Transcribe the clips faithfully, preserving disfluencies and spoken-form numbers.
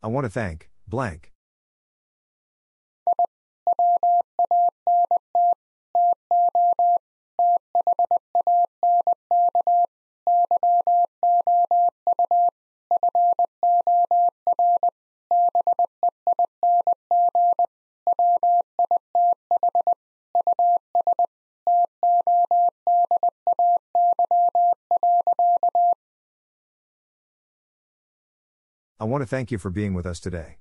I want to thank, blank. I want to thank you for being with us today.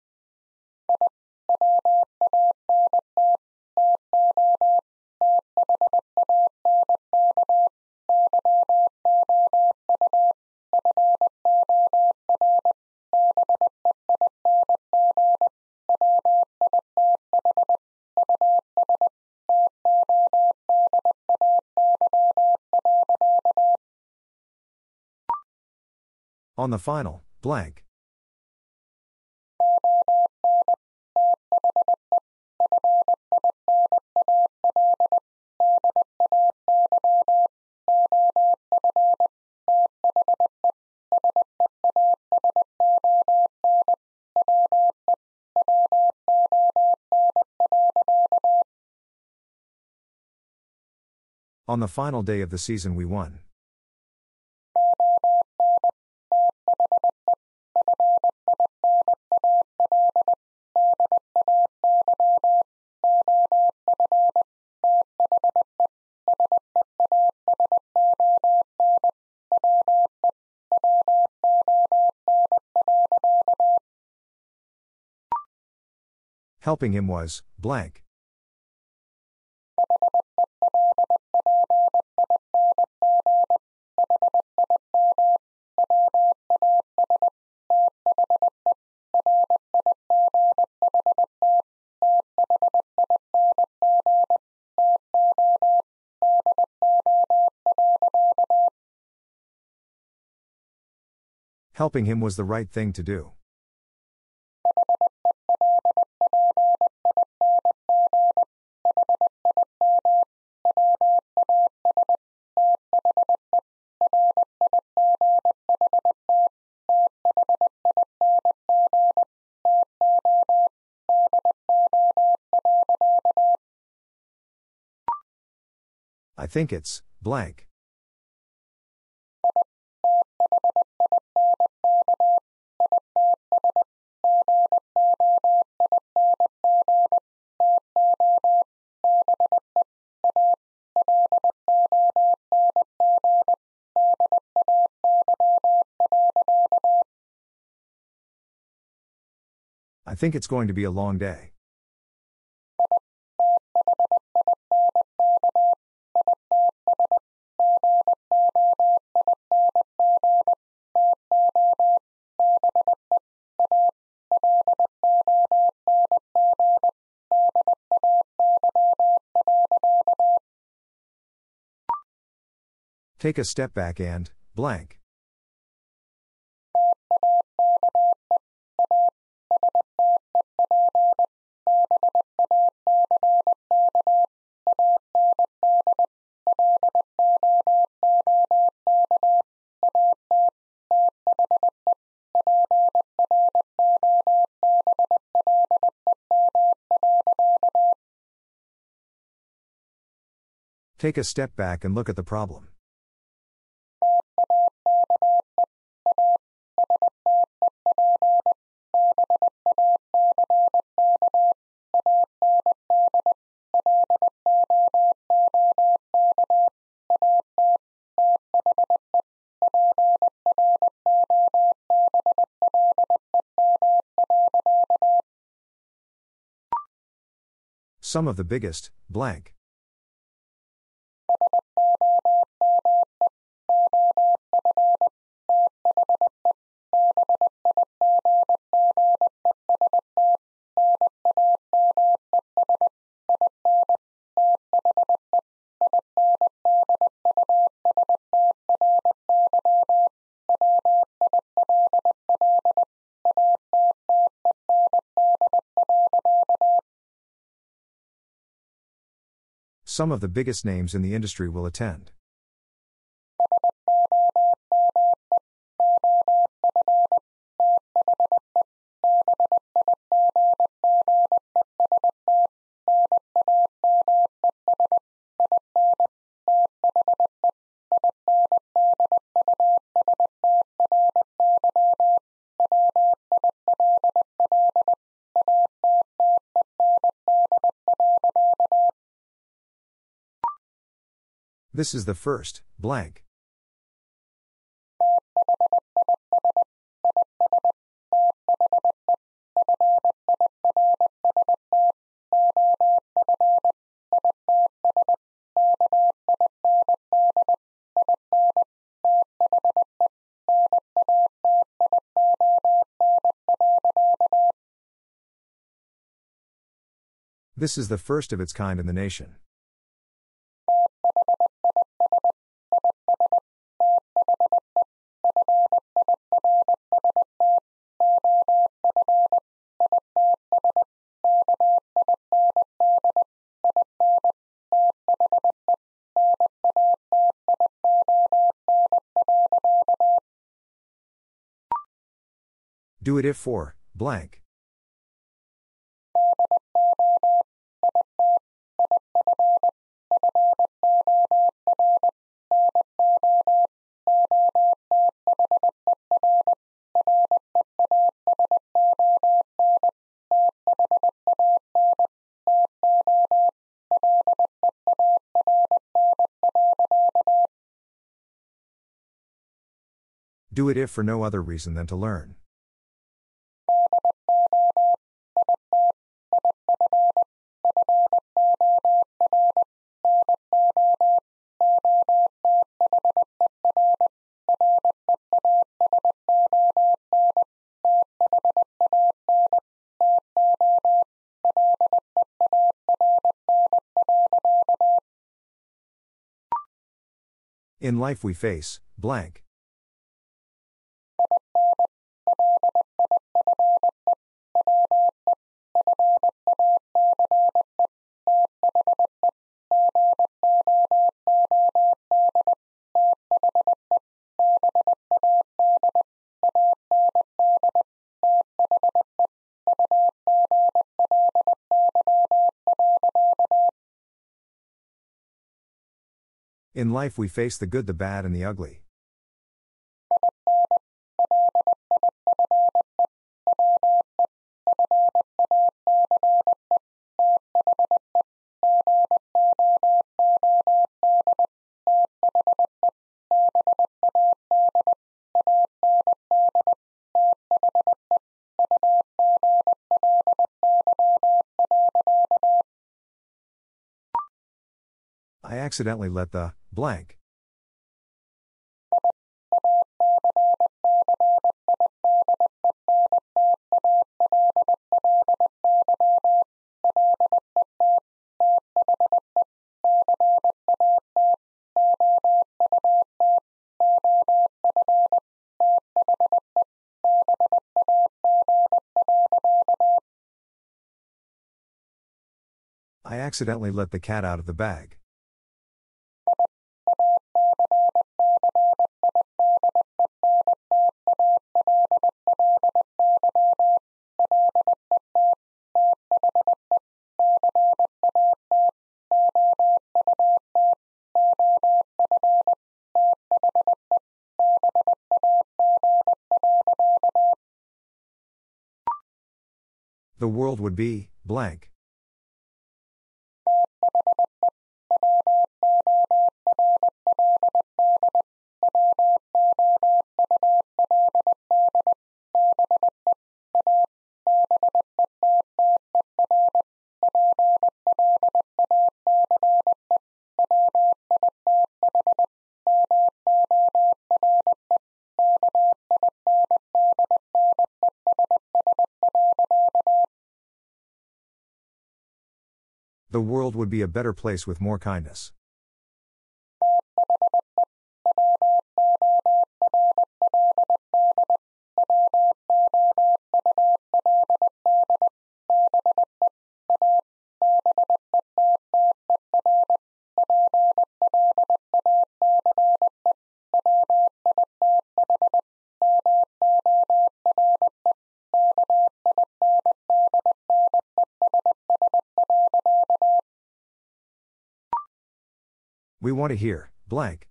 On the final, blank. On the final day of the season we won. Helping him was, blank. Helping him was the right thing to do. I think it's, blank. I think it's going to be a long day. Take a step back and, blank. Take a step back and look at the problem. Some of the biggest, blank. Some of the biggest names in the industry will attend. This is the first, blank. This is the first of its kind in the nation. Do it if for, blank. Do it if for no other reason than to learn. In life we face, blank. In life we face the good, the bad, and the ugly. I accidentally let the, blank. I accidentally let the cat out of the bag. The world would be, blank. The world would be a better place with more kindness. We want to hear, blank.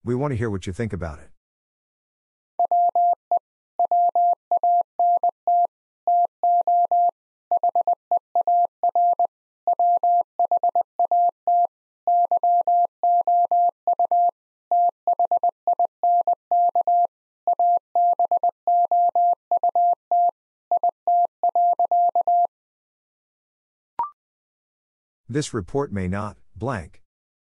We want to hear what you think about it. This report may not, blank.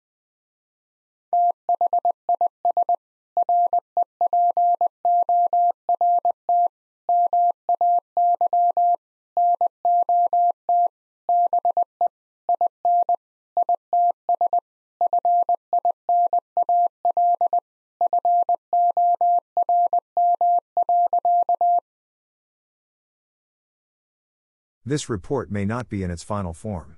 This report may not be in its final form.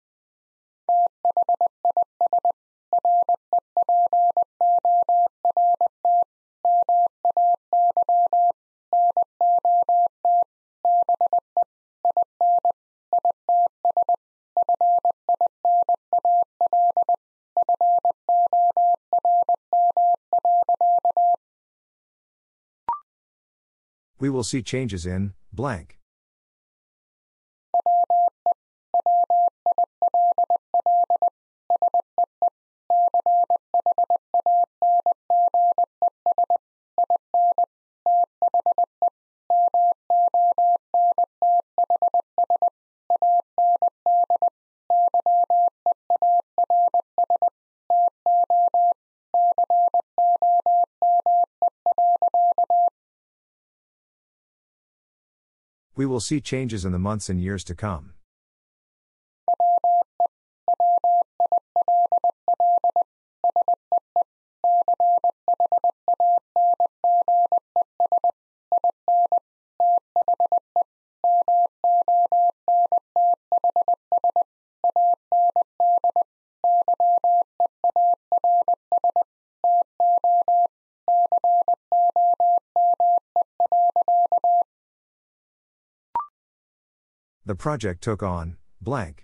We will see changes in, blank. We will see changes in the months and years to come. The project took on, blank.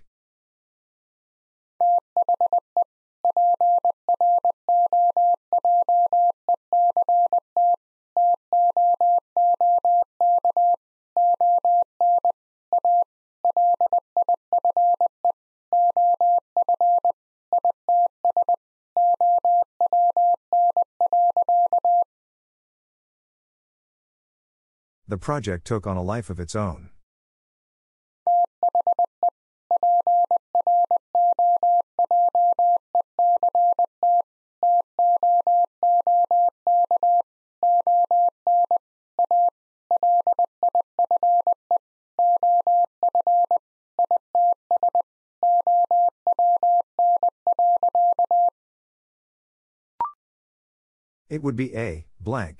The project took on a life of its own. It would be a, blank.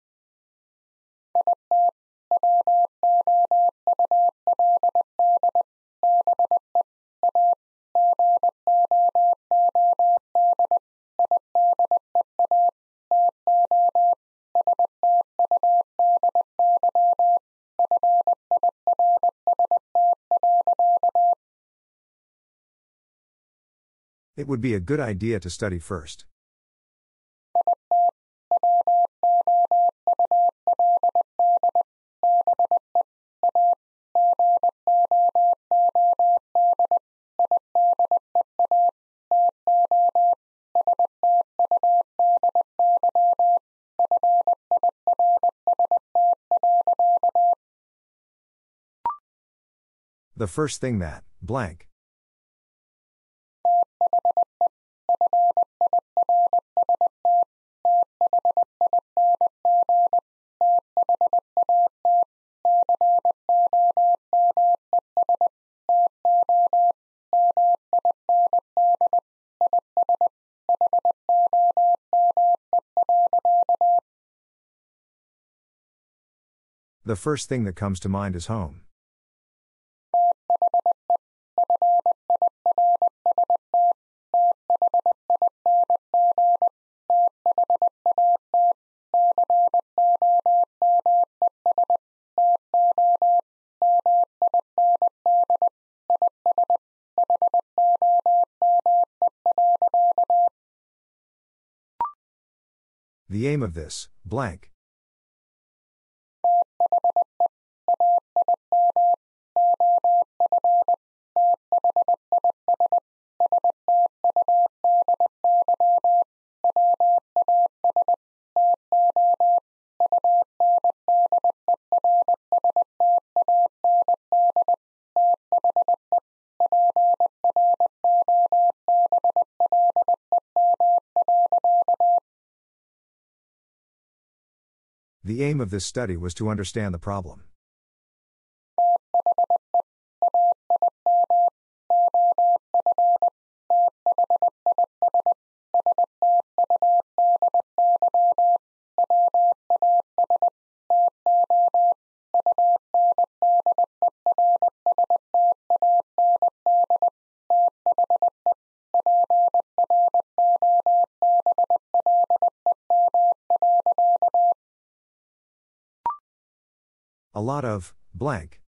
It would be a good idea to study first. The first thing that, blank. The first thing that comes to mind is home. The aim of this, blank. The aim of this study was to understand the problem. A lot of, blank.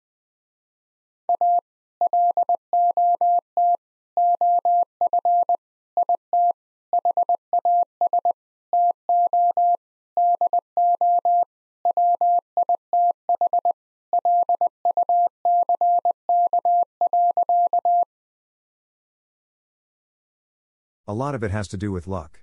A lot of it has to do with luck.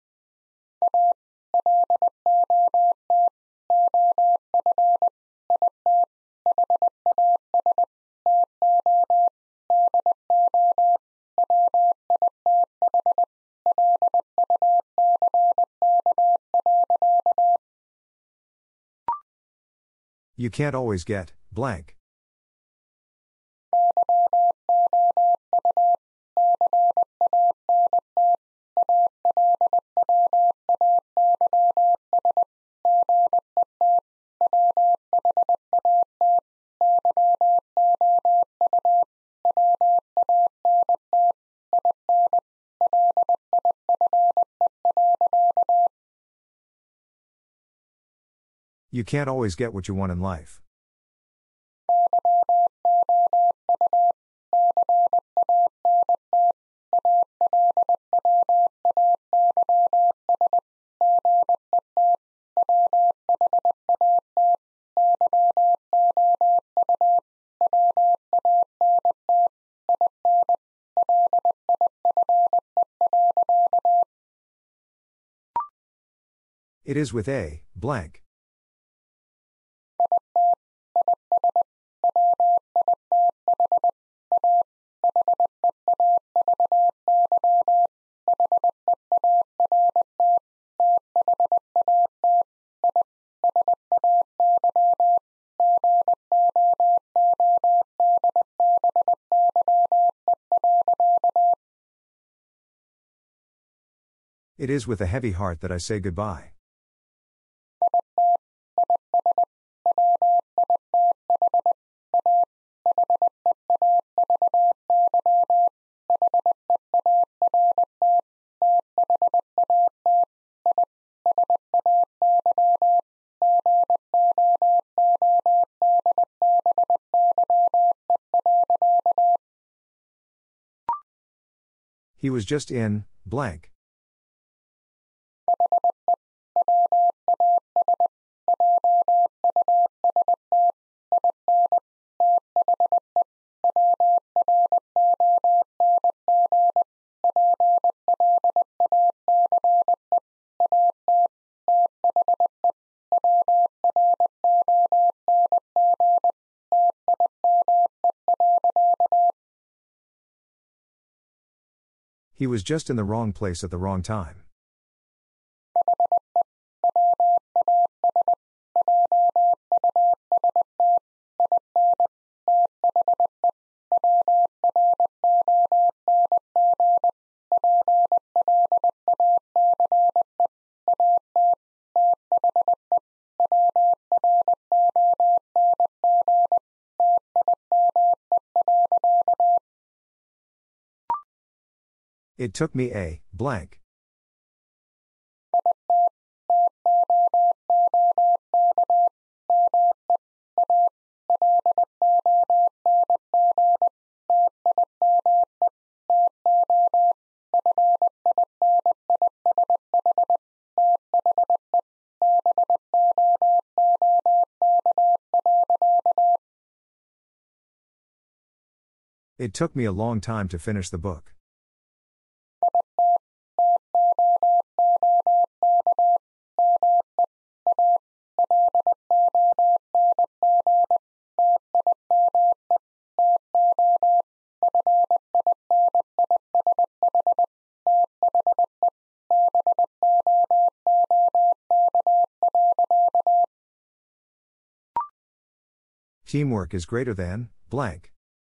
You can't always get, blank. You can't always get what you want in life. It is with a, blank. It is with a heavy heart that I say goodbye. He was just in, blank. He was just in the wrong place at the wrong time. It took me a, blank. It took me a long time to finish the book. Teamwork is greater than, blank.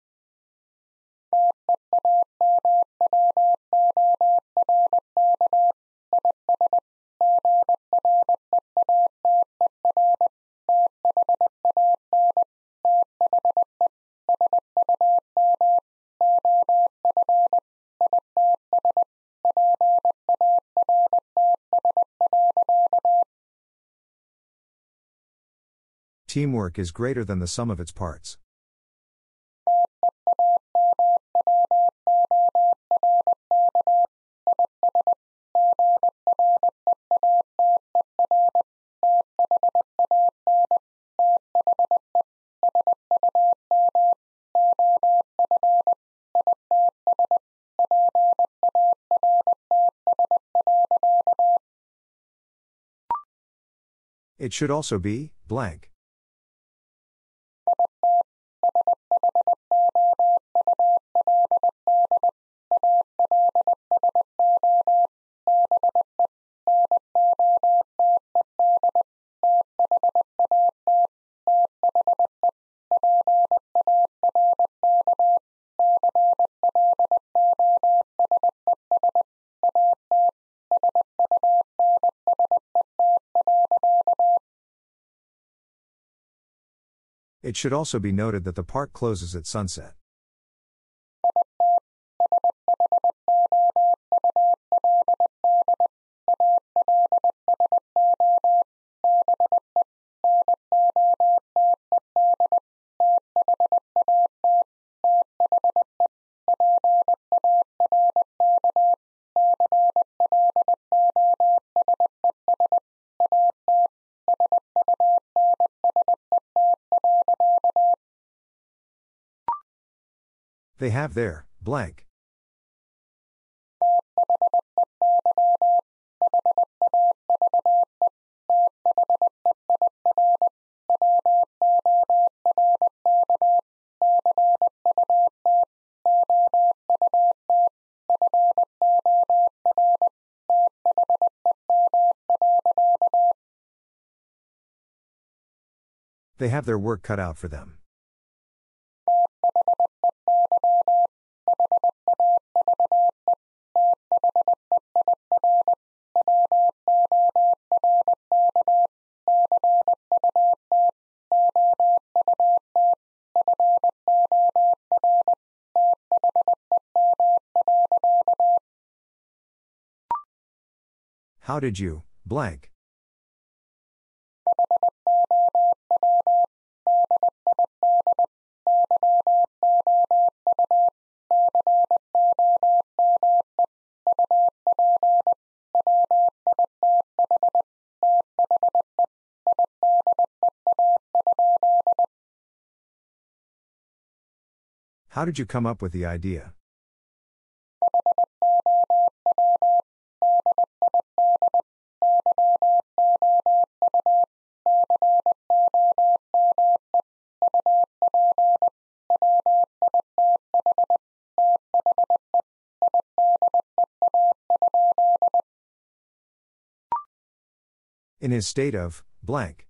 Teamwork is greater than the sum of its parts. It should also be, blank. It should also be noted that the park closes at sunset. They have their, blank. They have their work cut out for them. How did you, blank? How did you come up with the idea? In his state of, blank.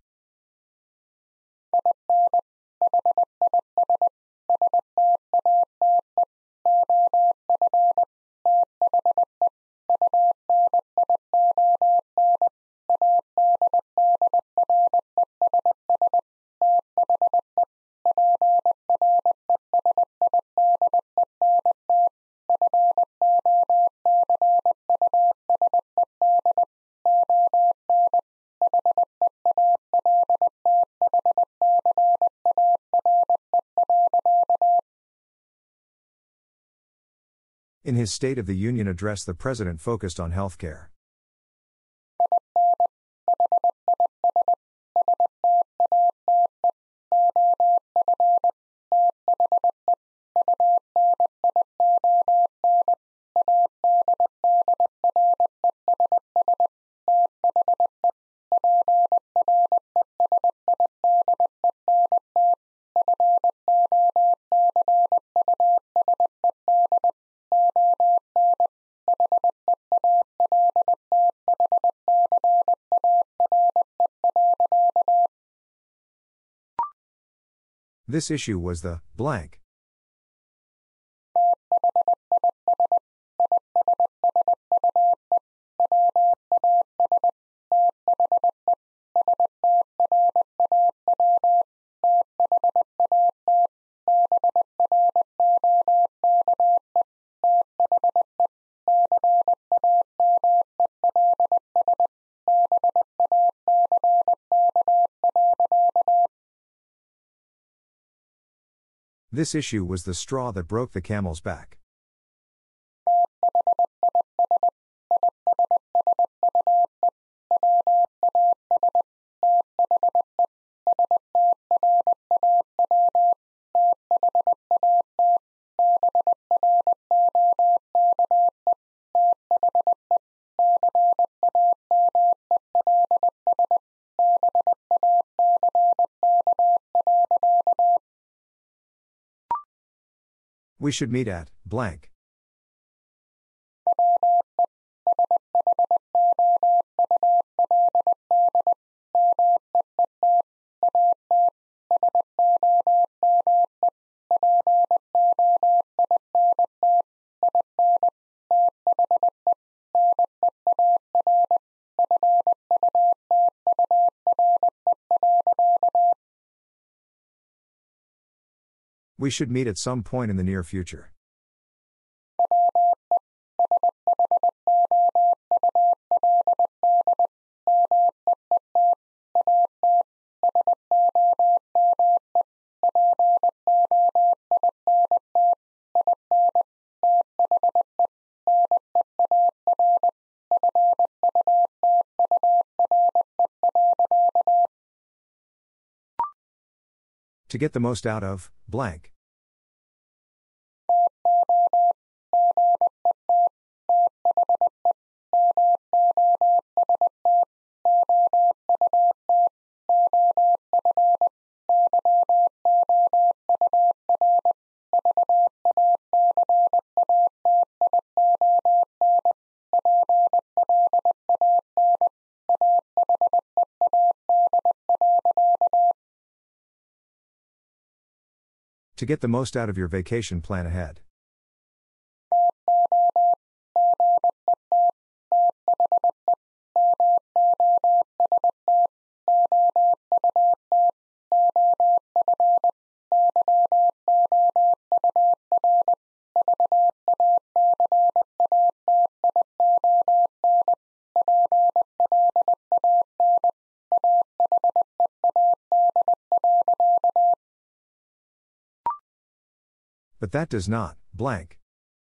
In his State of the Union address, the president focused on healthcare. This issue was the blank. This issue was the straw that broke the camel's back. We should meet at blank. We should meet at some point in the near future. To get the most out of blank. To get the most out of your vacation, plan ahead. But that does not blank.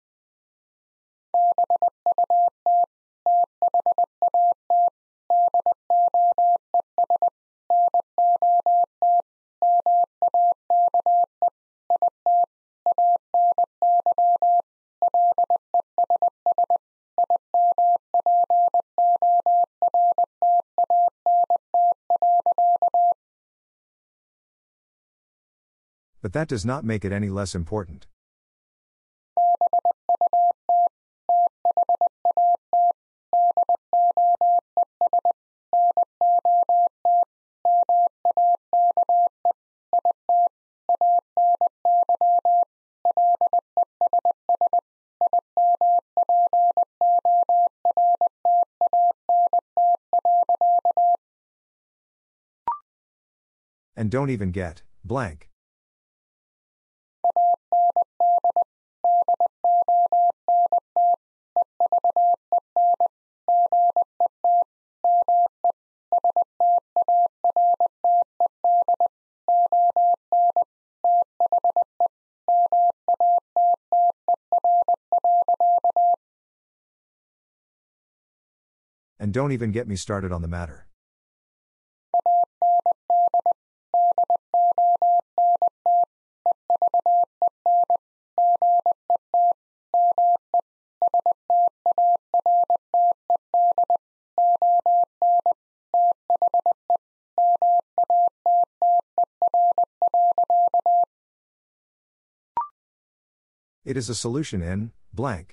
But that does not make it any less important. And don't even get blank. And don't even get me started on the matter. It is a solution in blank.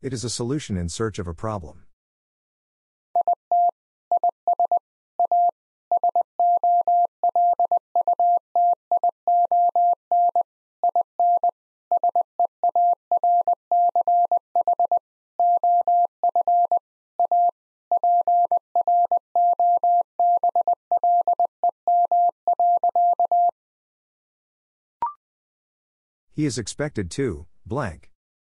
It is a solution in search of a problem. He is expected to, blank.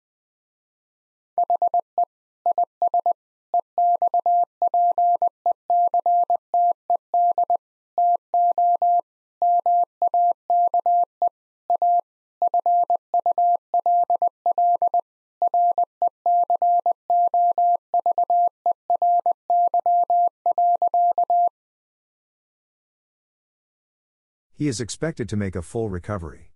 He is expected to make a full recovery.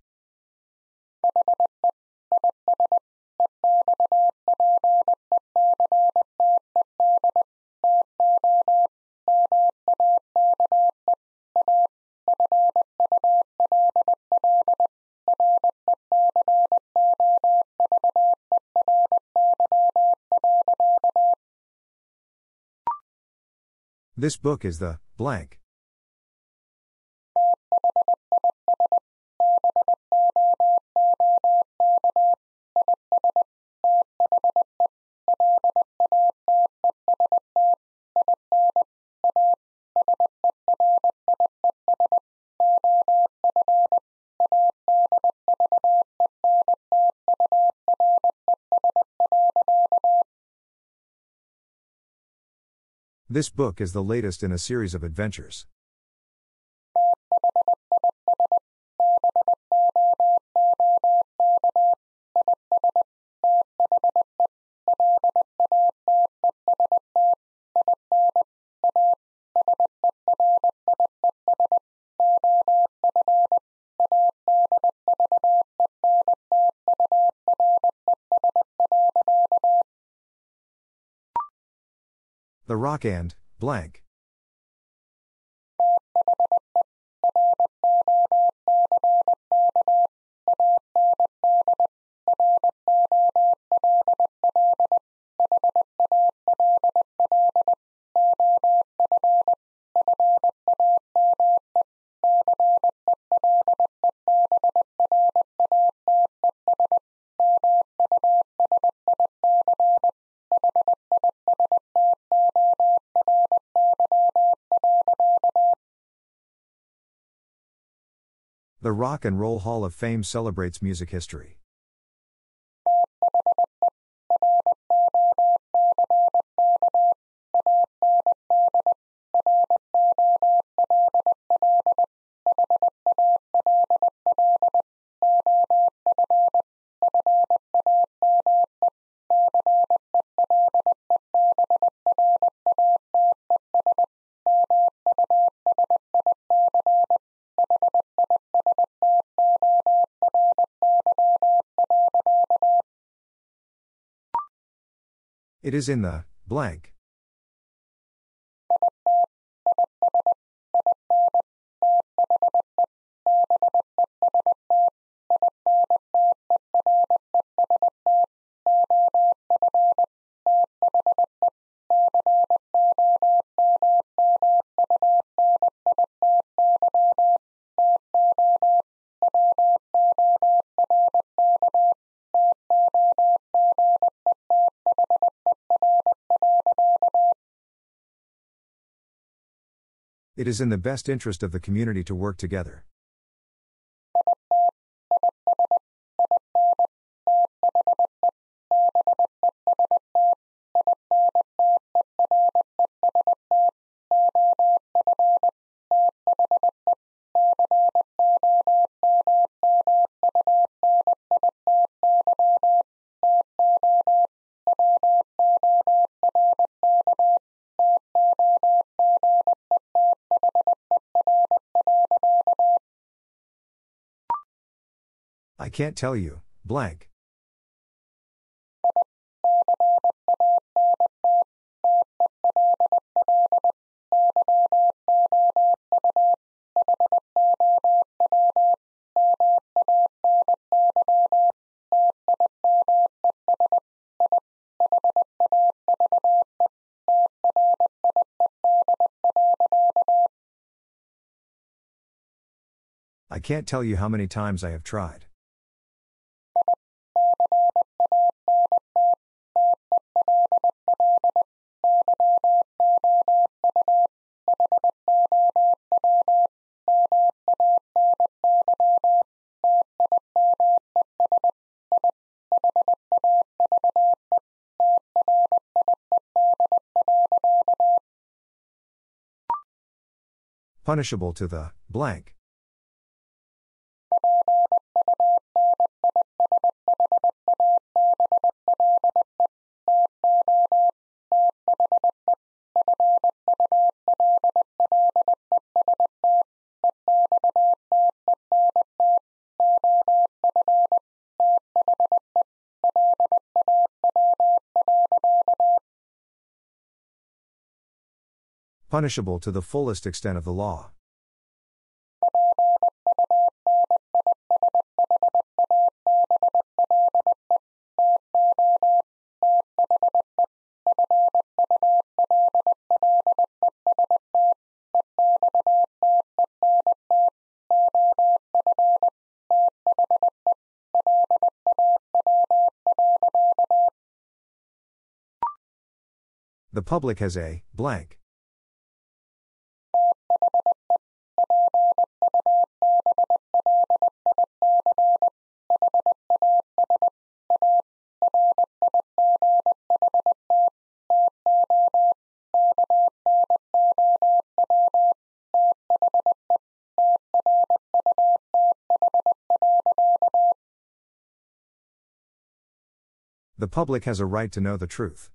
This book is the, blank. This book is the latest in a series of adventures. The Rock and, blank. The Rock and Roll Hall of Fame celebrates music history. It is in the, blank. It is in the best interest of the community to work together. I can't tell you, blank. I can't tell you how many times I have tried. Punishable to the blank. Punishable to the fullest extent of the law. The public has a blank. The public has a right to know the truth.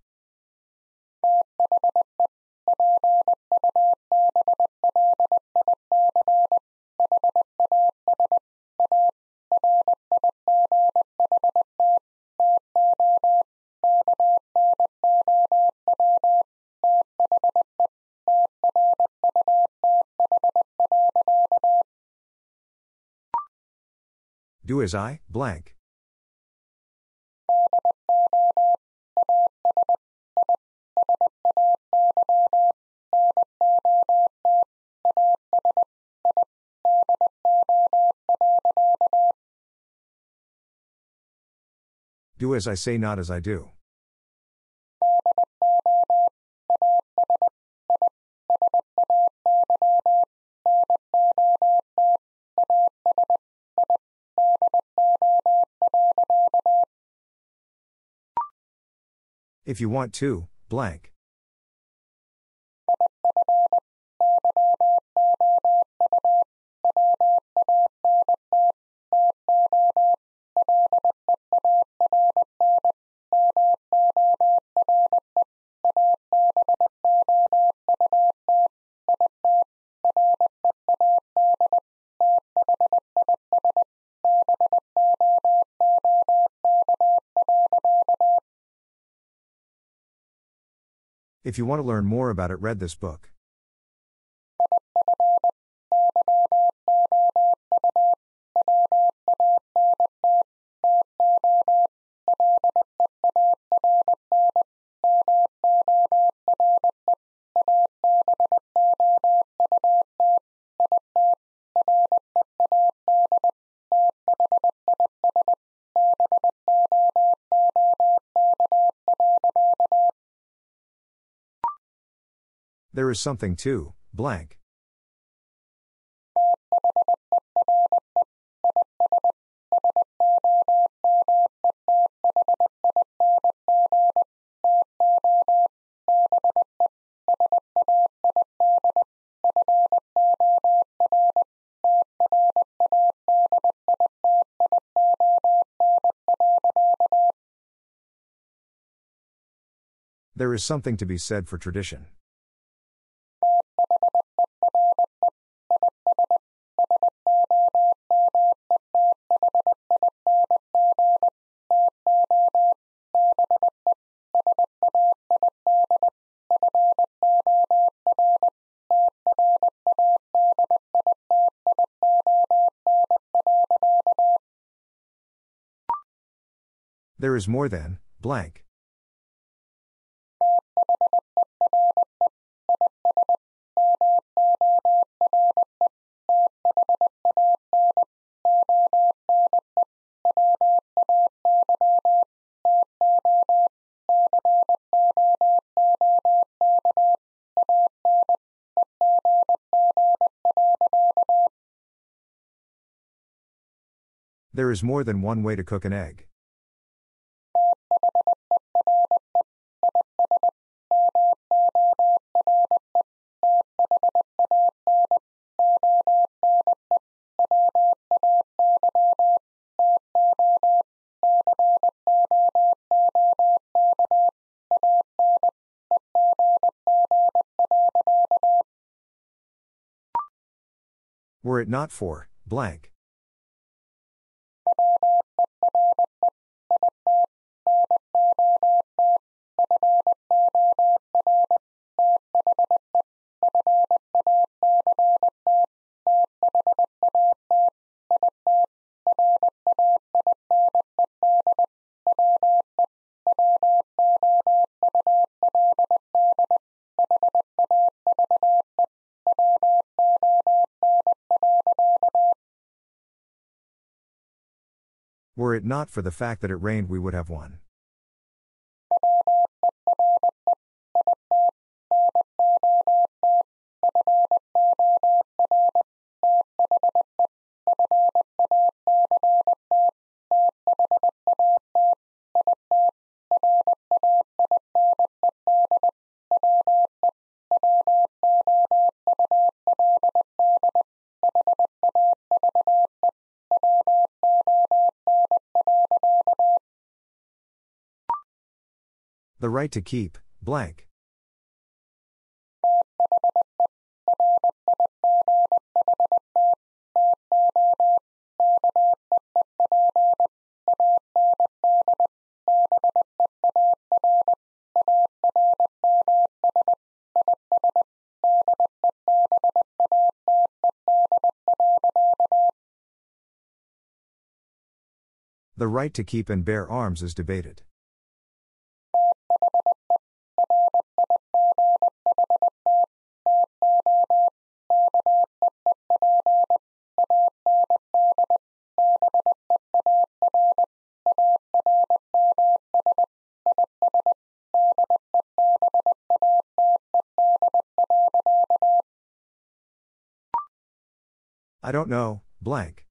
Do as I, blank. Do as I say, not as I do. If you want to, blank. If you want to learn more about it, read this book. There is something to, blank. There is something to be said for tradition. There is more than, blank. There is more than one way to cook an egg. Were it not for, blank. Were it not for the fact that it rained, we would have won. The right to keep, blank. The right to keep and bear arms is debated. I don't know, blank.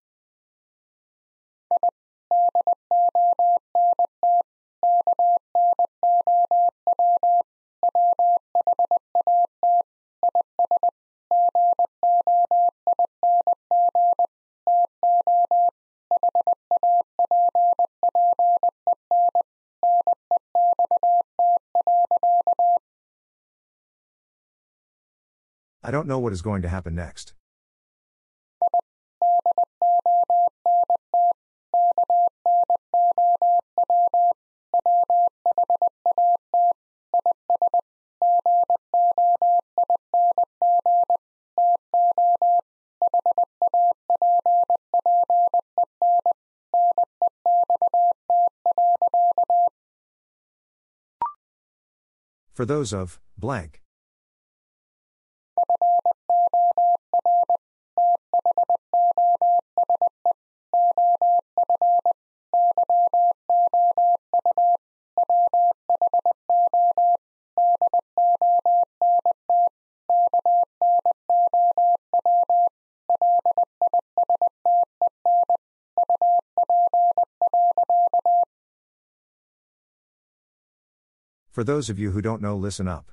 I don't know what is going to happen next. For those of, blank. For those of you who don't know, listen up.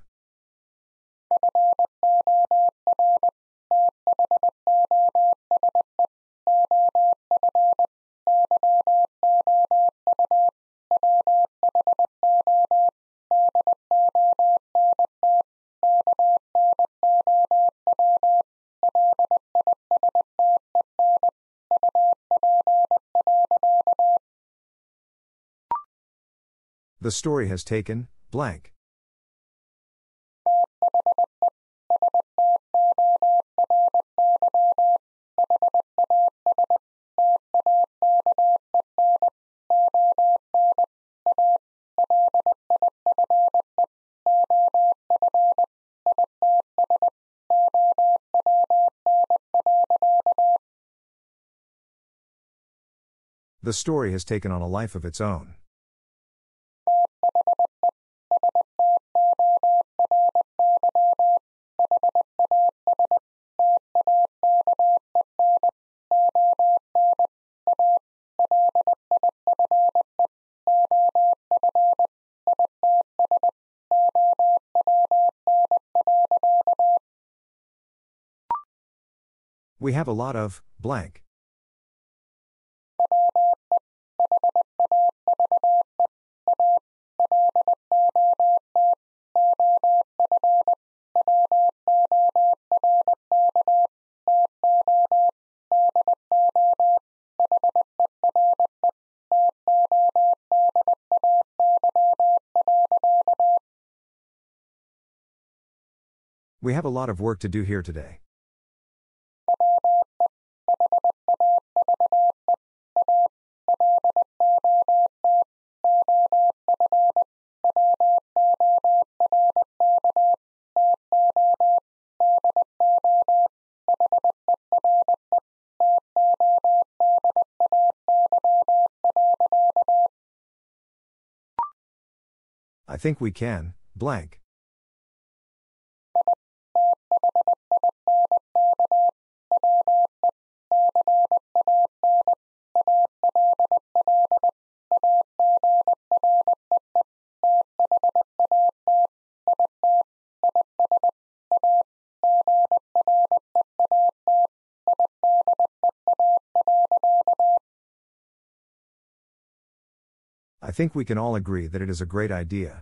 The story has taken, blank. The story has taken on a life of its own. We have a lot of, blank. We have a lot of work to do here today. I think we can, blank. I think we can all agree that it is a great idea.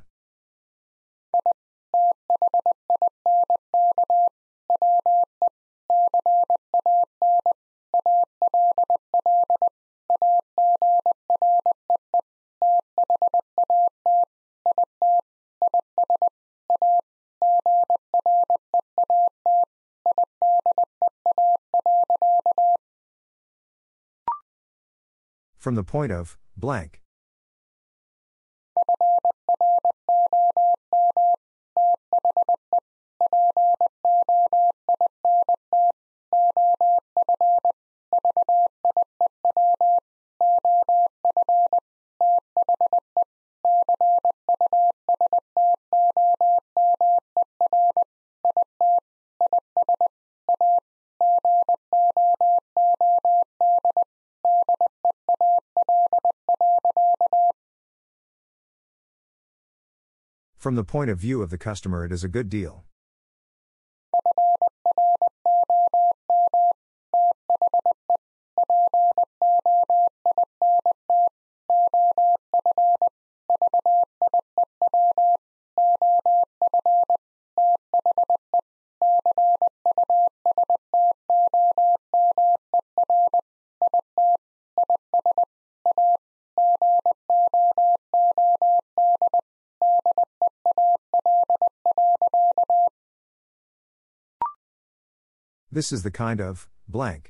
From the point of, blank. From the point of view of the customer, it is a good deal. This is the kind of, blank.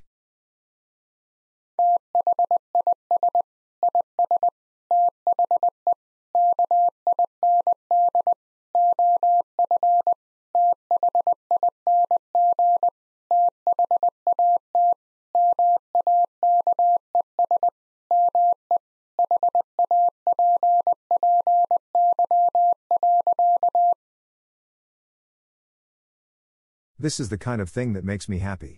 This is the kind of thing that makes me happy.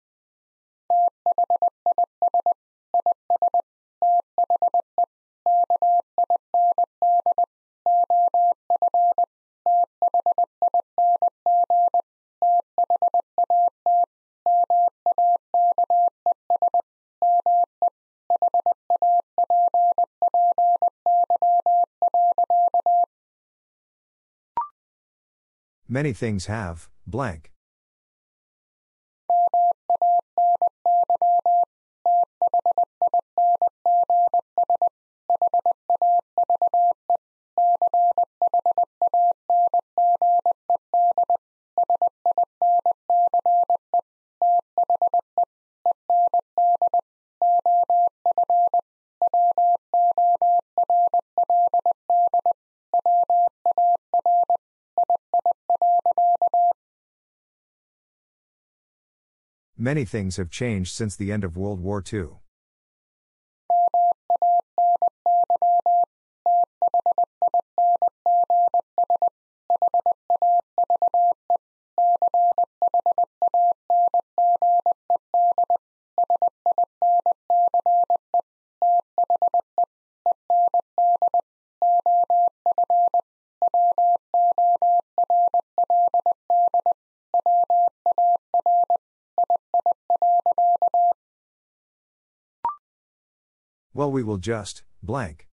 Many things have, blank. Many things have changed since the end of World War Two. Well, we will just, blank.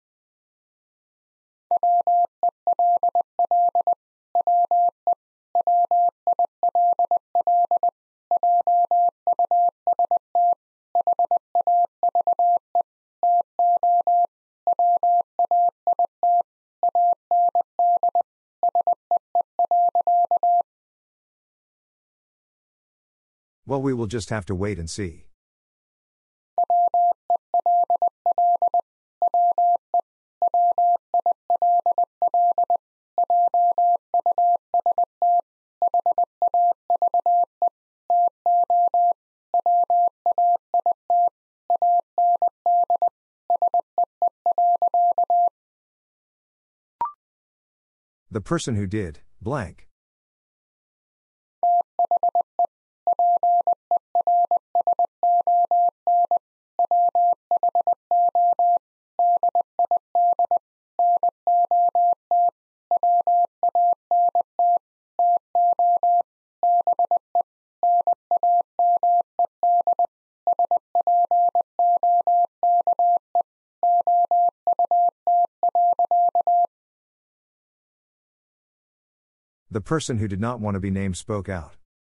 Well, we will just have to wait and see. The person who did, blank. The person who did not want to be named spoke out.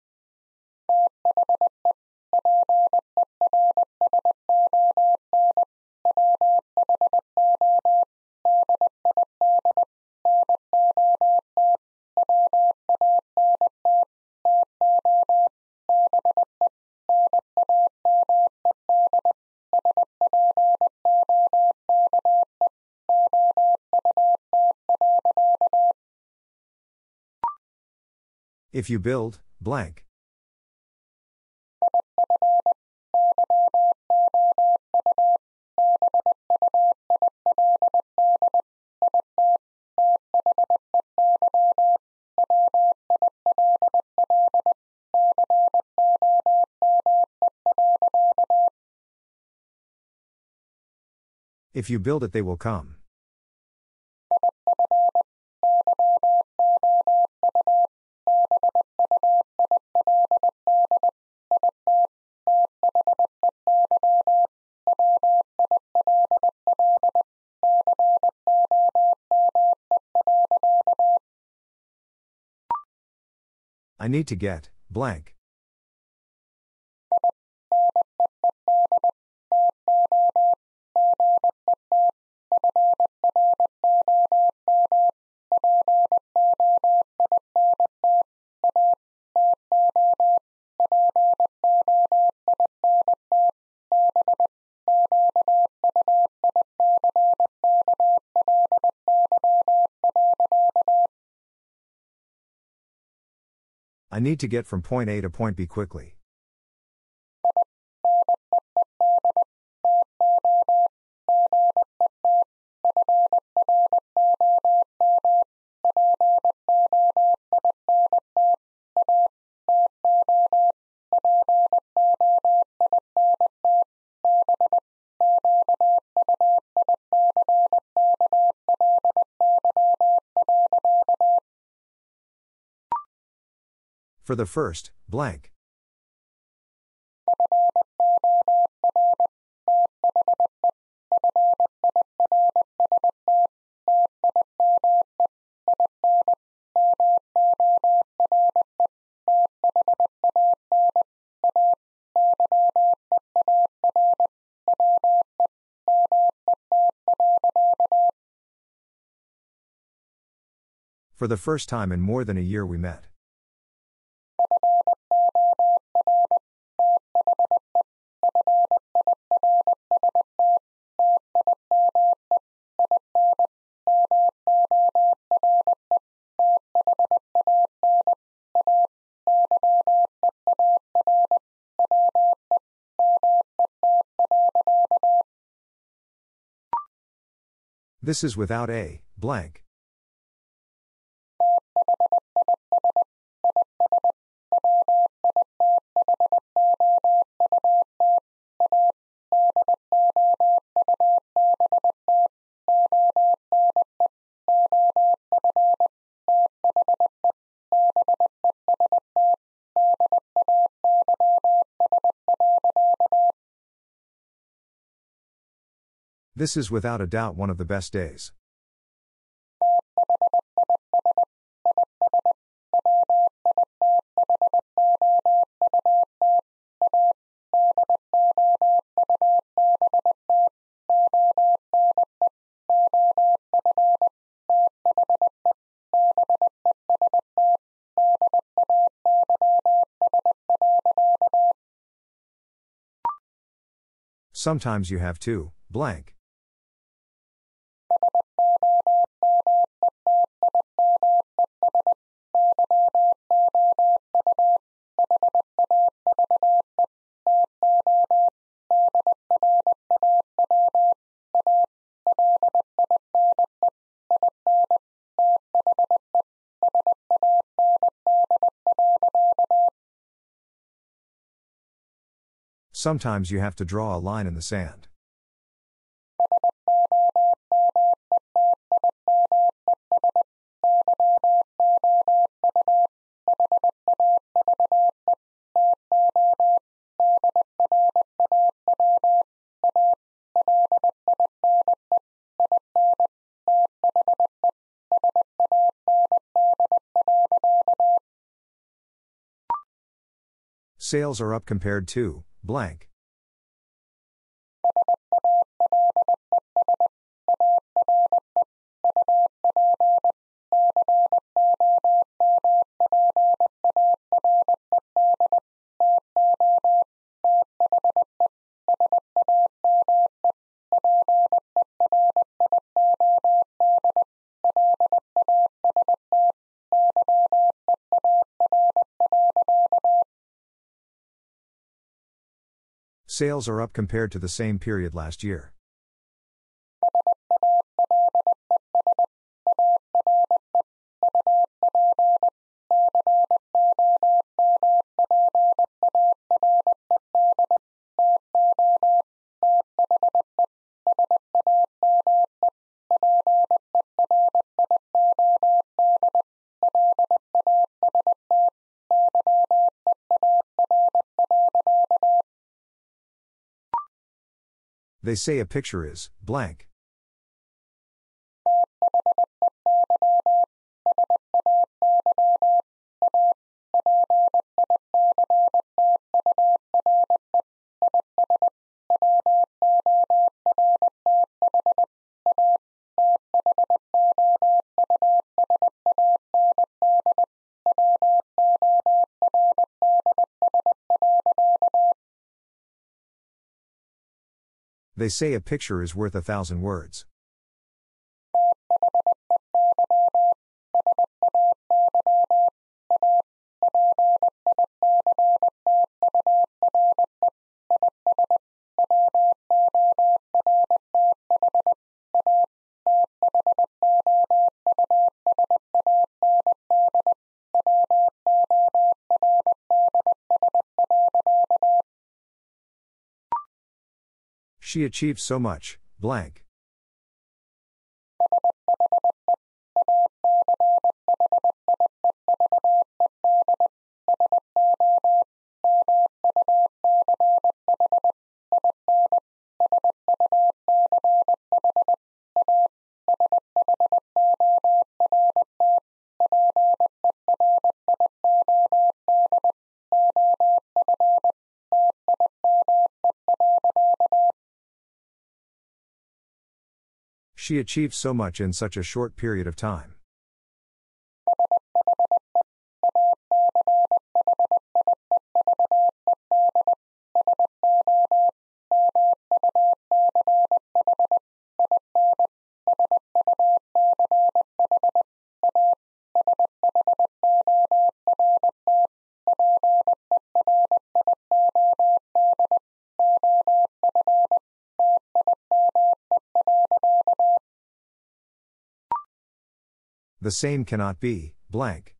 If you build, blank. If you build it, they will come. I need to get, blank. I need to get from point A to point B quickly. For the first, blank. For the first time in more than a year we met. This is without a, blank. This is without a doubt one of the best days. Sometimes you have to, blank. Sometimes you have to draw a line in the sand. Sales are up compared to, blank. Sales are up compared to the same period last year. They say a picture is, blank. They say a picture is worth a thousand words. She achieved so much, blank. She achieved so much in such a short period of time. The same cannot be, blank.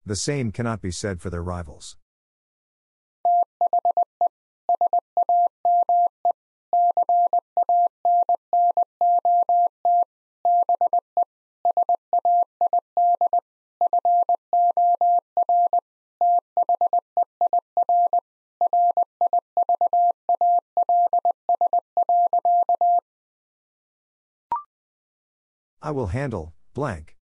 The same cannot be said for their rivals. I will handle, blank.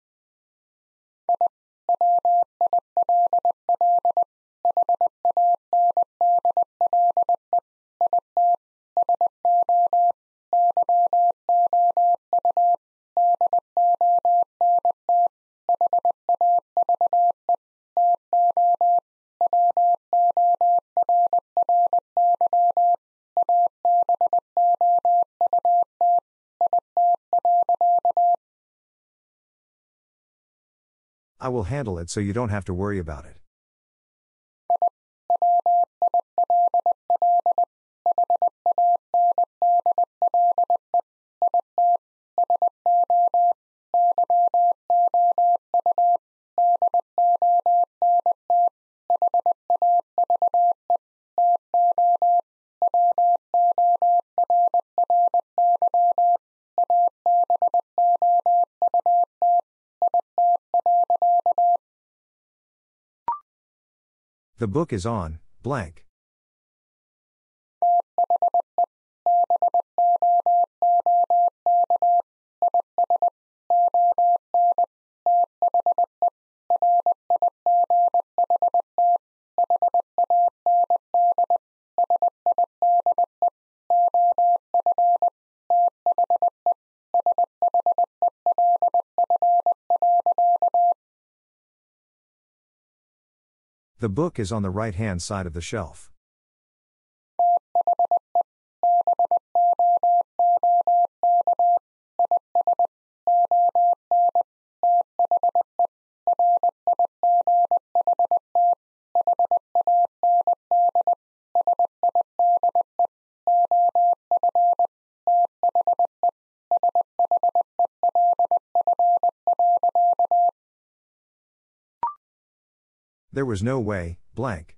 I will handle it so you don't have to worry about it. The book is on, blank. The book is on the right-hand side of the shelf. There was no way, blank.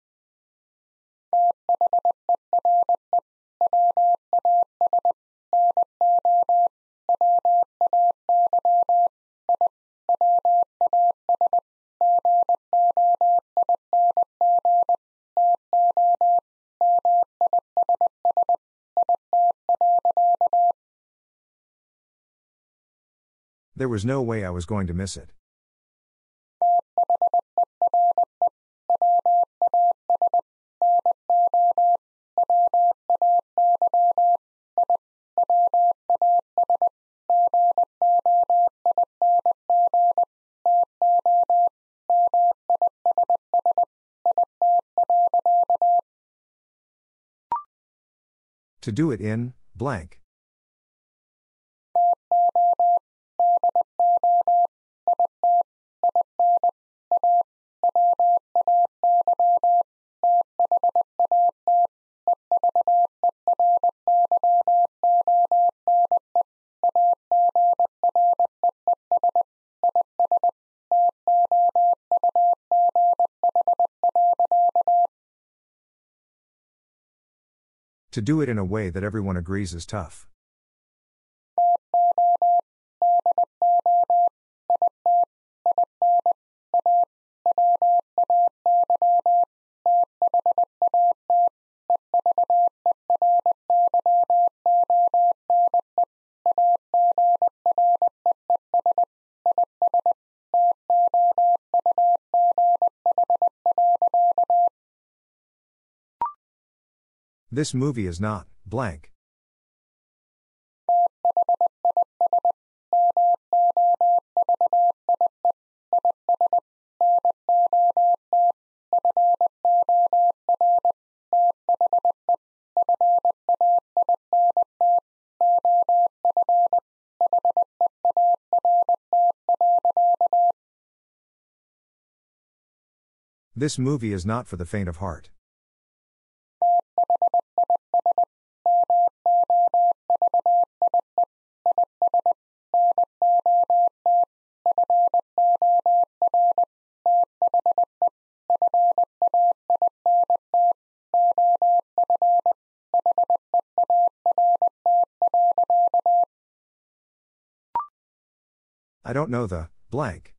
There was no way I was going to miss it. To do it in, blank. To do it in a way that everyone agrees is tough. This movie is not, blank. This movie is not for the faint of heart. I don't know the blank.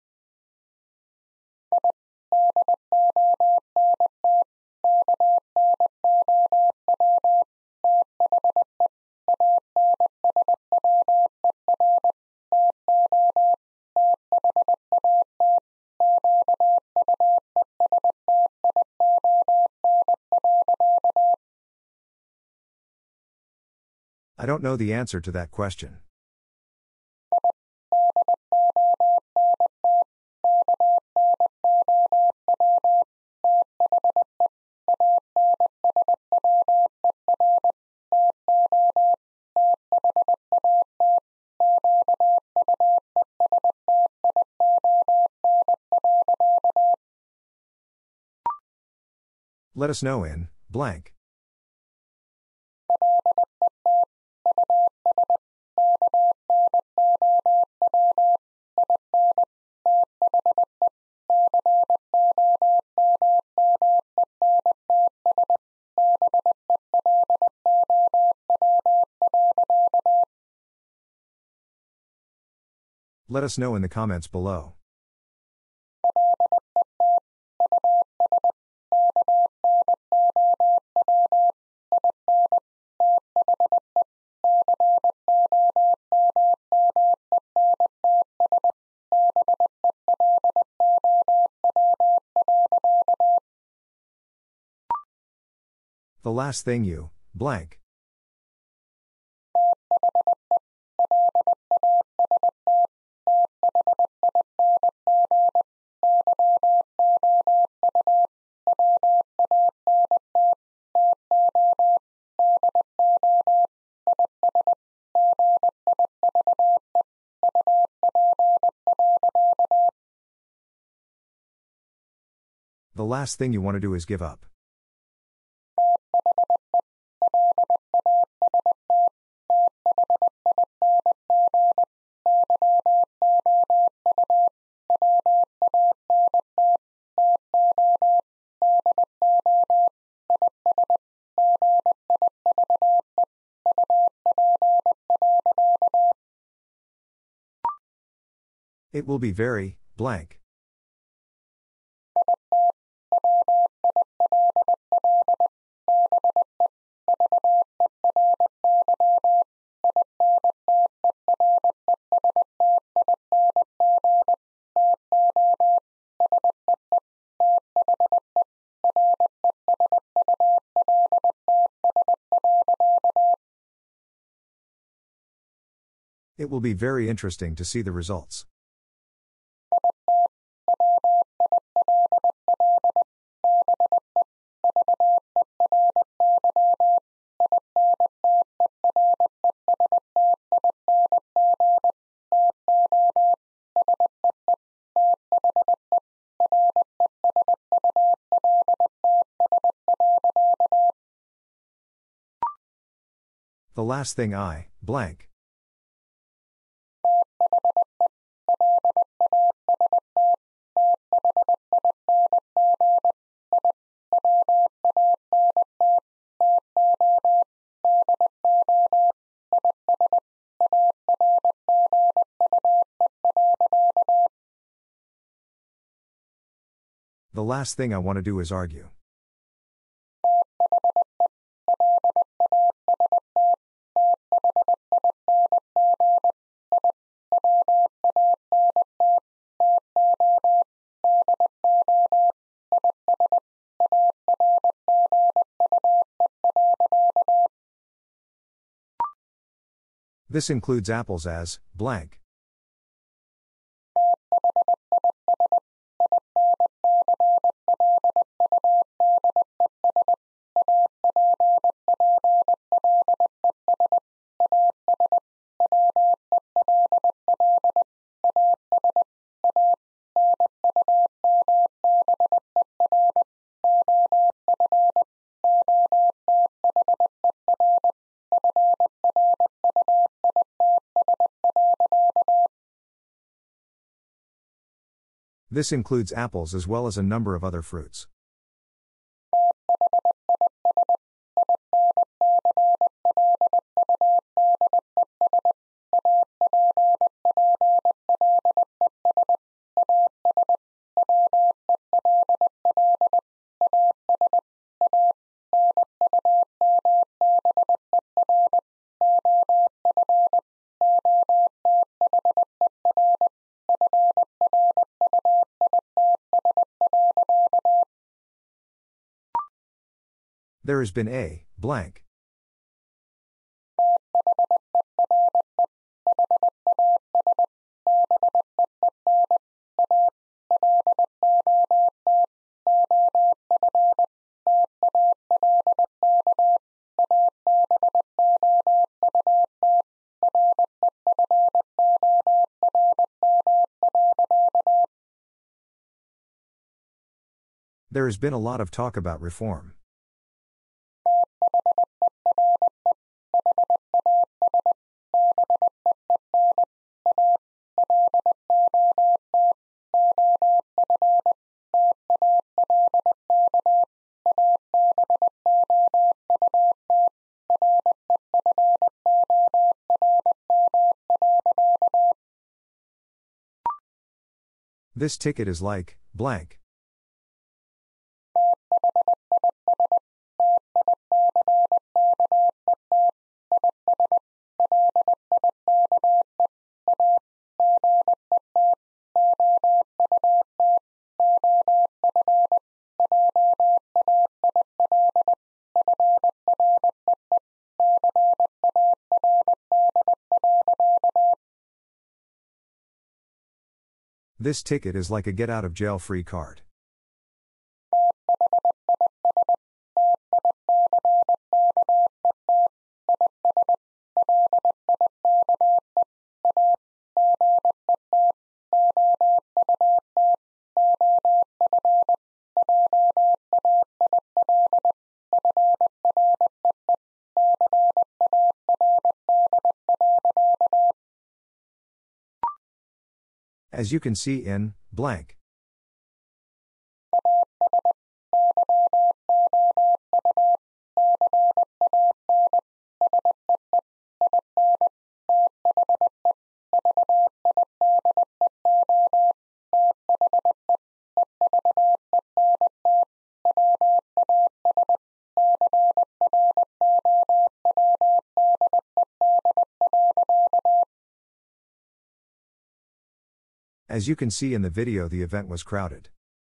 I don't know the answer to that question. Let us know in blank. Let us know in the comments below. The last thing you blank. The last thing you want to do is give up. It will be very blank. It will be very interesting to see the results. The last thing I blank. The last thing I want to do is argue. This includes apples as blank. This includes apples as well as a number of other fruits. There has been a blank. There has been a lot of talk about reform. This ticket is like blank. This ticket is like a get out of jail free card. As you can see in blank. As you can see in the video, the event was crowded.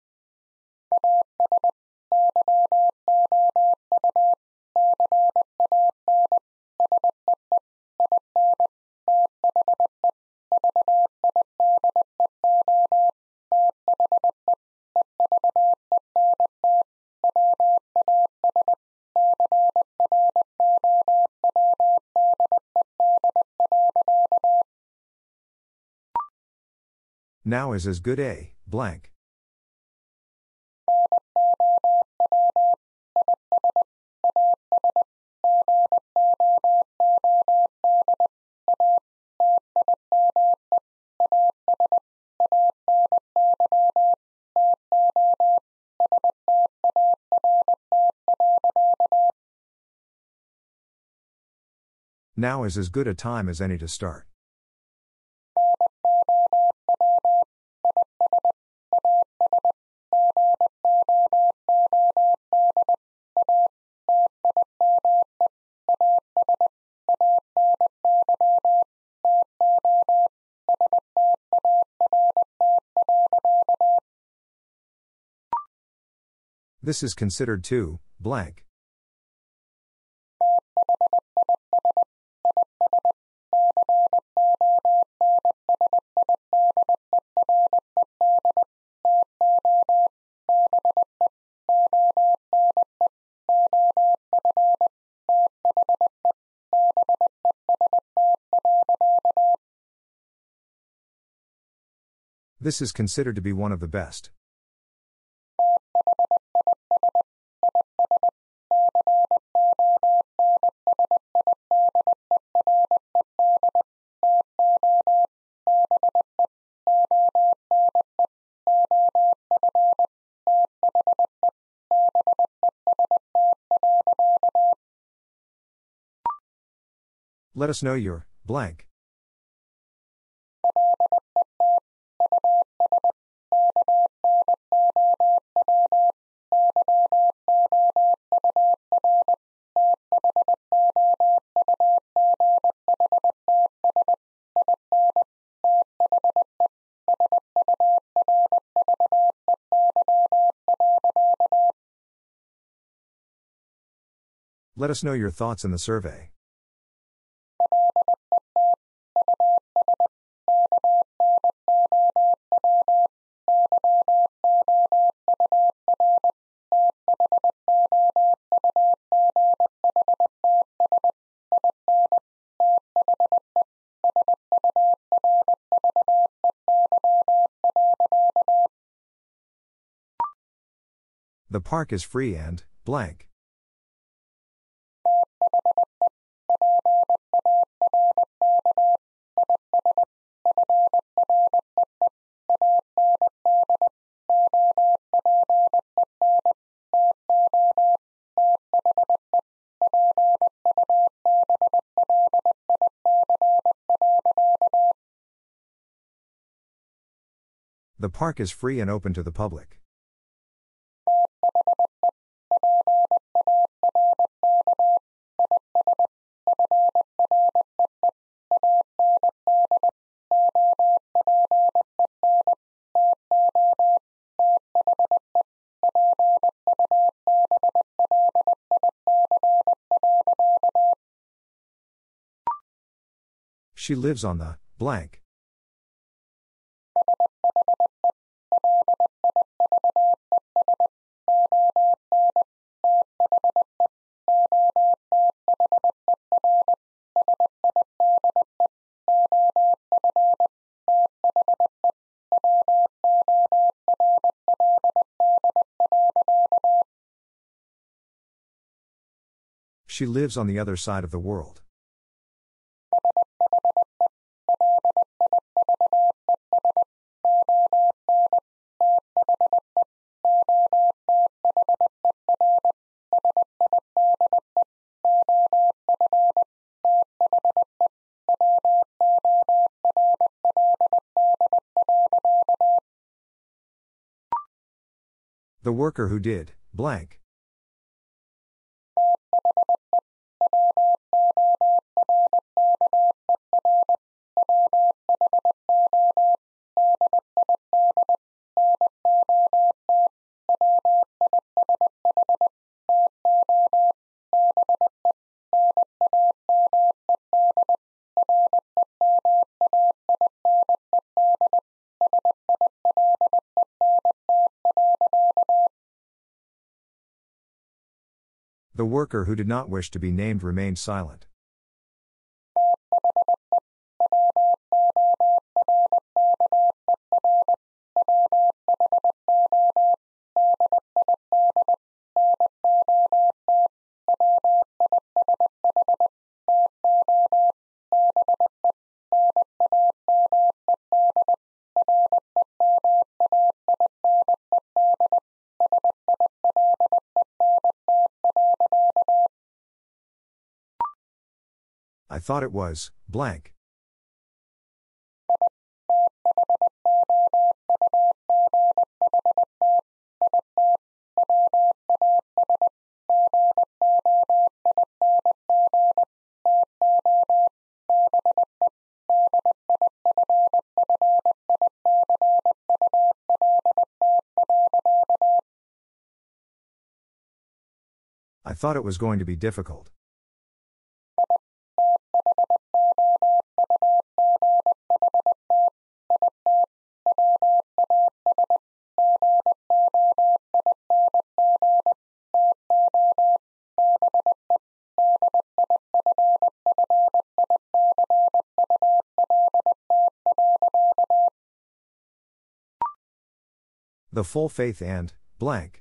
Now is as good a blank. Now is as good a time as any to start. This is considered to blank. This is considered to be one of the best. Let us know your blank. Let us know your thoughts in the survey. The park is free and, blank. The park is free and open to the public. She lives on the, blank. She lives on the other side of the world. The worker who did, blank. The worker who did not wish to be named remained silent. I thought it was, blank. I thought it was going to be difficult. The full faith and, blank.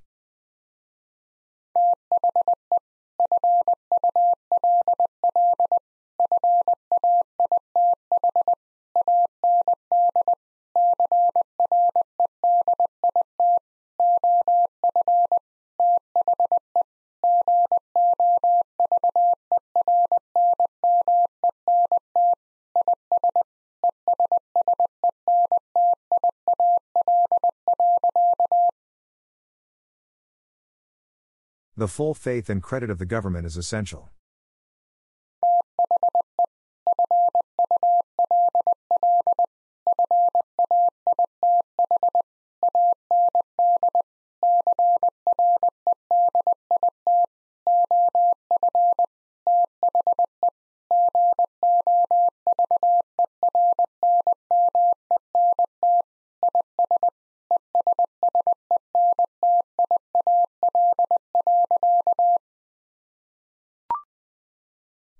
The full faith and credit of the government is essential.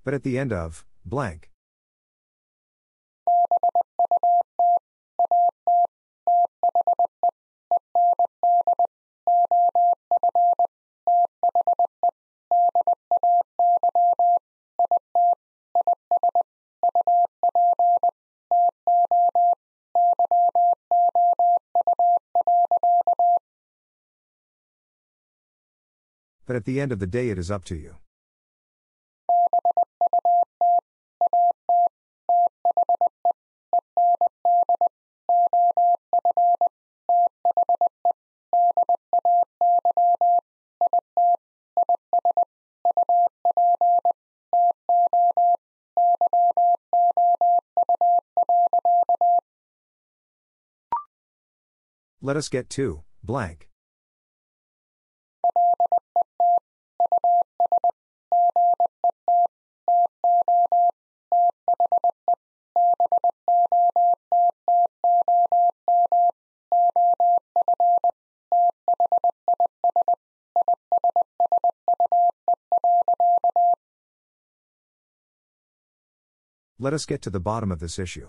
But at the end of, blank. But at the end of the day, it is up to you. Let us get to, blank. Let us get to the bottom of this issue.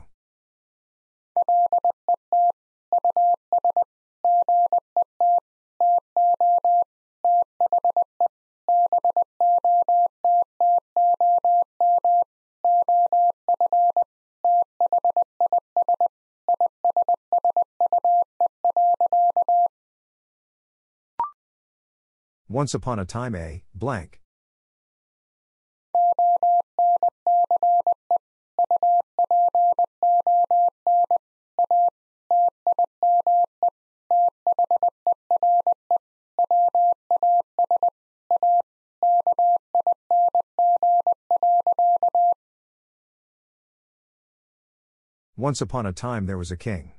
Once upon a time a, blank. Once upon a time there was a king.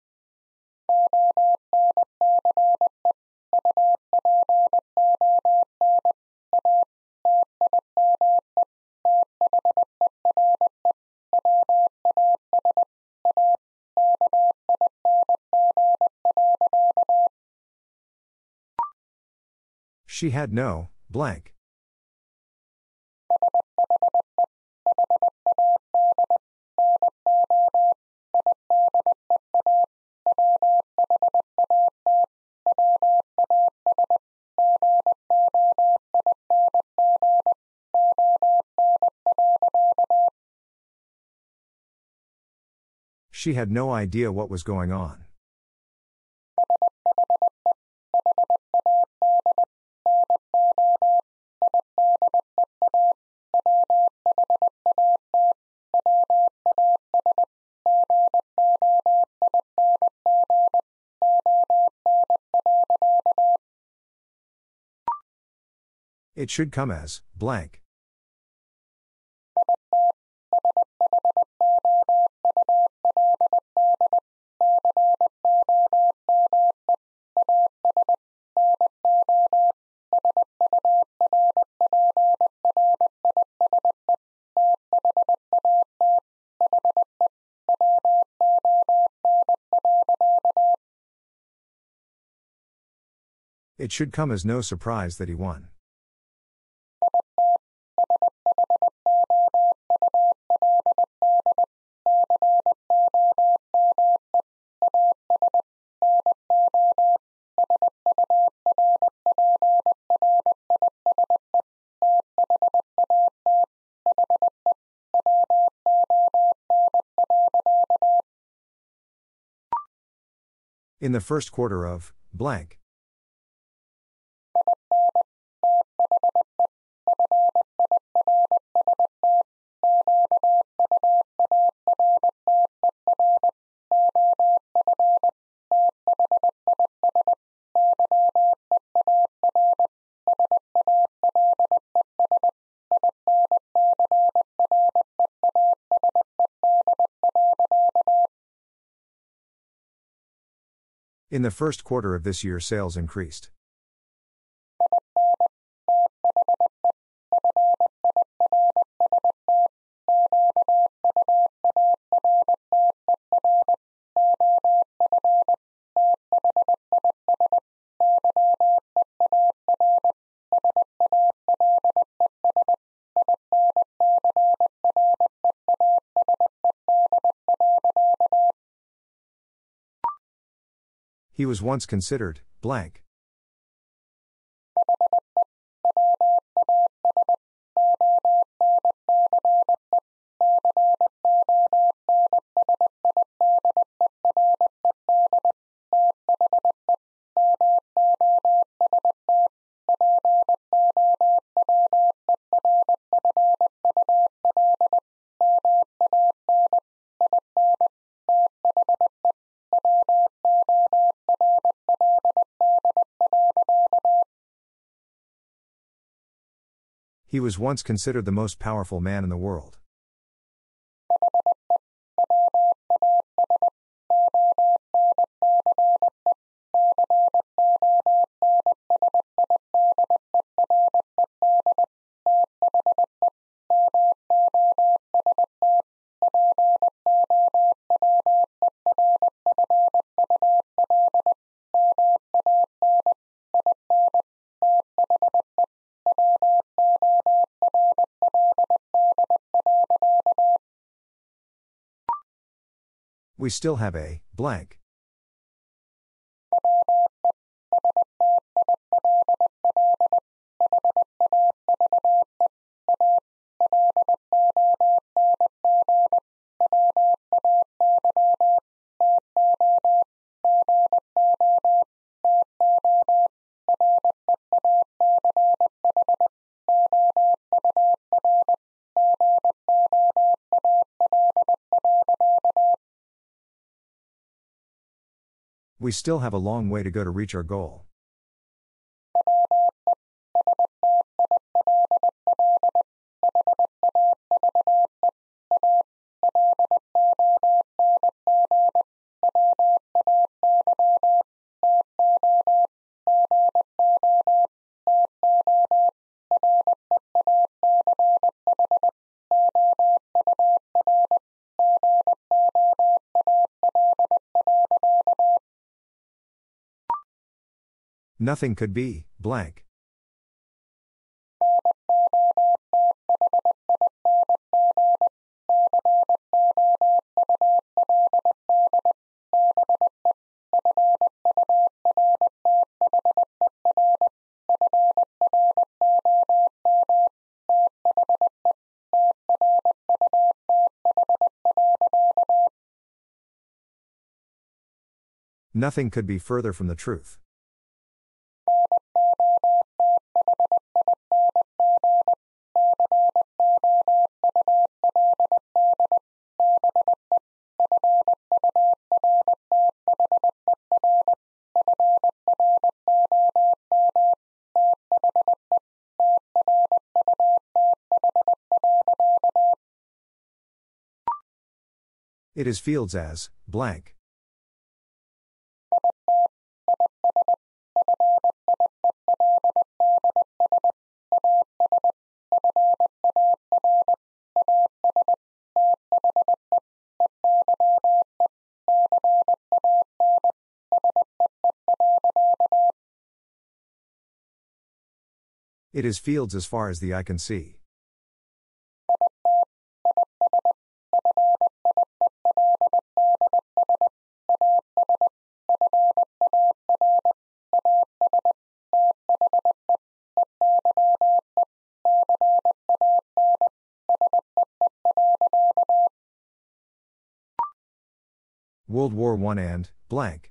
She had no, blank. She had no idea what was going on. It should come as, blank. It should come as no surprise that he won. In the first quarter of, blank. In the first quarter of this year, sales increased. He was once considered blank. He was once considered the most powerful man in the world. We still have a blank. We still have a long way to go to reach our goal. Nothing could be blank. Nothing could be further from the truth. It is fields as blank. It is fields as far as the eye can see. World War One and blank.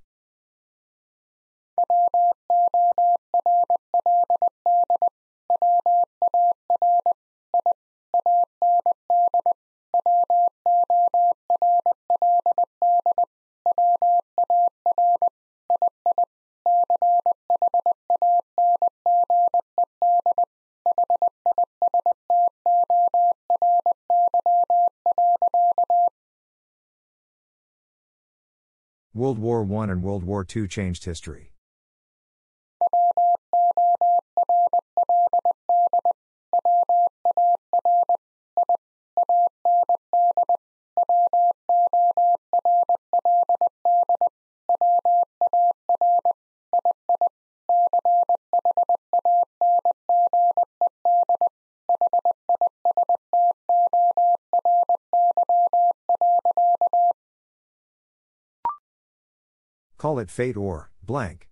World War One and World War Two changed history. Call it fate or blank.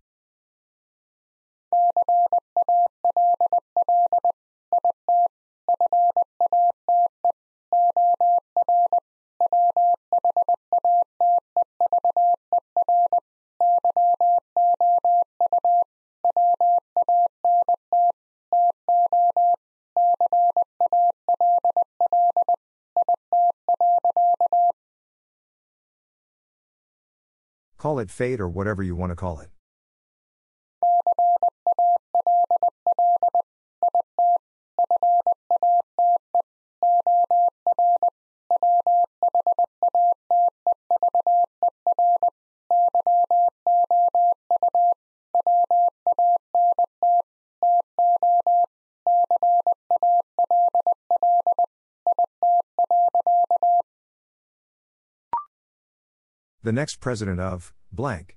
Call it fate or whatever you want to call it. The next president of, blank.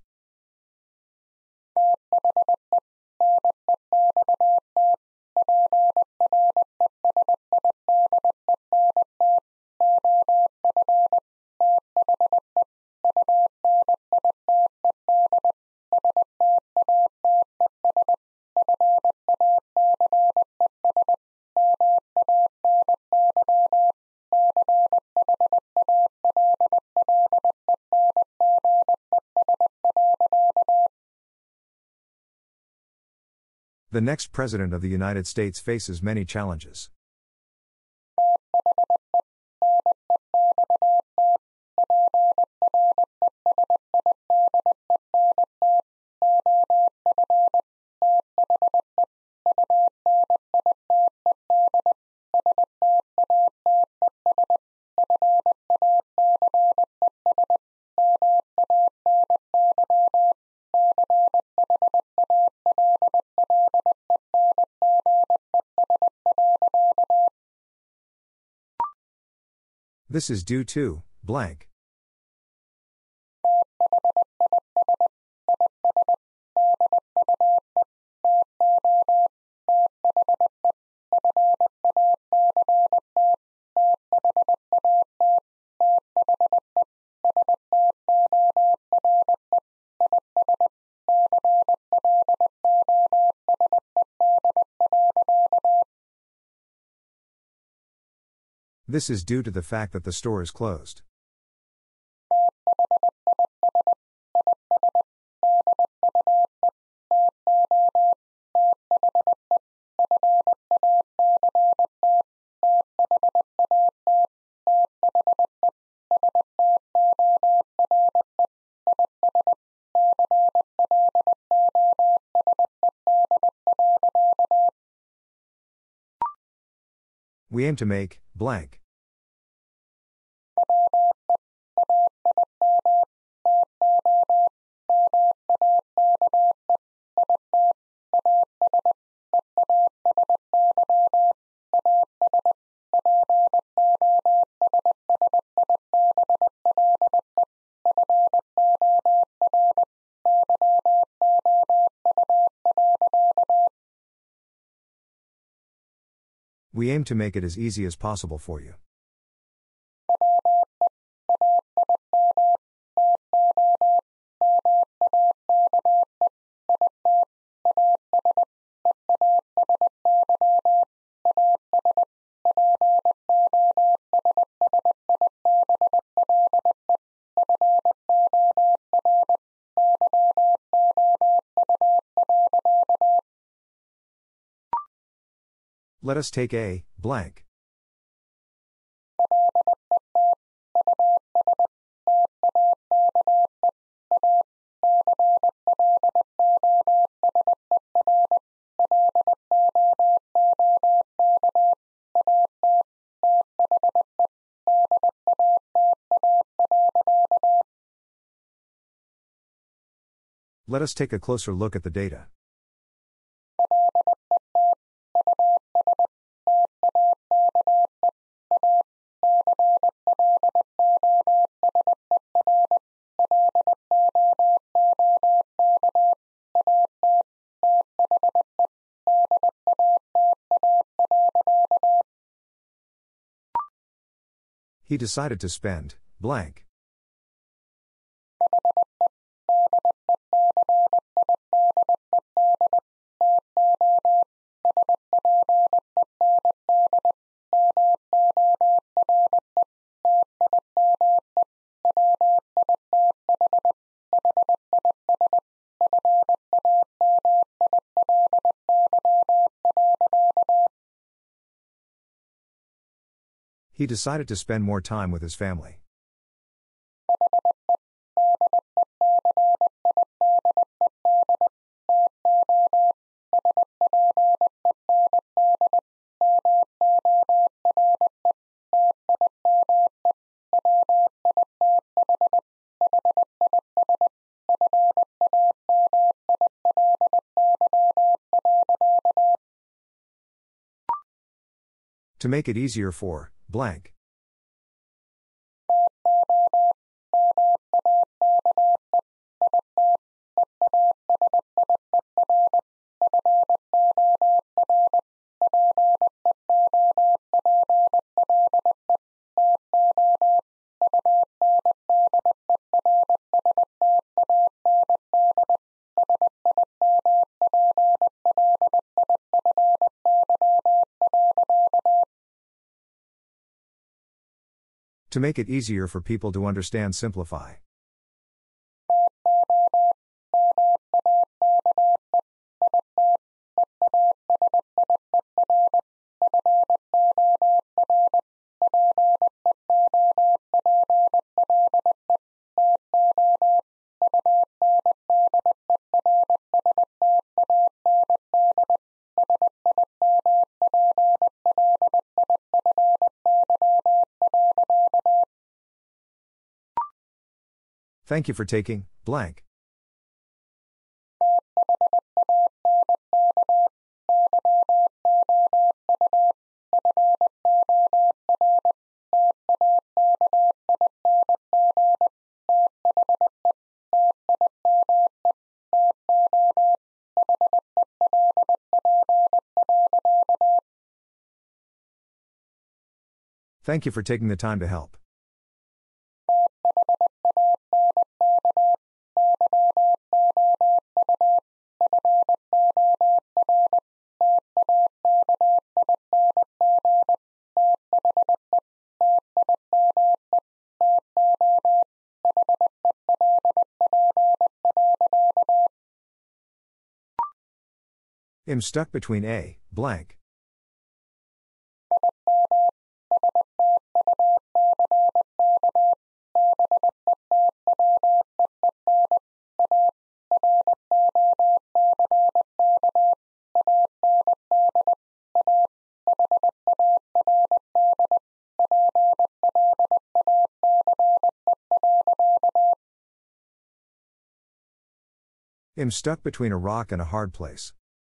The next president of the United States faces many challenges. This is due to, blank. This is due to the fact that the store is closed. We aim to make, blank. We aim to make it as easy as possible for you. Let us take a, blank. Let us take a closer look at the data. He decided to spend, blank. He decided to spend more time with his family. To make it easier for, blank. To make it easier for people to understand, simplify. Thank you for taking, blank. Thank you for taking the time to help. I'm stuck between a, blank. I'm stuck between a rock and a hard place.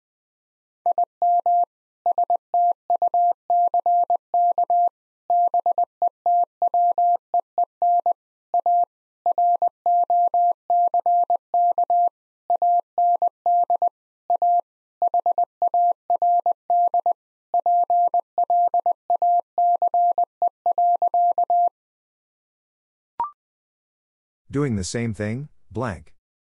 Doing the same thing, blank.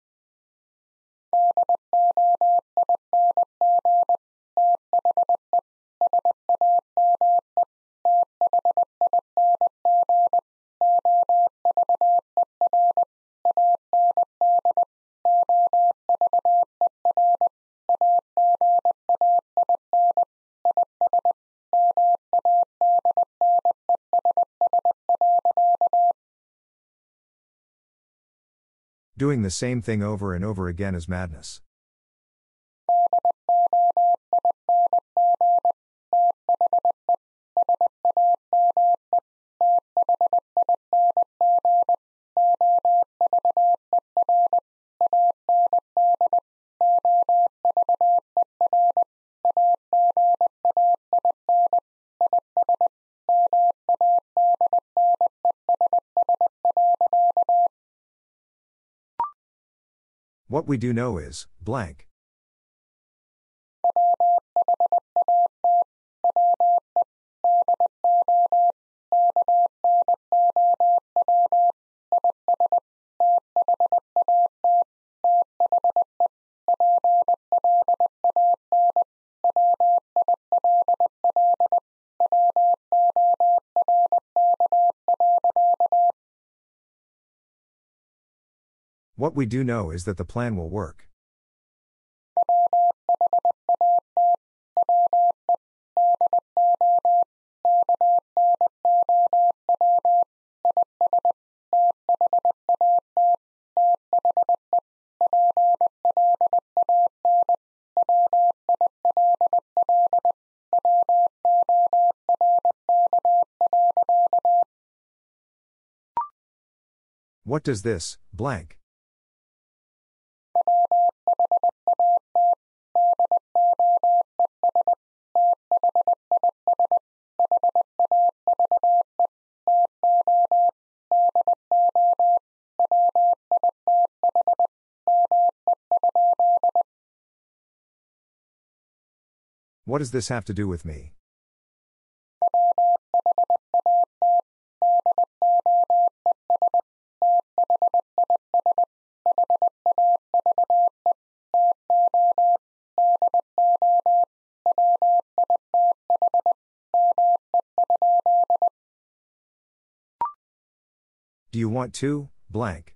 Doing the same thing over and over again is madness. What we do know is, blank. What we do know is that the plan will work. What does this, blank? What does this have to do with me? Do you want to, blank?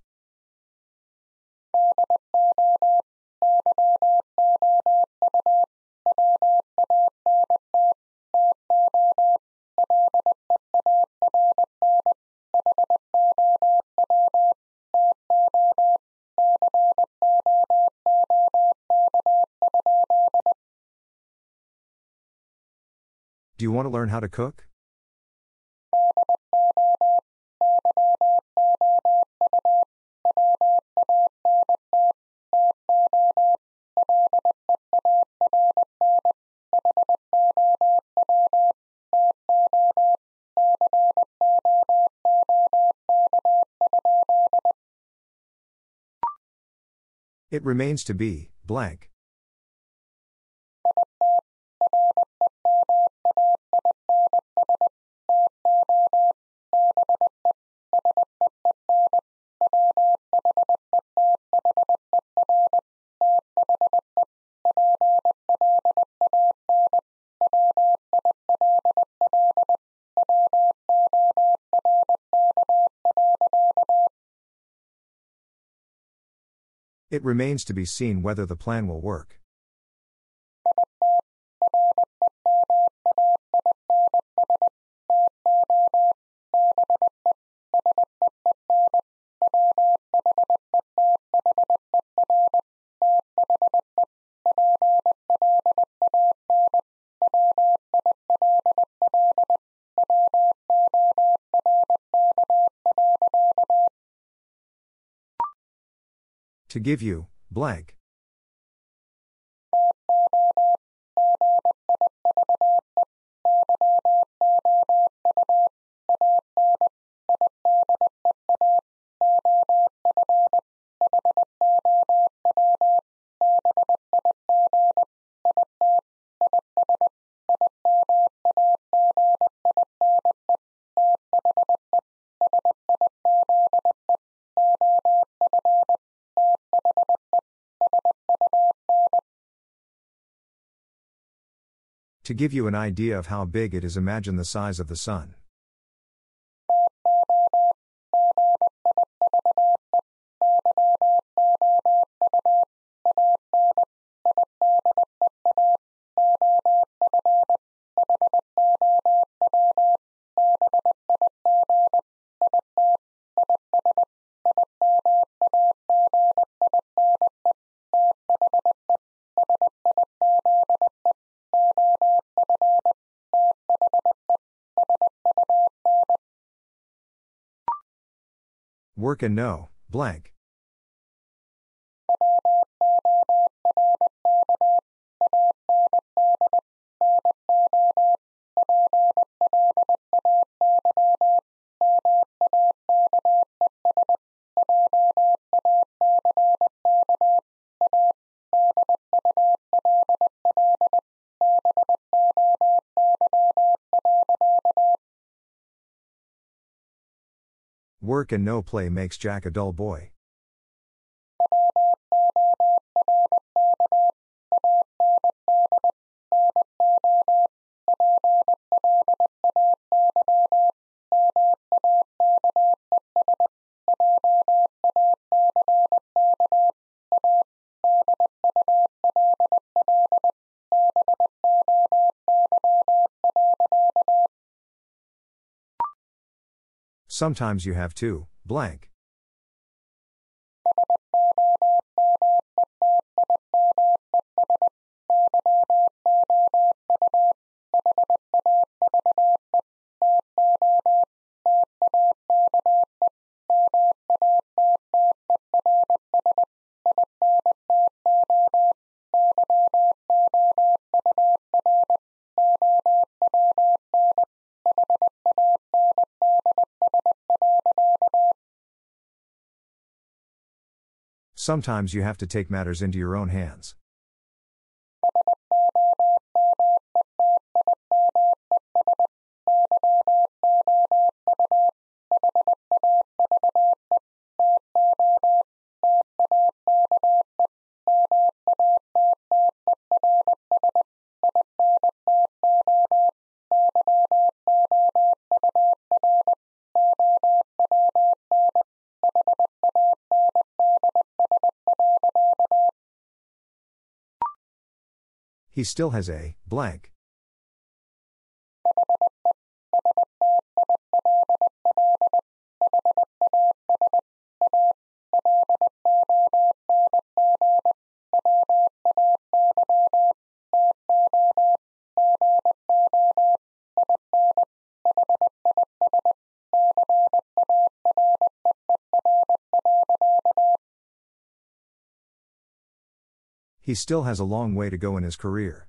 Do you want to learn how to cook? It remains to be, blank. It remains to be seen whether the plan will work. To give you, blank. To give you an idea of how big it is, imagine the size of the sun. Work and know, blank. Work and no play makes Jack a dull boy. Sometimes you have to, blank. Sometimes you have to take matters into your own hands. He still has a blank. He still has a long way to go in his career.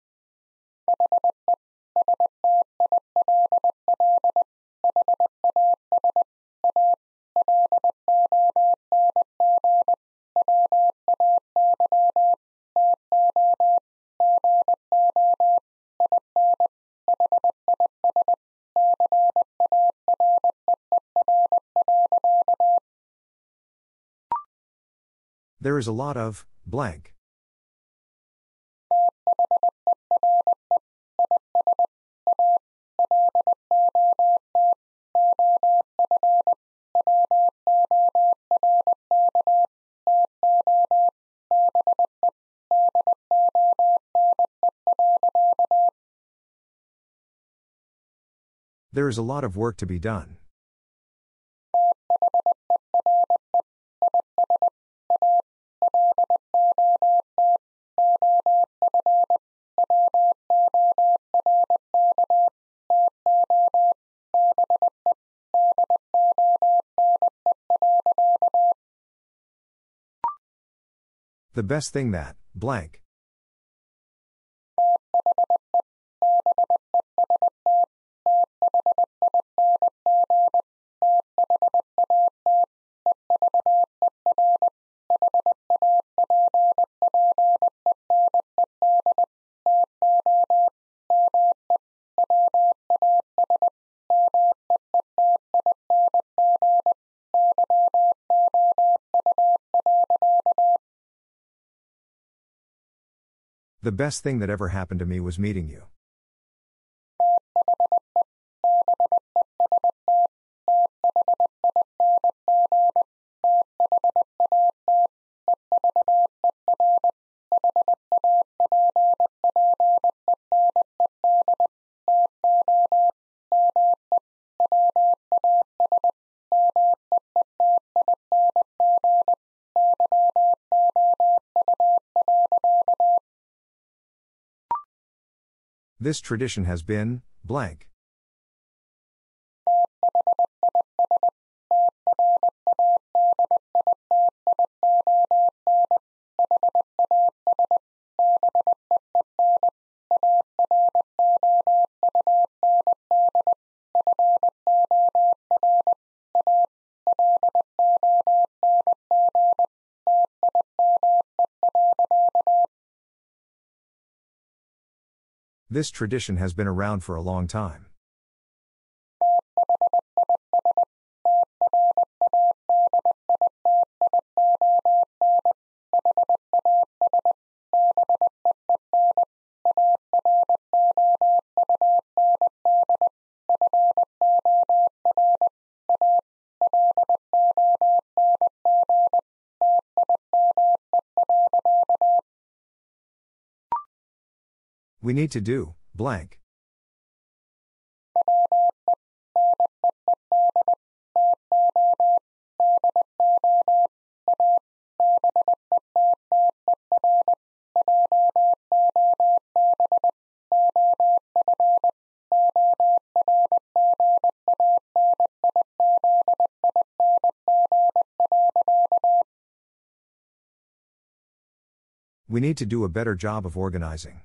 There is a lot of blank. There is a lot of work to be done. The best thing that blank. The best thing that ever happened to me was meeting you. This tradition has been blank. This tradition has been around for a long time. We need to do blank. We need to do a better job of organizing.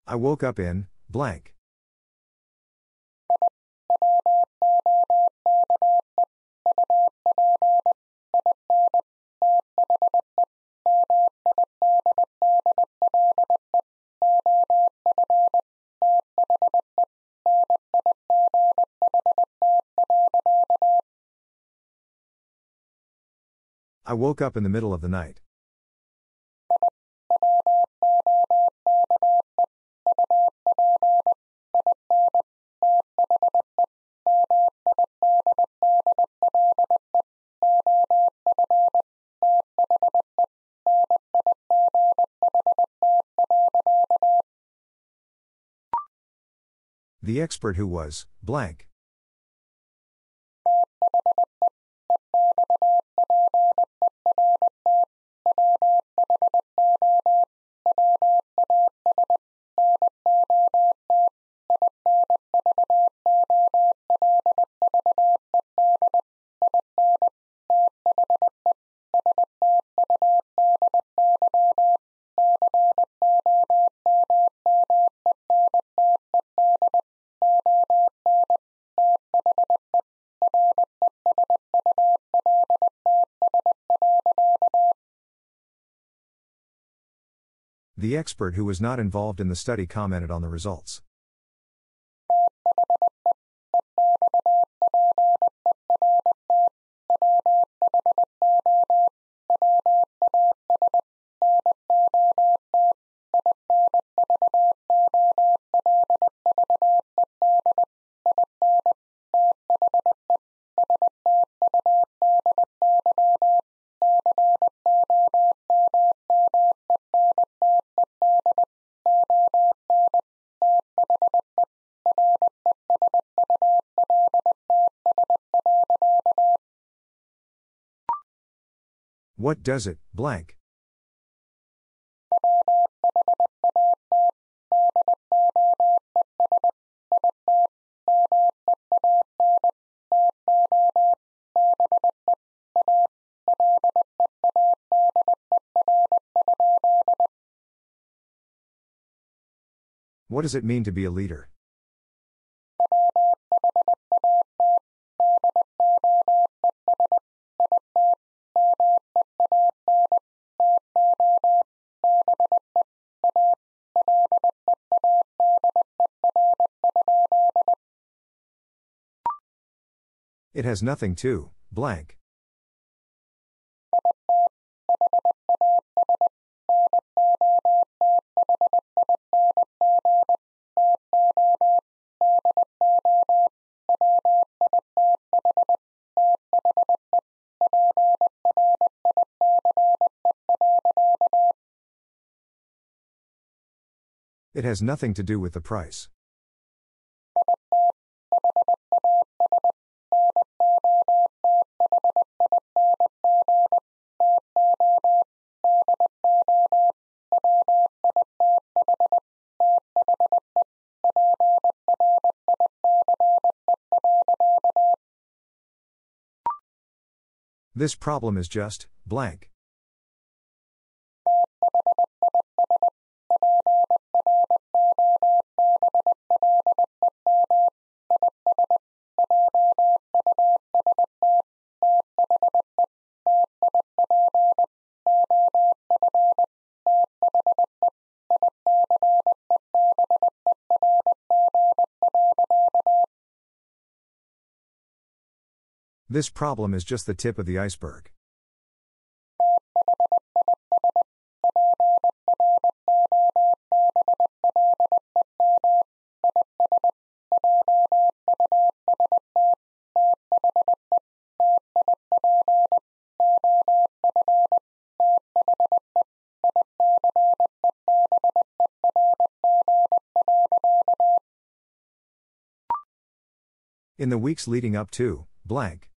I woke up in, blank. I woke up in the middle of the night. The expert who was, blank. The expert who was not involved in the study commented on the results. What does it, blank? What does it mean to be a leader? It has nothing to, blank. It has nothing to do with the price. This problem is just, blank. This problem is just the tip of the iceberg. In the weeks leading up to, blank.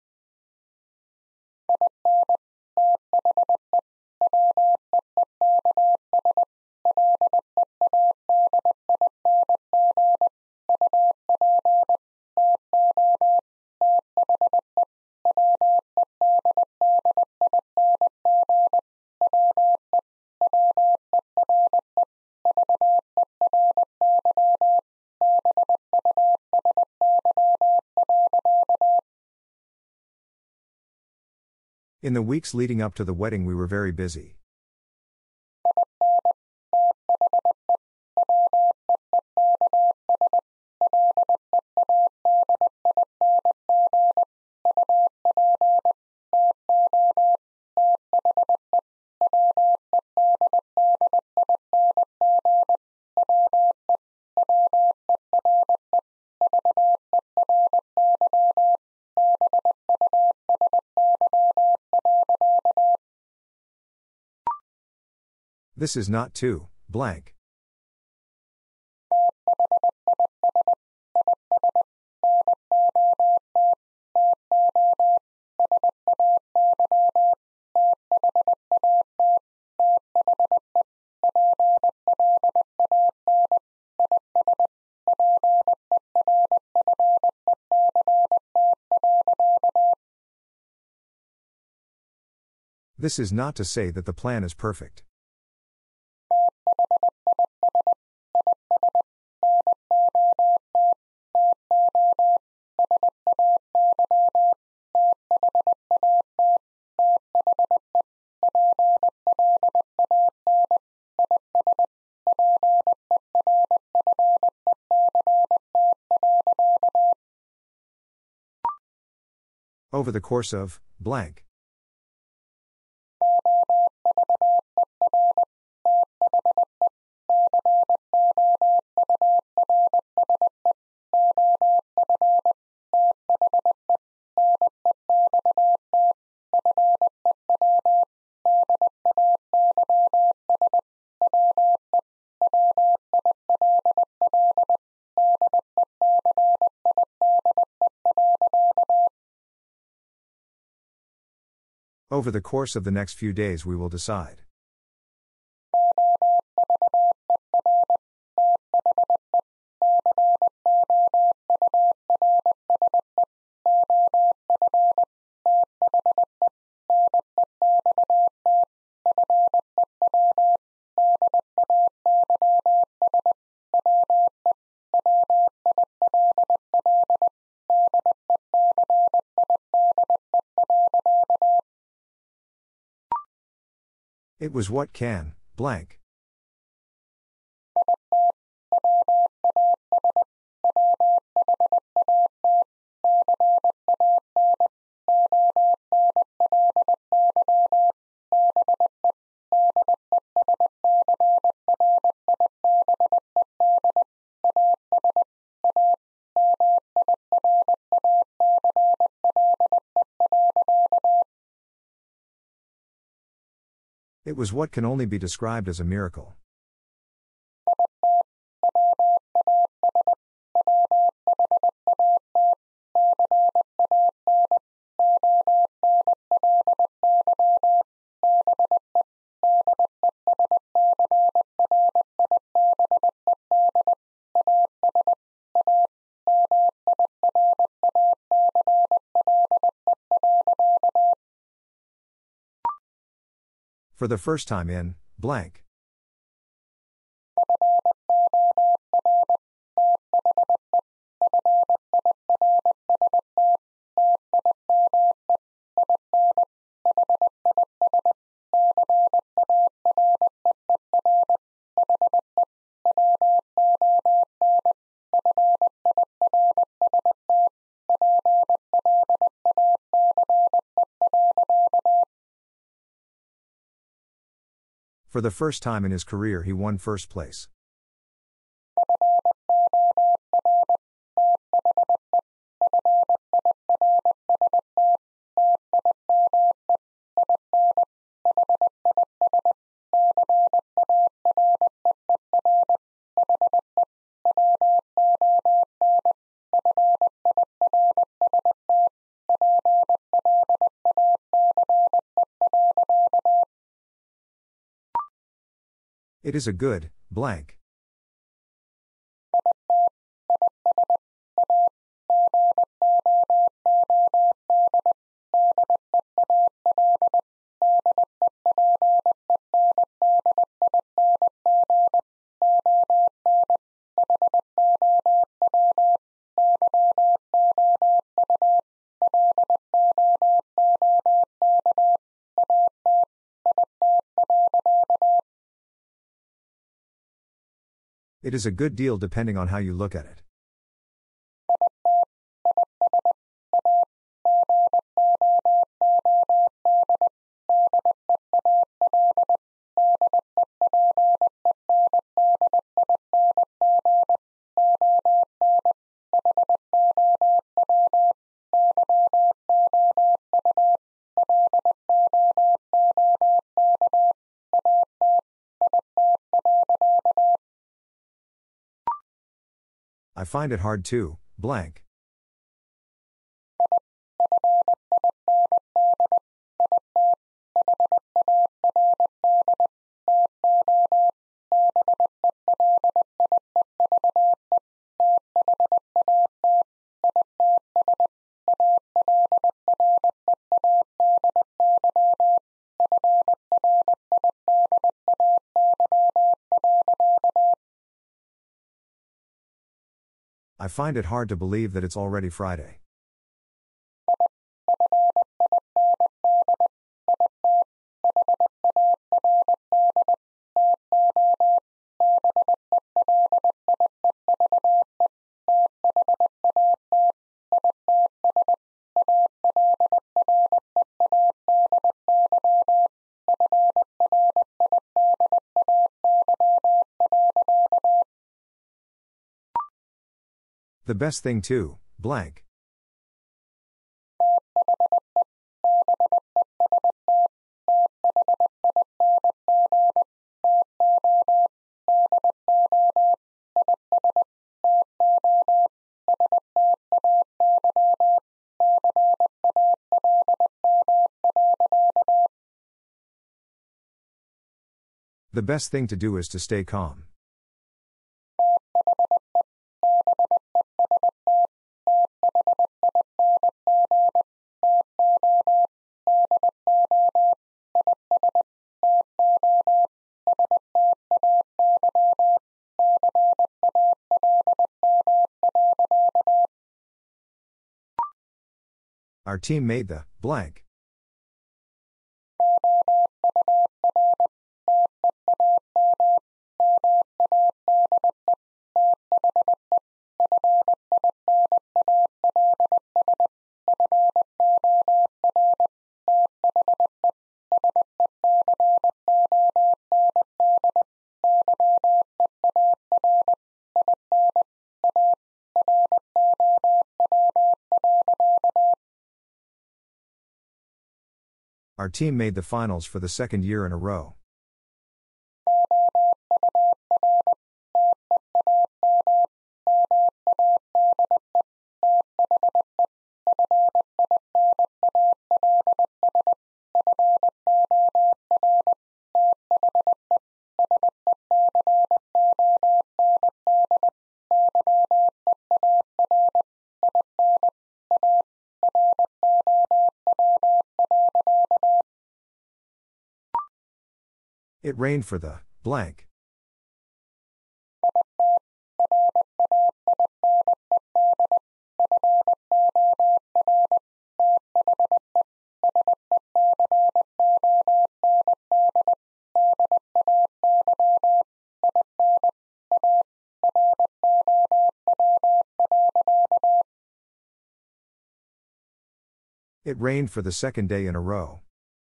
In the weeks leading up to the wedding, we were very busy. This is not too, blank. This is not to say that the plan is perfect. Over the course of, blank. Over the course of the next few days we will decide. It was what can, blank. It was what can only be described as a miracle. For the first time in, blank. For the first time in his career he won first place. It is a good, blank. It is a good deal depending on how you look at it. I find it hard to, blank. I find it hard to believe that it's already Friday. The best thing to, blank. The best thing to do is to stay calm. Our team made the, blank. Our team made the finals for the second year in a row. It rained for the, blank. It rained for the second day in a row.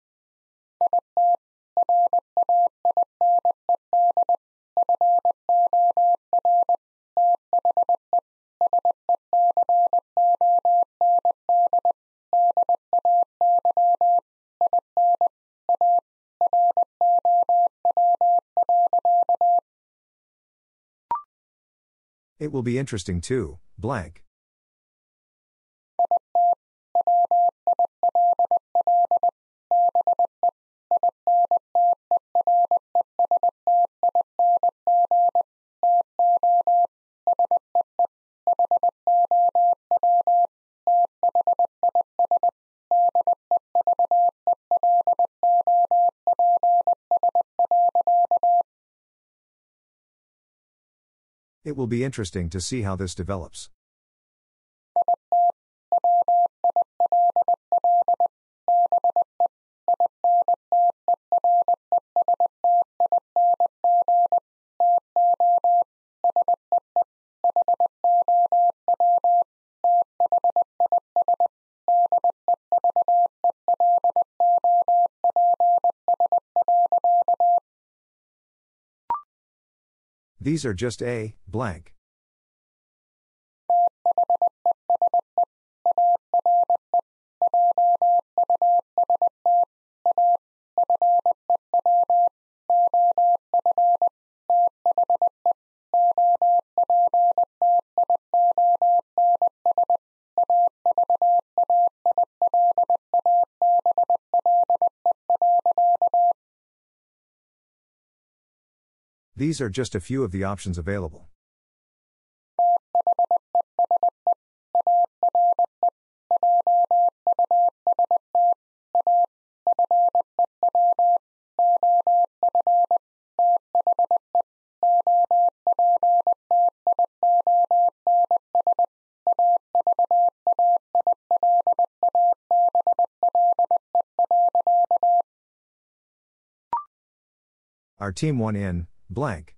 It will be interesting too, blank. It will be interesting to see how this develops. These are just a blank. These are just a few of the options available. Our team won in blank.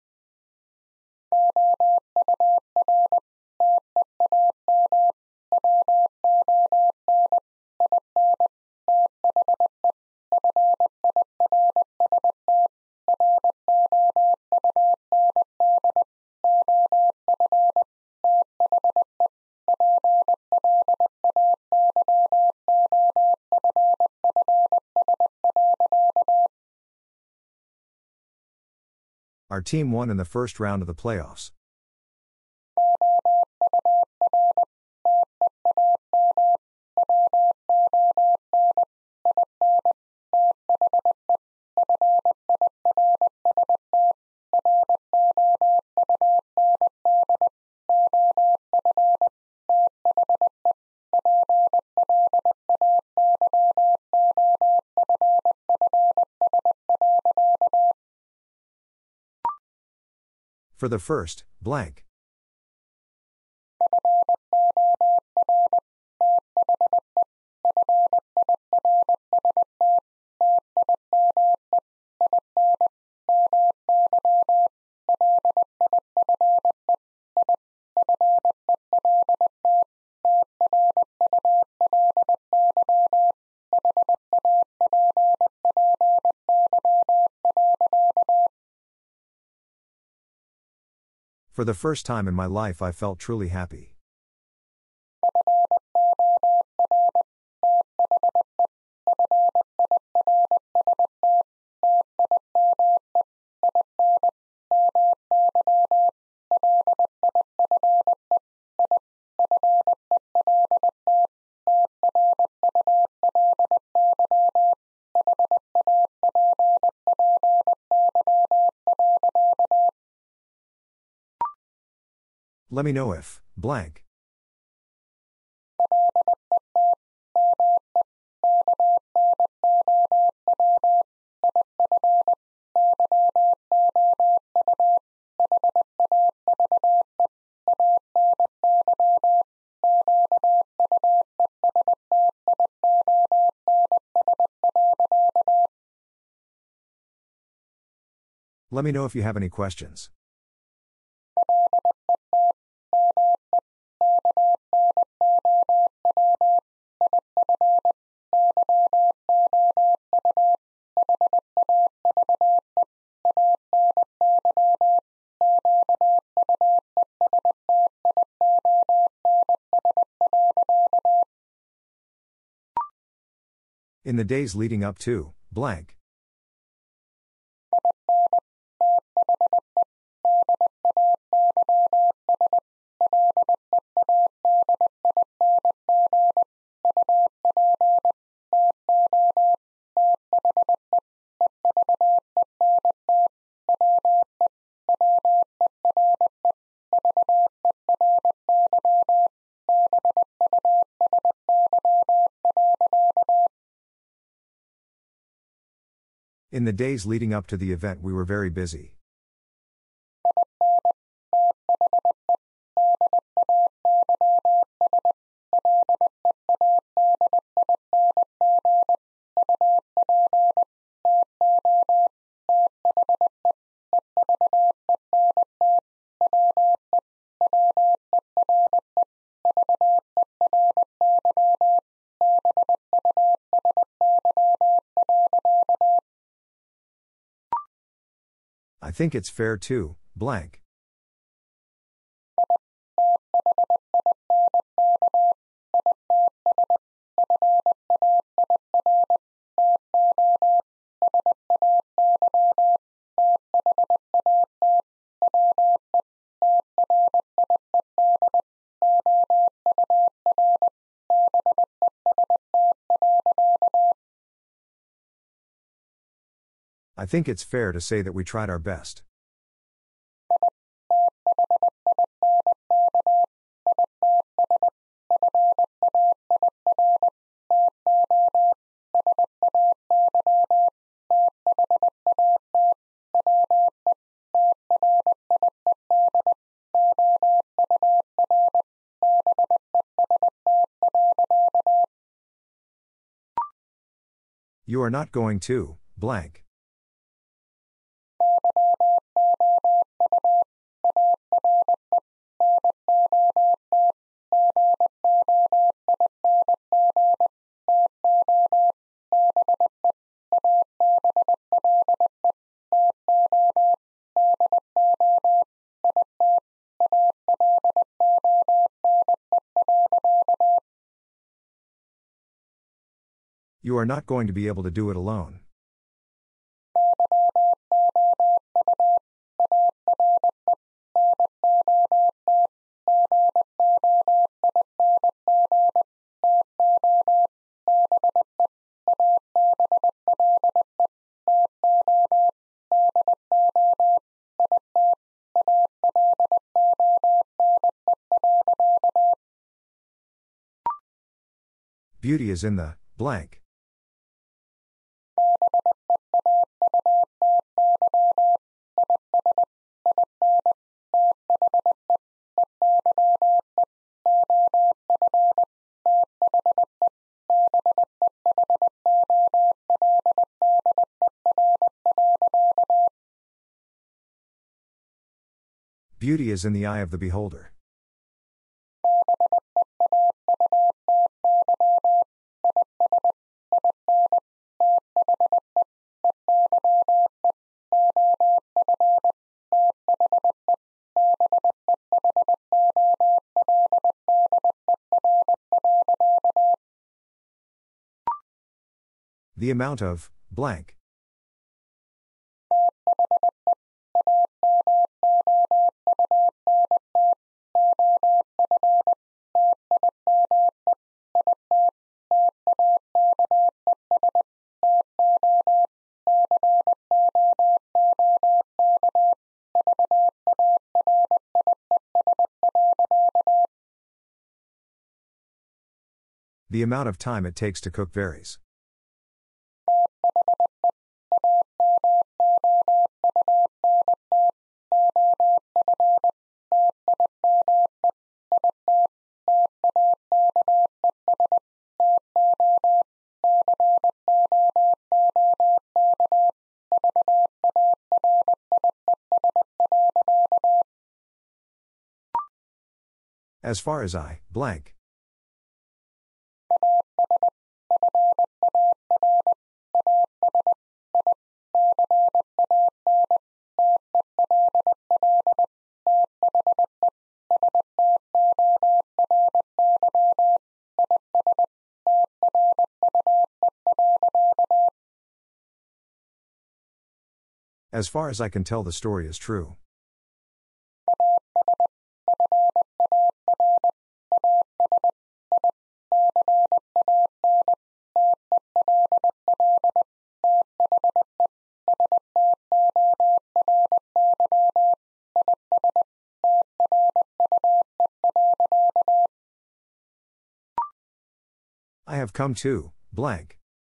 Our team won in the first round of the playoffs. For the first, blank. For the first time in my life, I felt truly happy. Let me know if blank. Let me know if you have any questions. In the days leading up to blank. In the days leading up to the event, we were very busy. I think it's fair to blank. I think it's fair to say that we tried our best. You are not going to, blank. You are not going to be able to do it alone. Beauty is in the blank. Beauty is in the eye of the beholder. The amount of blank. The amount of time it takes to cook varies. As far as I, blank. As far as I can tell, the story is true. I have come to, blank.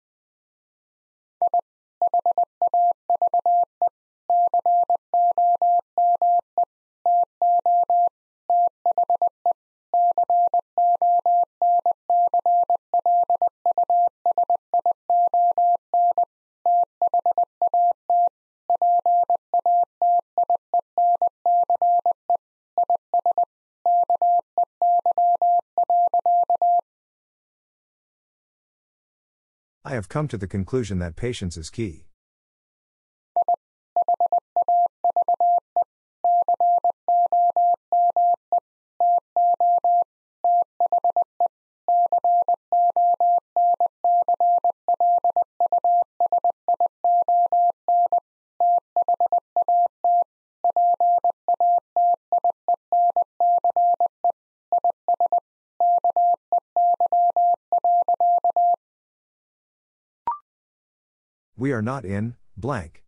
I have come to the conclusion that patience is key. We are not in, blank.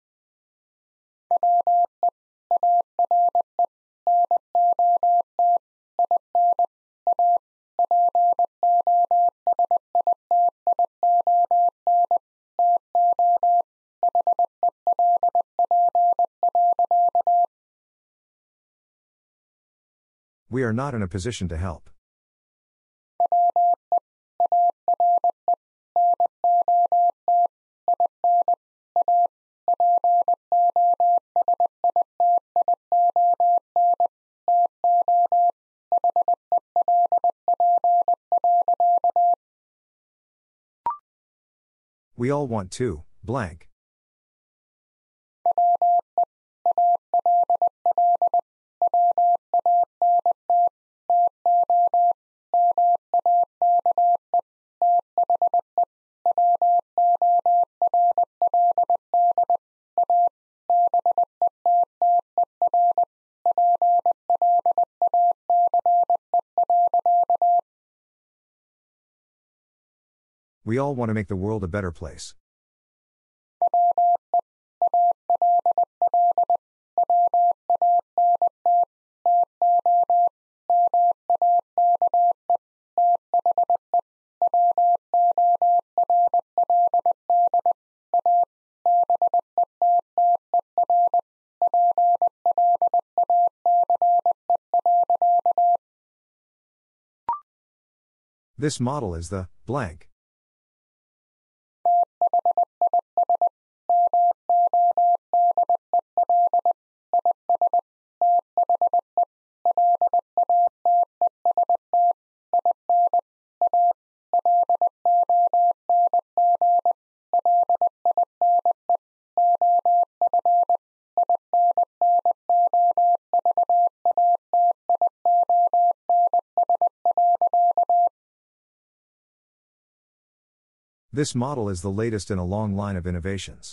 We are not in a position to help. We all want to, blank. We all want to make the world a better place. This model is the blank. This model is the latest in a long line of innovations.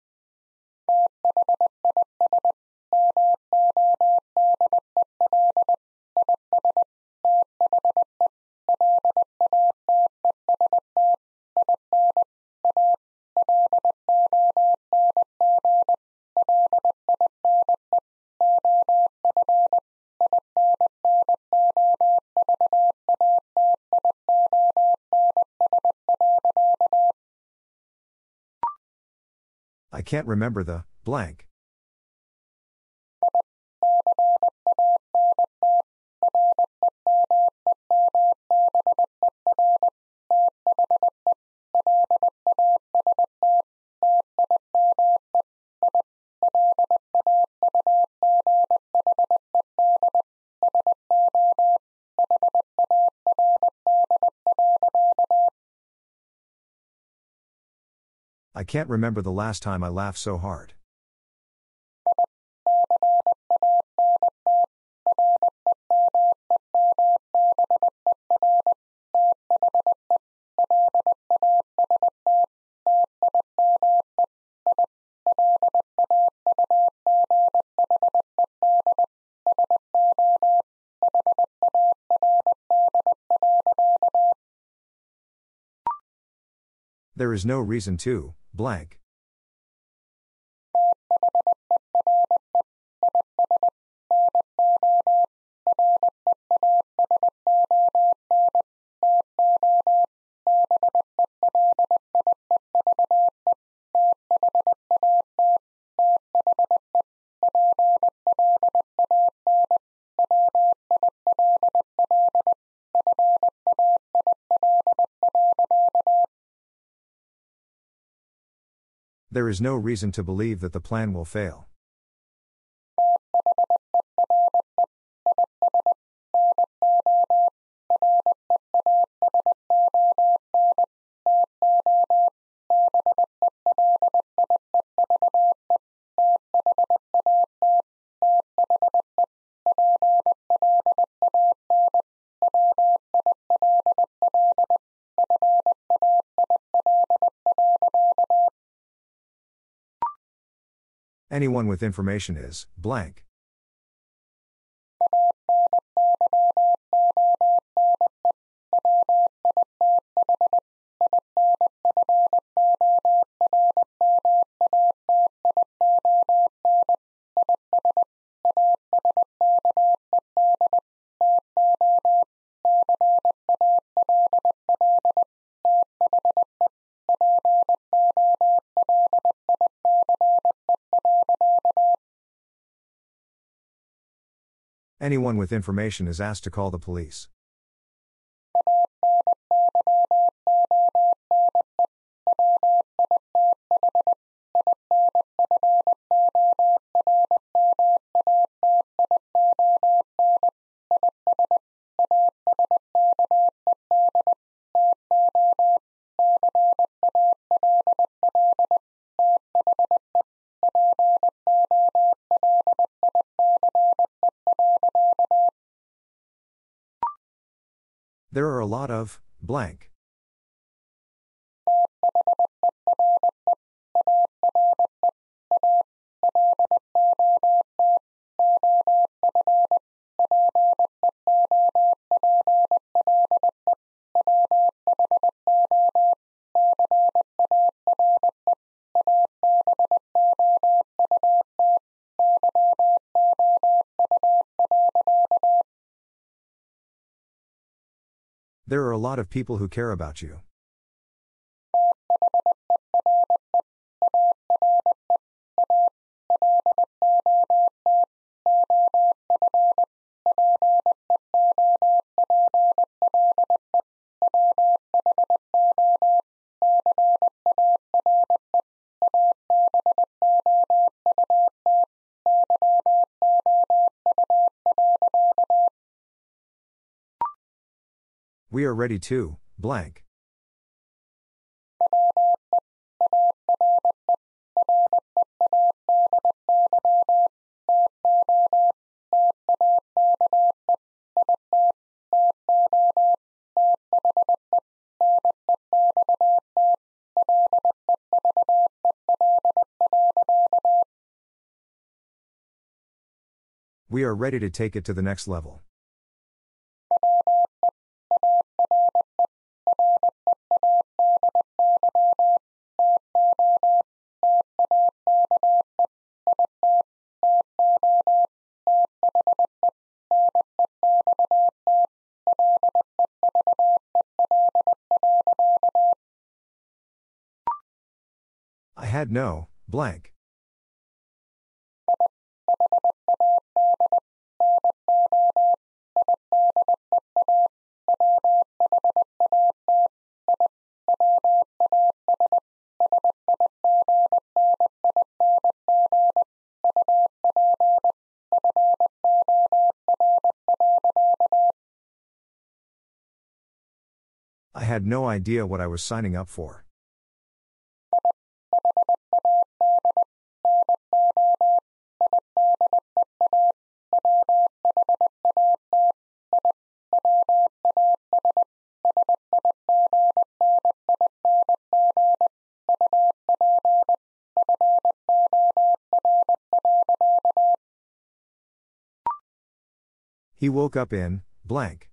I can't remember the blank. I can't remember the last time I laughed so hard. There is no reason to, blank. There is no reason to believe that the plan will fail. Anyone with information is, blank. Anyone with information is asked to call the police. There are a lot of blank. There are a lot of people who care about you. We are ready to blank. We are ready to take it to the next level. I had no blank. I had no idea what I was signing up for. He woke up in blank.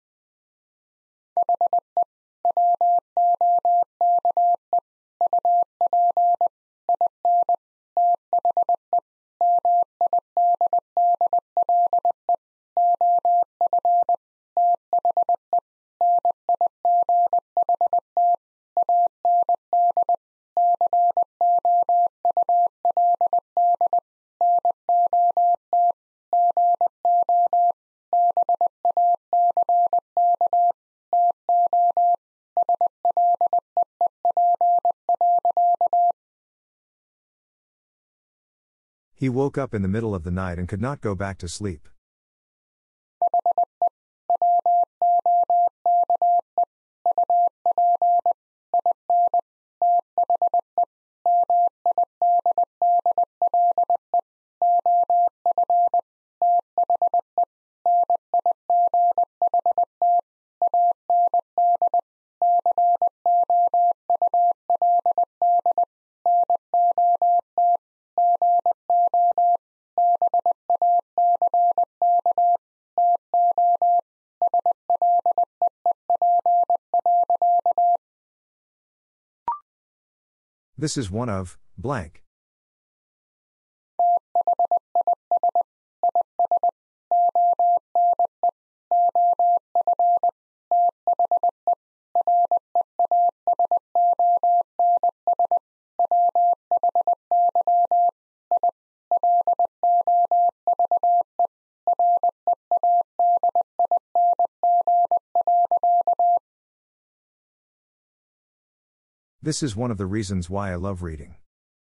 He woke up in the middle of the night and could not go back to sleep. This is one of blank. This is one of the reasons why I love reading.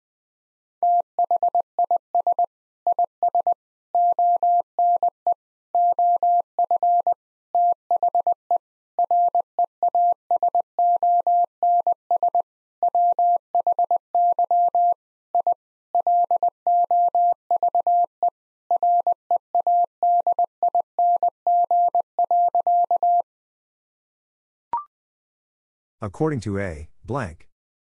According to A, blank.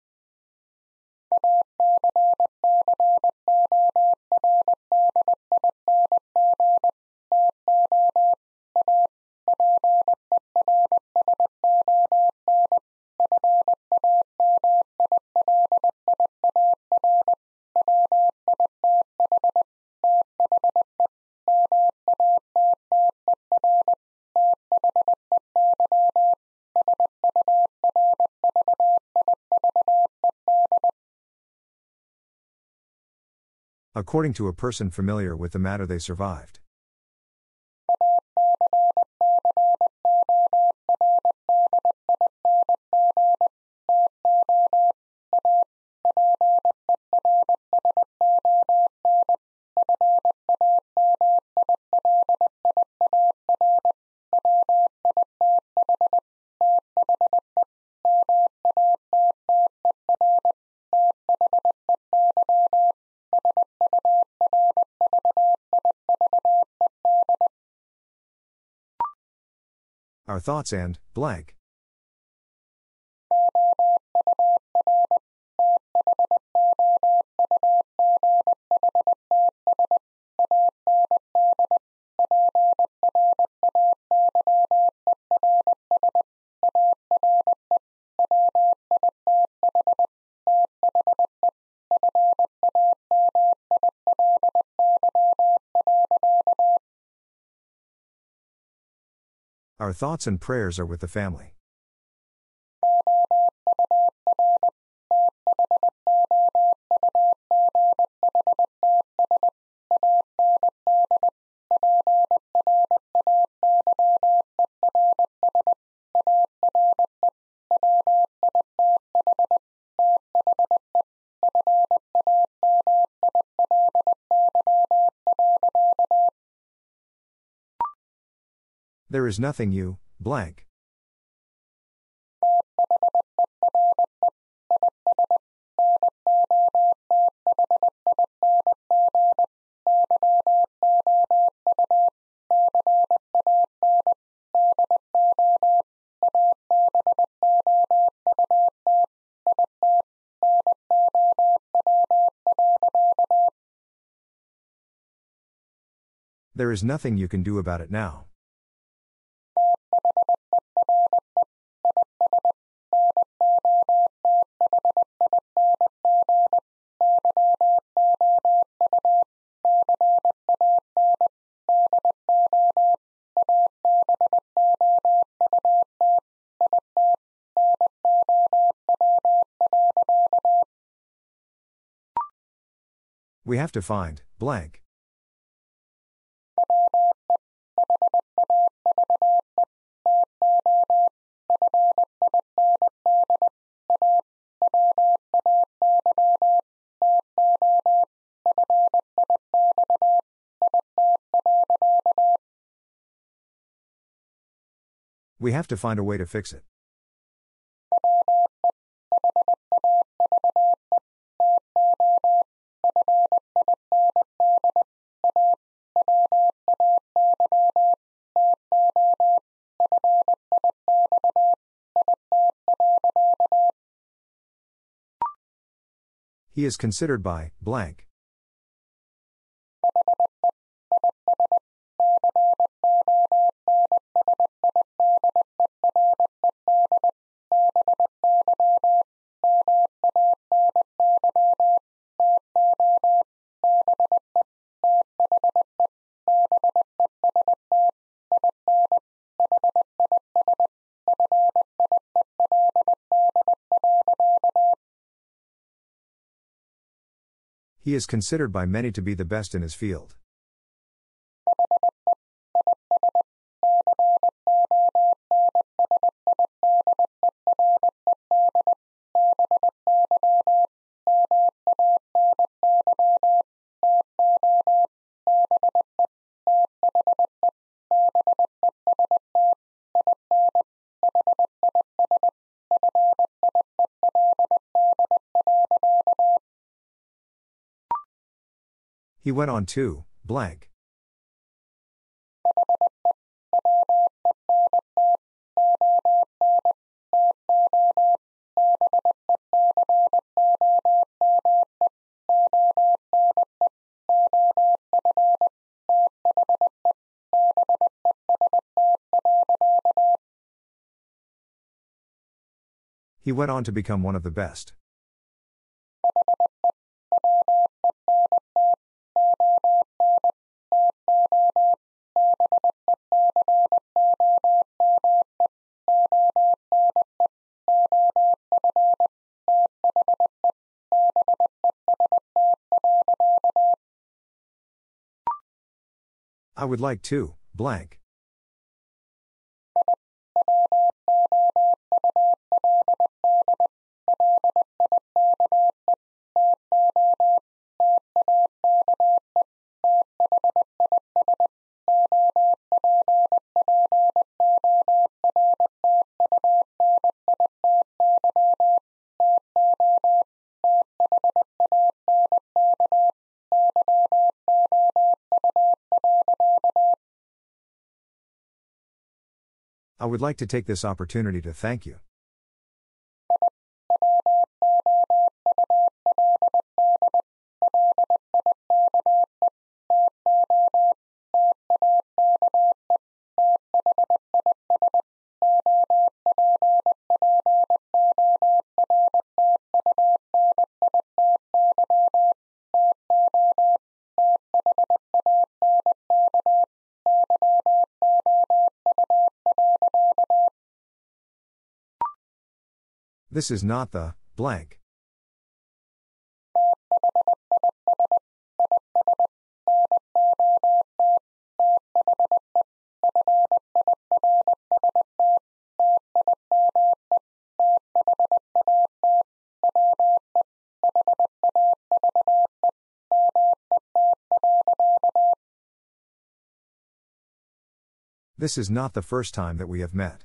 According to a person familiar with the matter they survived. Our thoughts and, blank. Our thoughts and prayers are with the family. There is nothing you, blank. There is nothing you can do about it now. We have to find, blank. We have to find a way to fix it. He is considered by, blank. He is considered by many to be the best in his field. He went on to, blank. He went on to become one of the best. I would like to, blank. I would like to take this opportunity to thank you. This is not the, blank. This is not the first time that we have met.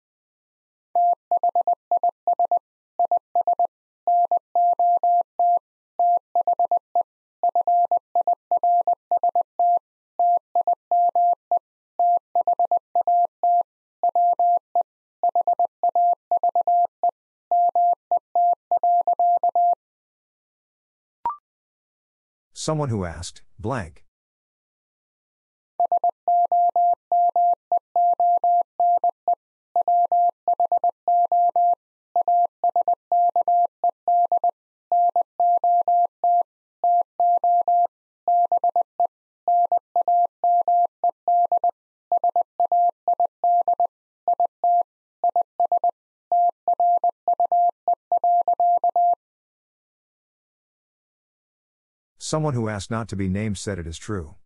Someone who asked, blank. Someone who asked not to be named said it is true.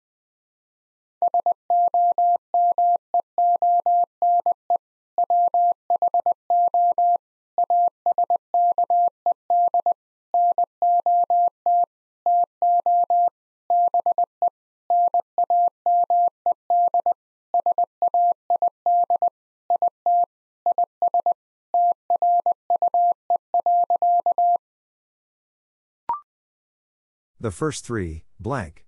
The first three, blank.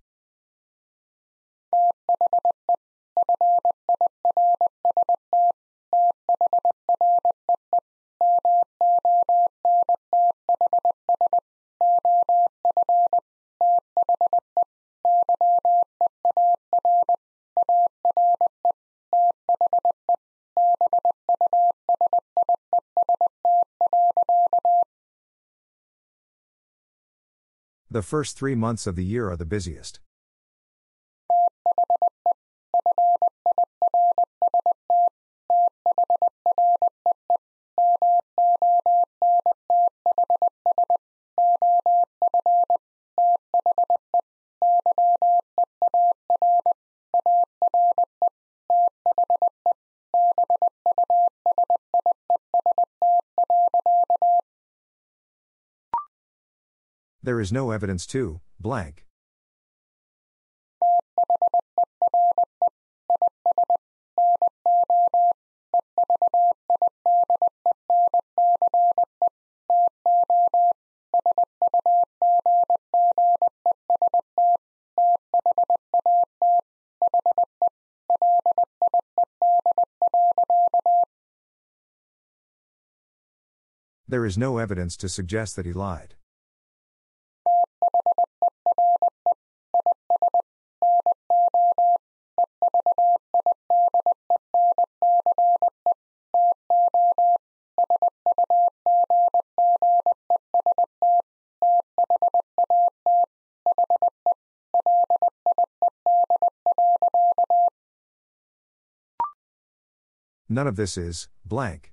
The first three months of the year are the busiest. There is no evidence to, blank. There is no evidence to suggest that he lied. None of this is, blank.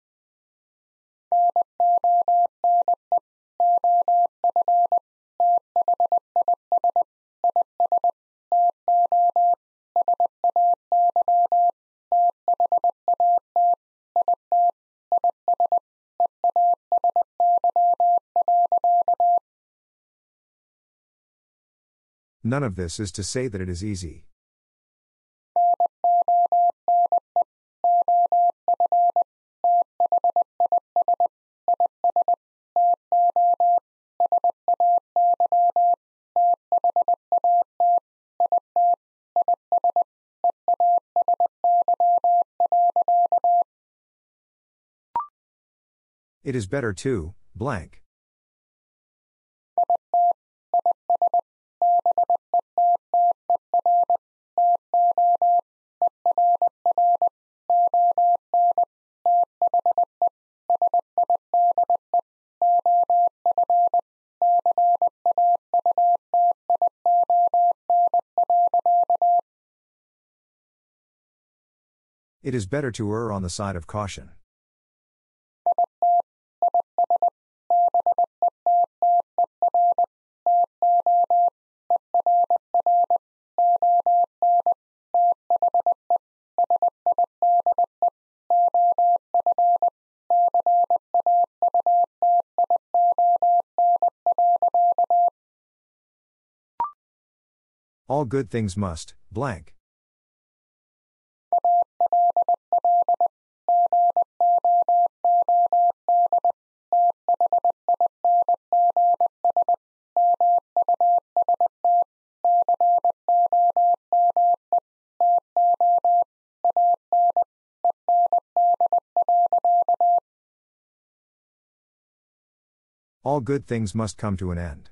None of this is to say that it is easy. It is better to, blank. It is better to err on the side of caution. All good things must, blank. All good things must come to an end.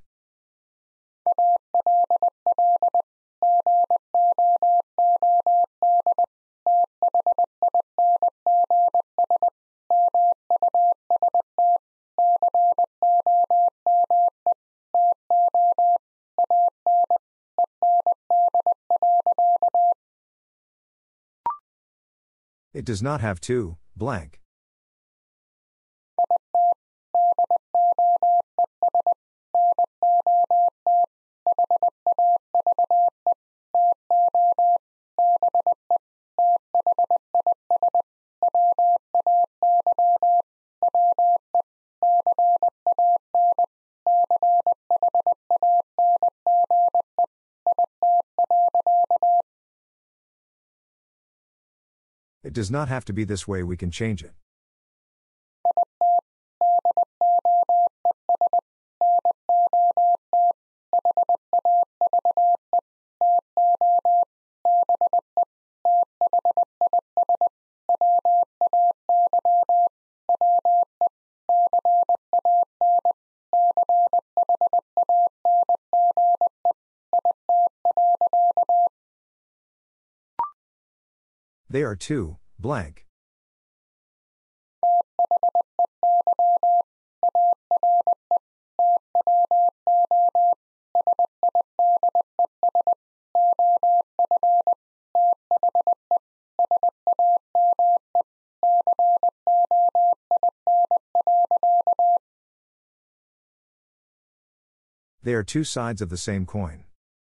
It does not have to, blank. It does not have to be this way, we can change it. They are two, blank. They are two sides of the same coin.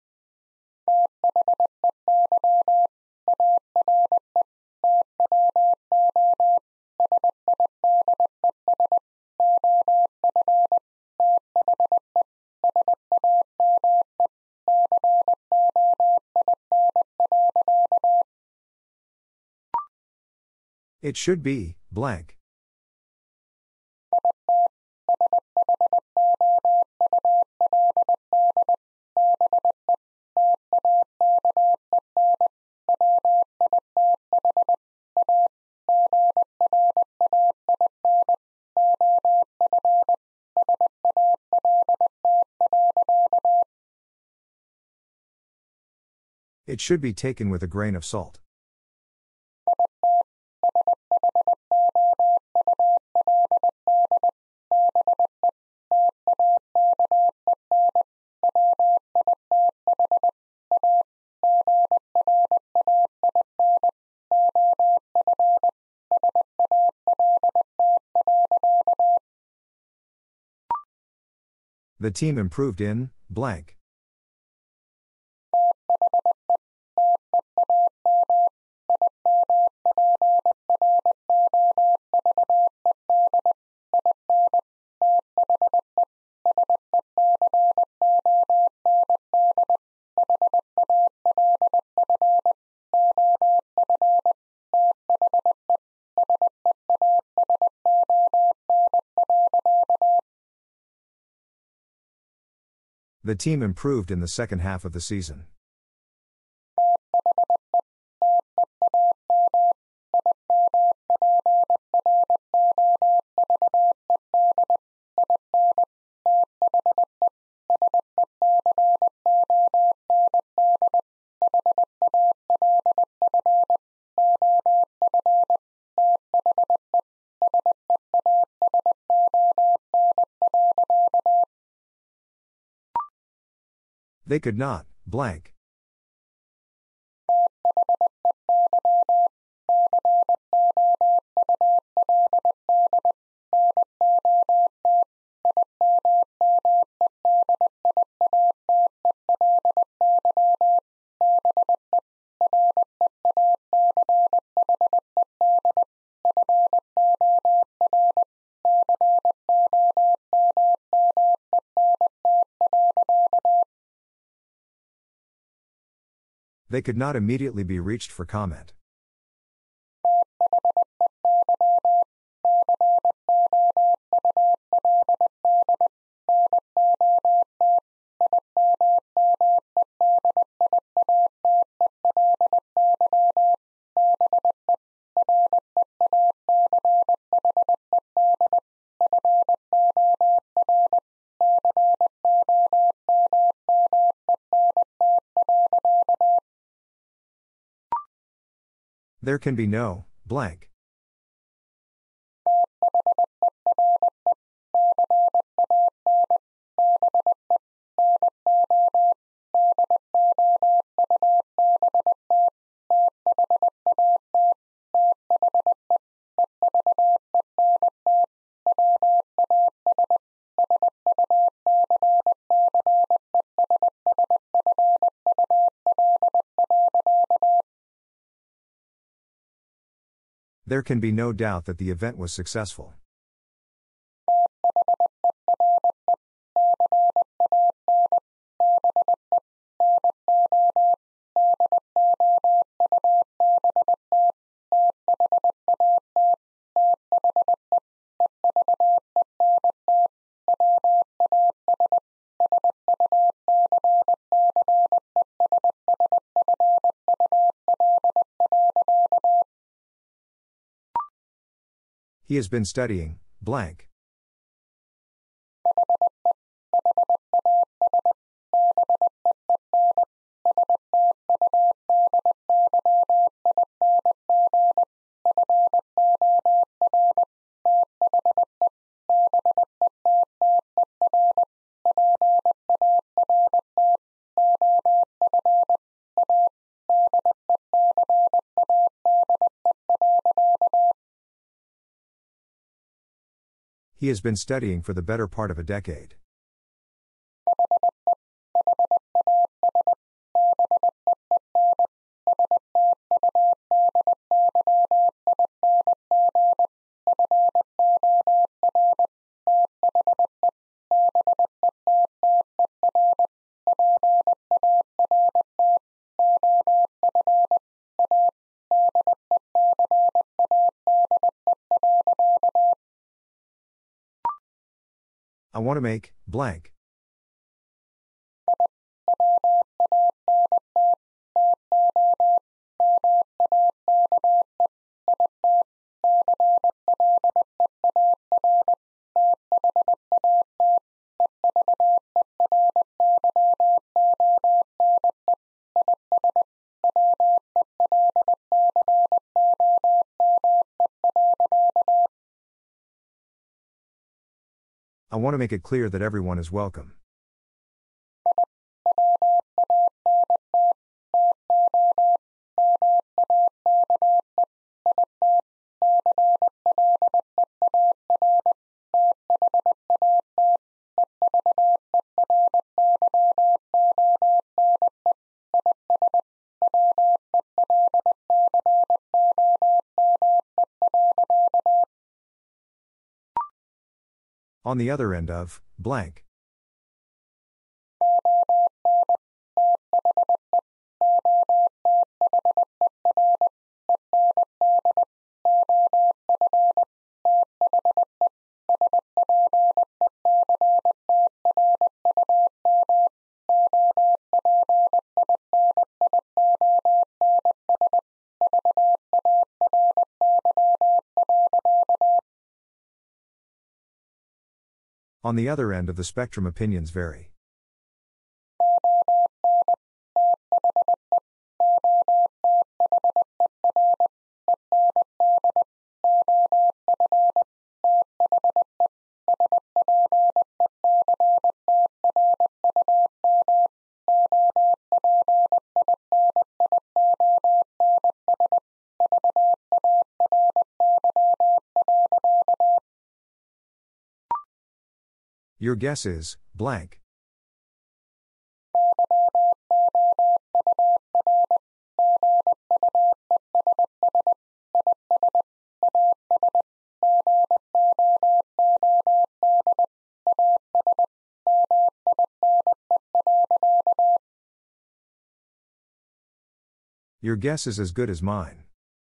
It should be, blank. It should be taken with a grain of salt. The team improved in blank. The team improved in the second half of the season. They could not blank. They could not immediately be reached for comment. There can be no blank. There can be no doubt that the event was successful. He has been studying blank. He has been studying for the better part of a decade. I want to make blank. I want to make it clear that everyone is welcome. On the other end of, blank. On the other end of the spectrum, opinions vary. Your guess is, blank. Your guess is as good as mine.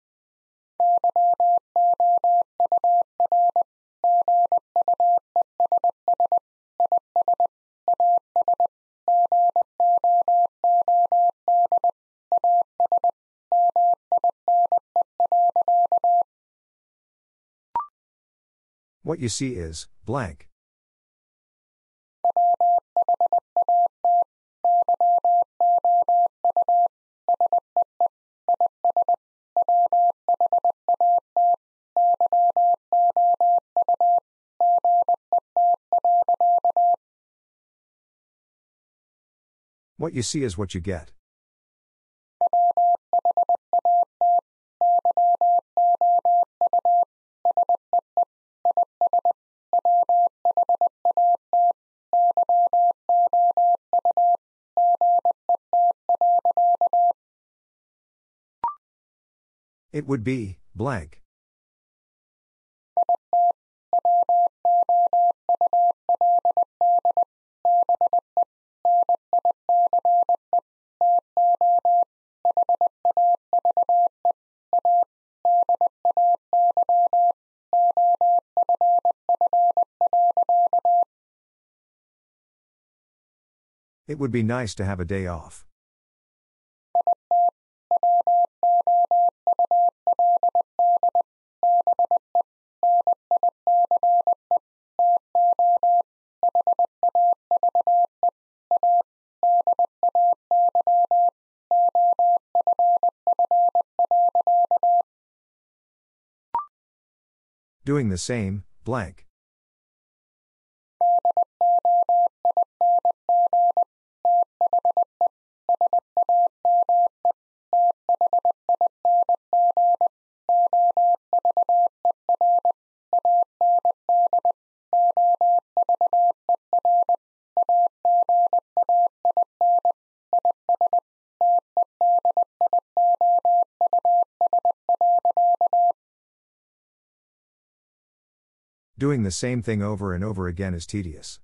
What you see is, blank. What you see is what you get. It would be, blank. It would be nice to have a day off. Doing the same, blank. Doing the same thing over and over again is tedious.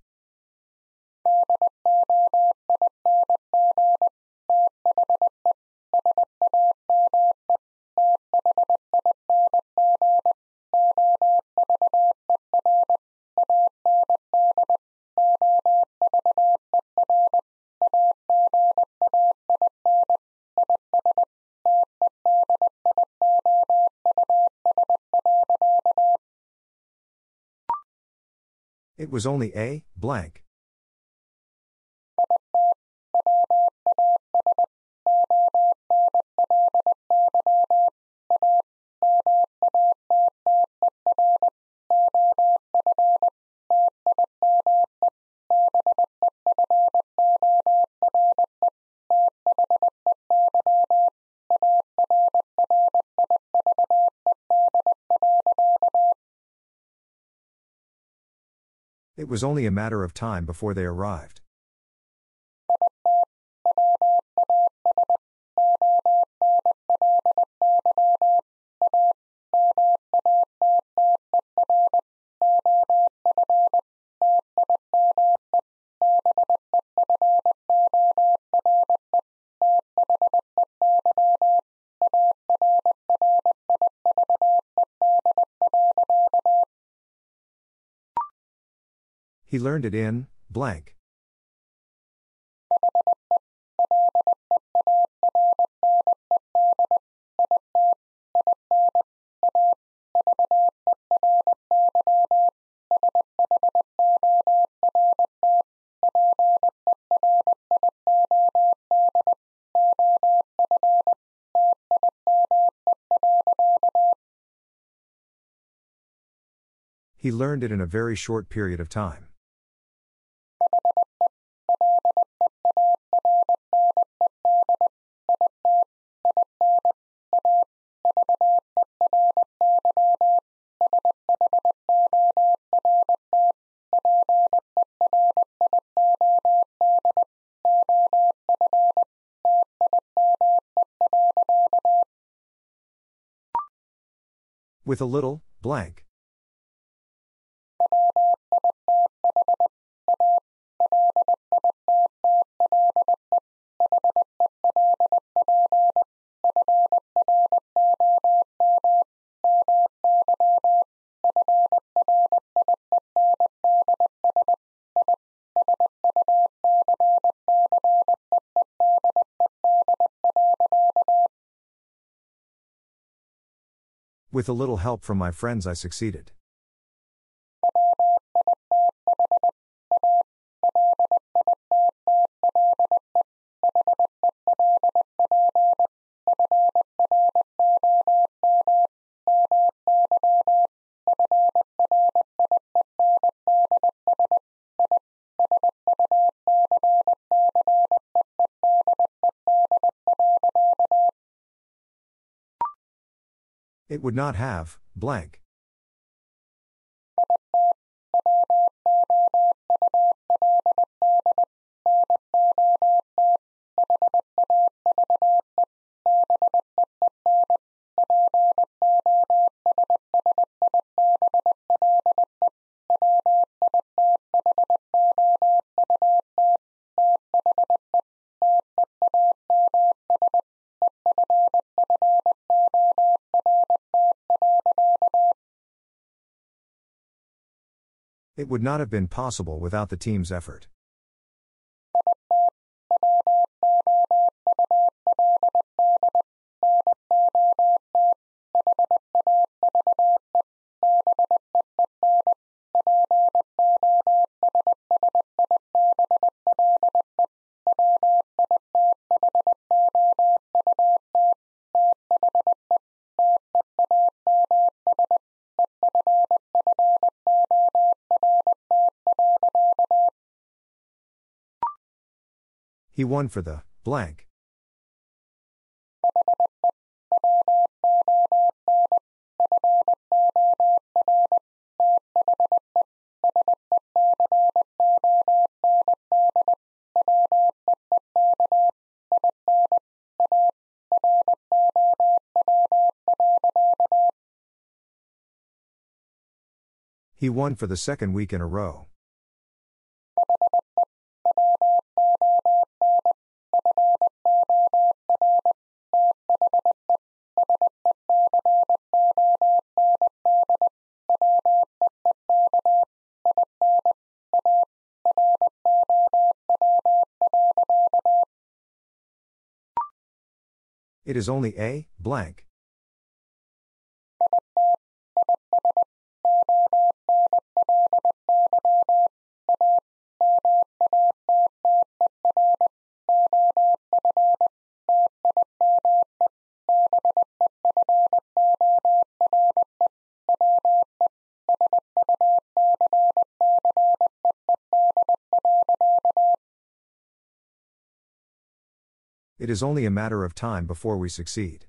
It was only a, blank. It was only a matter of time before they arrived. He learned it in blank. He learned it in a very short period of time. With a little blank. With a little help from my friends, I succeeded. It would not have blank. It would not have been possible without the team's effort. He won for the blank. He won for the second week in a row. It is only a blank. It is only a matter of time before we succeed.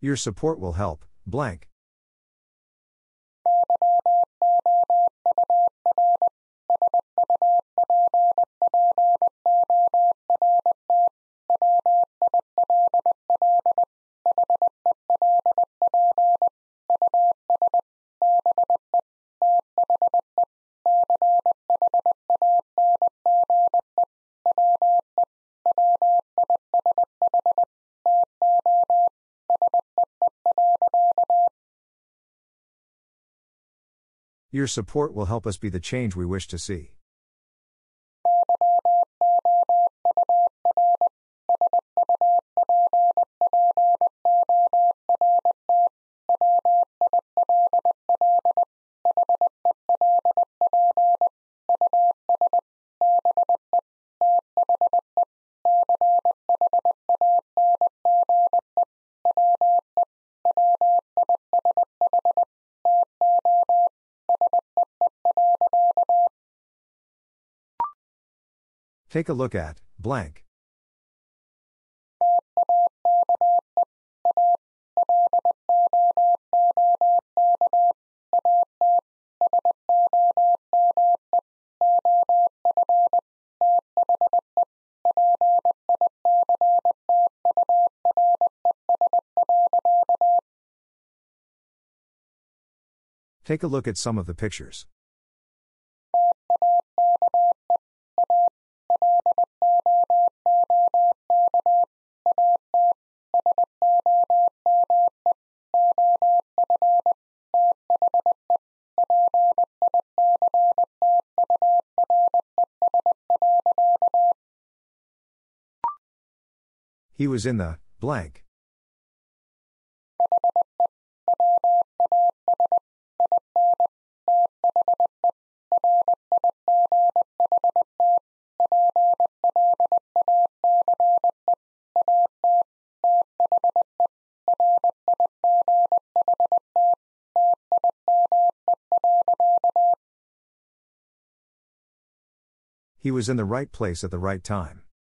Your support will help, blank. Your support will help us be the change we wish to see. Take a look at, blank. Take a look at some of the pictures. He was in the blank. He was in the right place at the right time.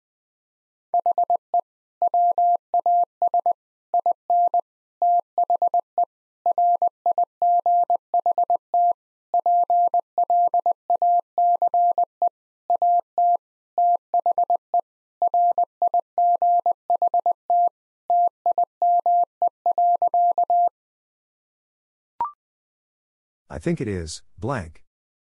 I think it is, blank.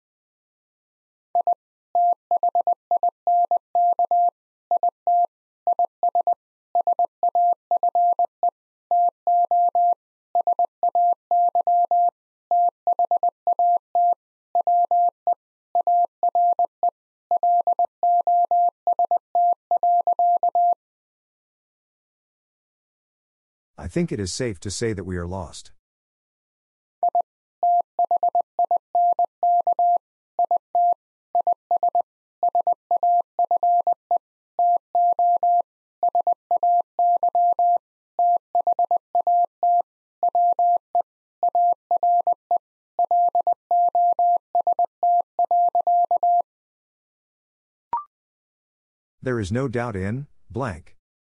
I think it is safe to say that we are lost. There is no doubt in, blank.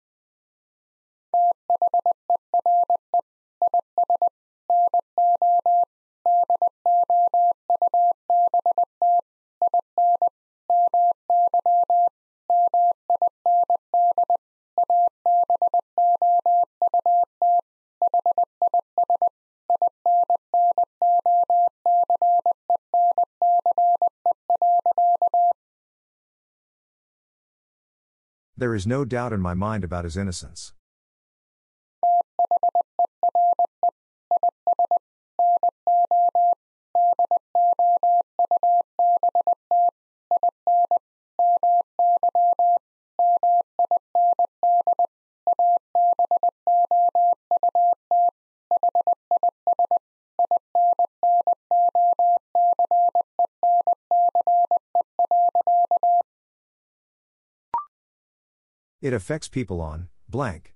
There is no doubt in my mind about his innocence. It affects people on, blank.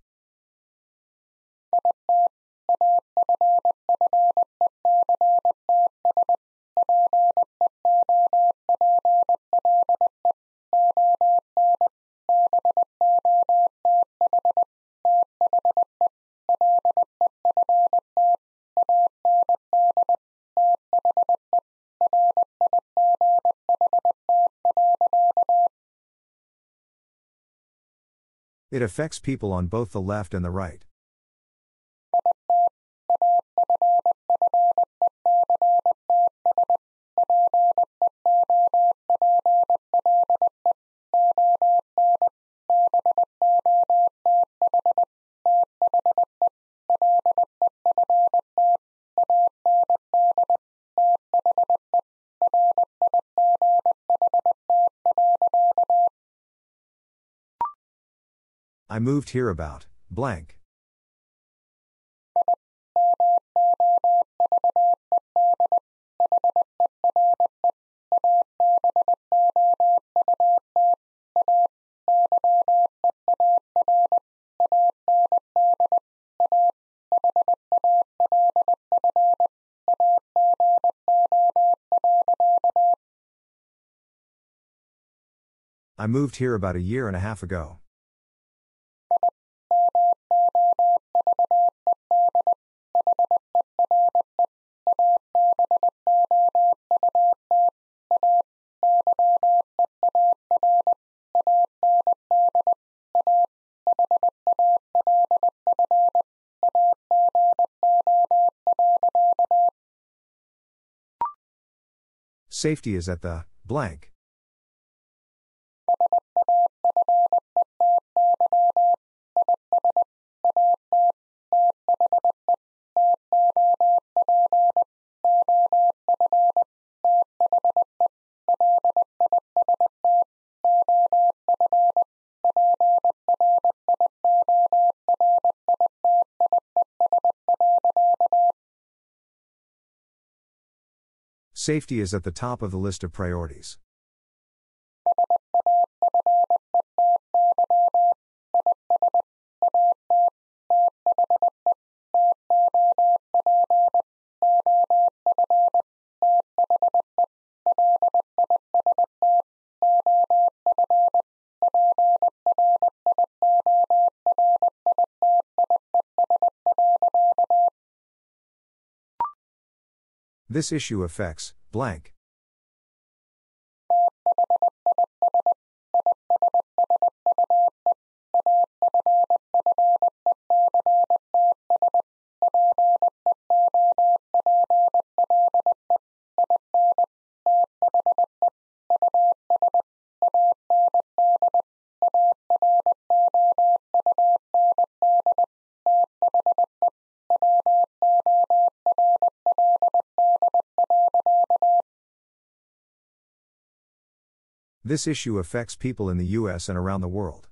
It affects people on both the left and the right. I moved here about blank. I moved here about a year and a half ago. Safety is at the blank. Safety is at the top of the list of priorities. This issue affects blank. This issue affects people in the U S and around the world.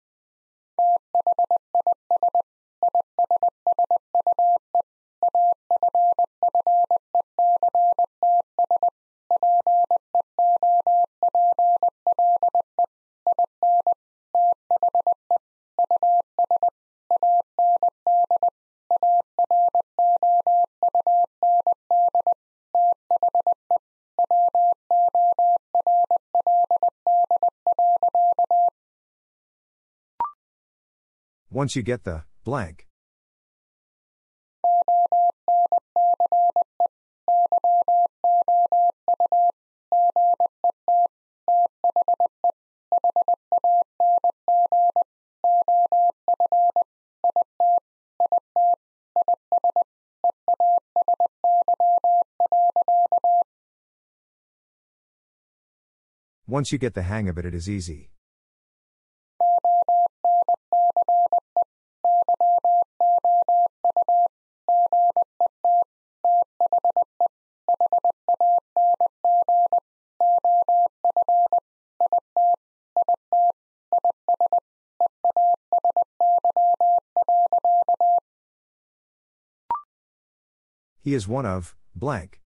Once you get the blank. Once you get the hang of it, it is easy. He is one of blank.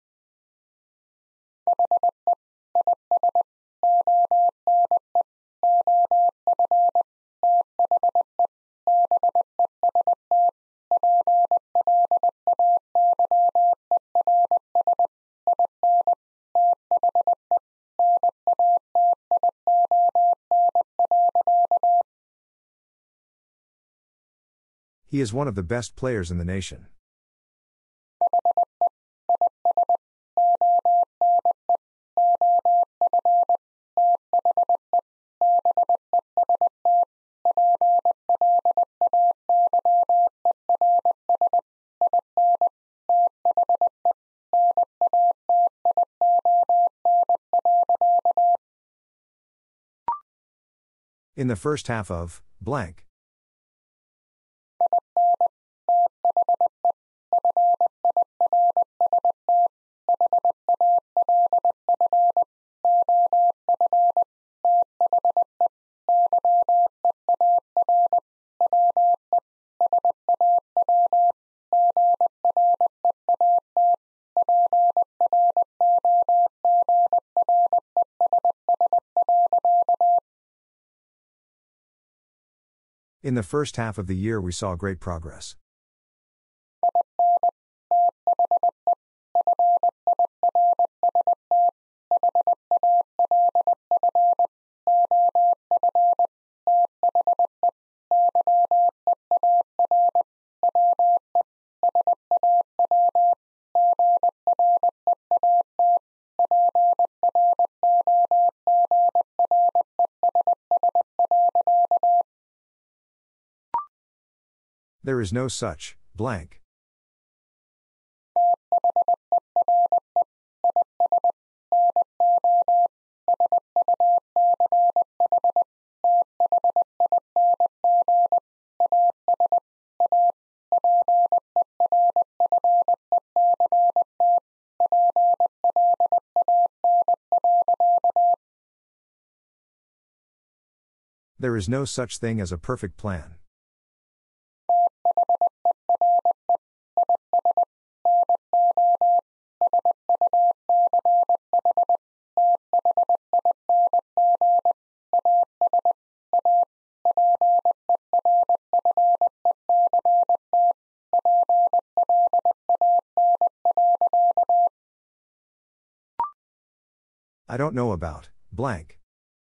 He is one of the best players in the nation. In the first half of, blank. In the first half of the year we saw great progress. There is no such, blank. There is no such thing as a perfect plan. I don't know about, blank.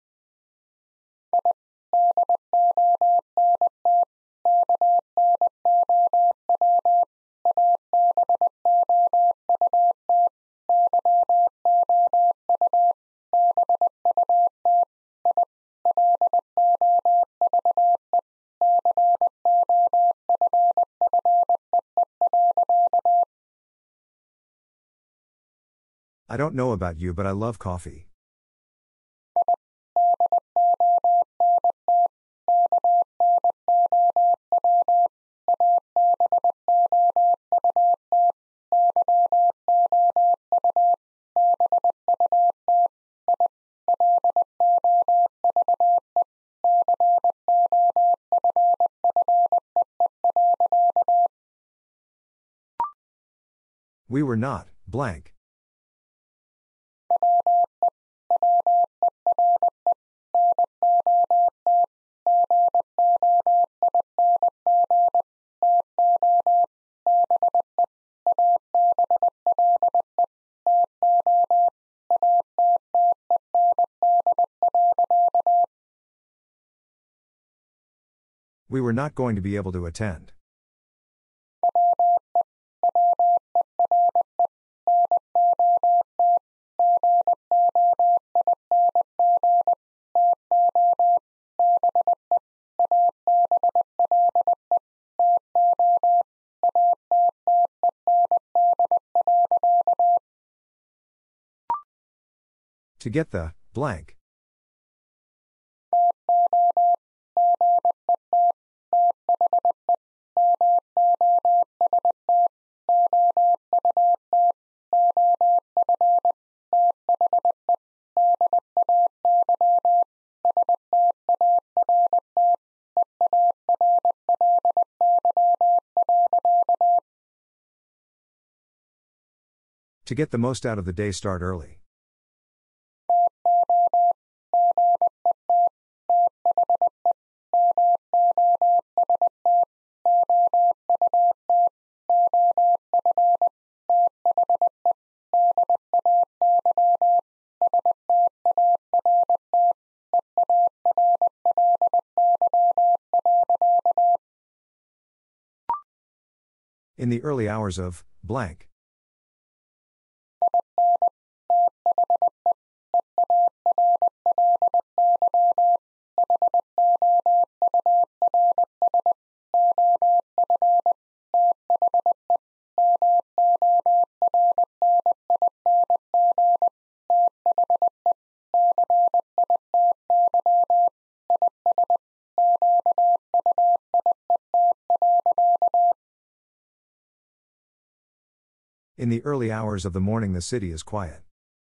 I don't know about you, but I love coffee. We were not, blank. We were not going to be able to attend. To get the, blank. To get the most out of the day, start early. In the early hours of, blank. In the early hours of the morning, the city is quiet.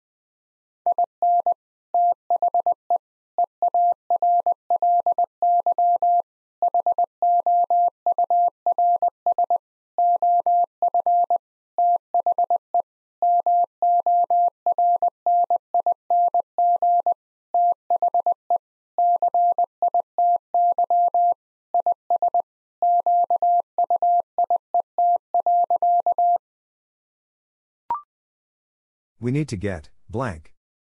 We need to get, blank.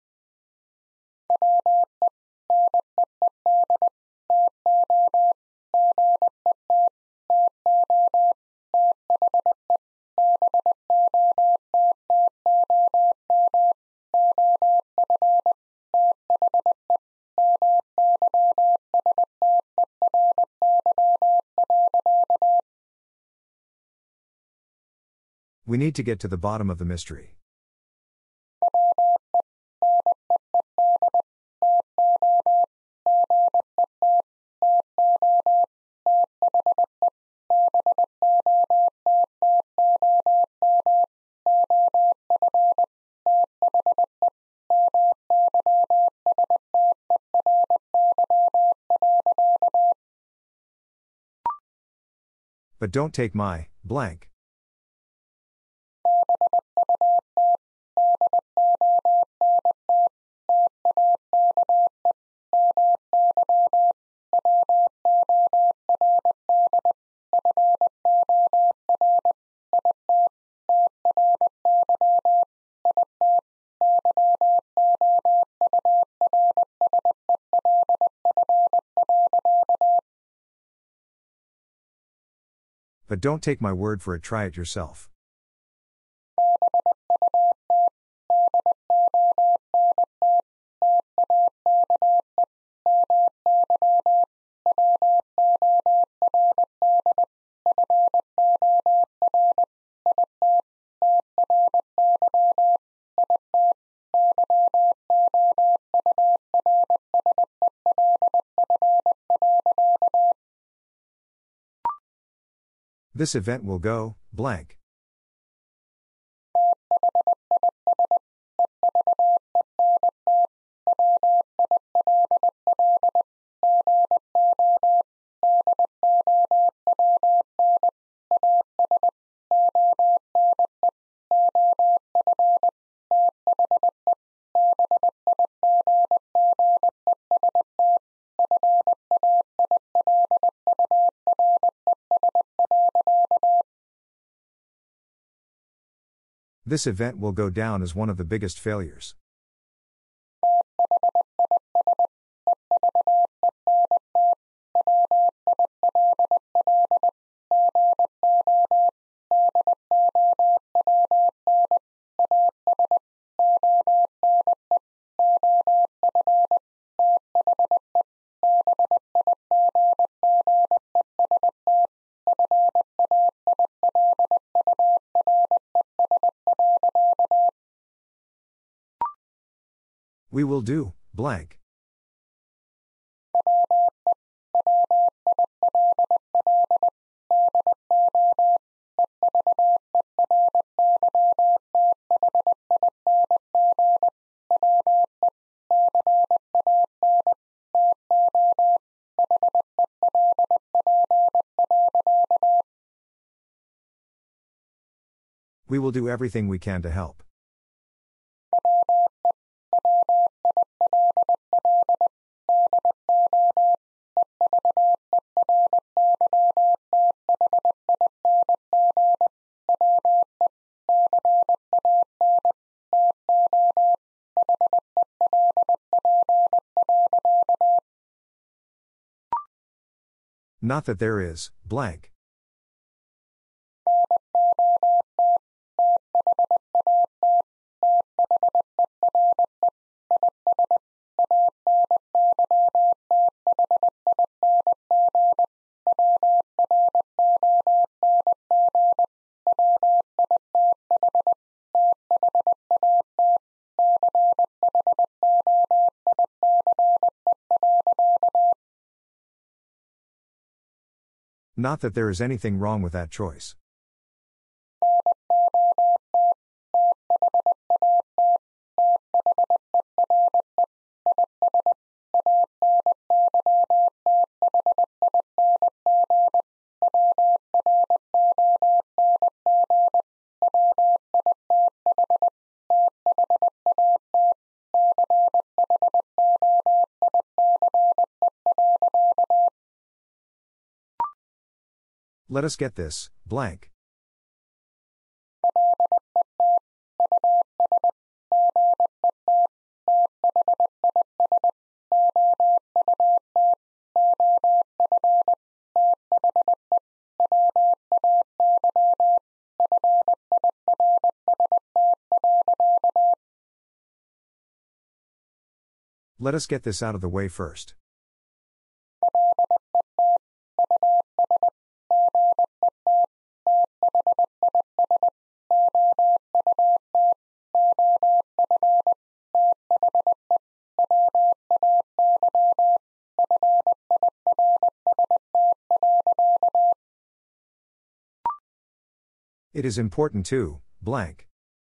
We need to get to the bottom of the mystery. But don't take my, blank. But don't take my word for it, try it yourself. This event will go, blank. This event will go down as one of the biggest failures. We will do, blank. We will do everything we can to help. Not that there is, blank. Not that there is anything wrong with that choice. Let us get this, blank. Let us get this out of the way first. It is important to, blank.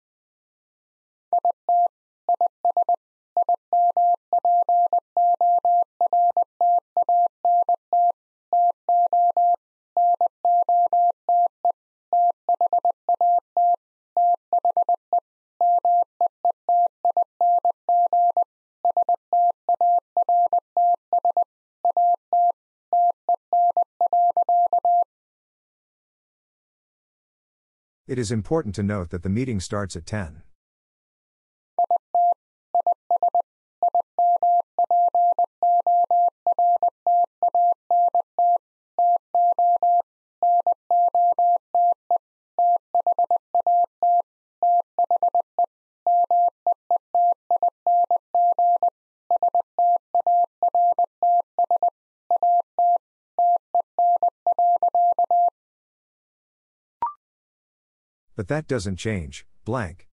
It is important to note that the meeting starts at ten. But that doesn't change, blank.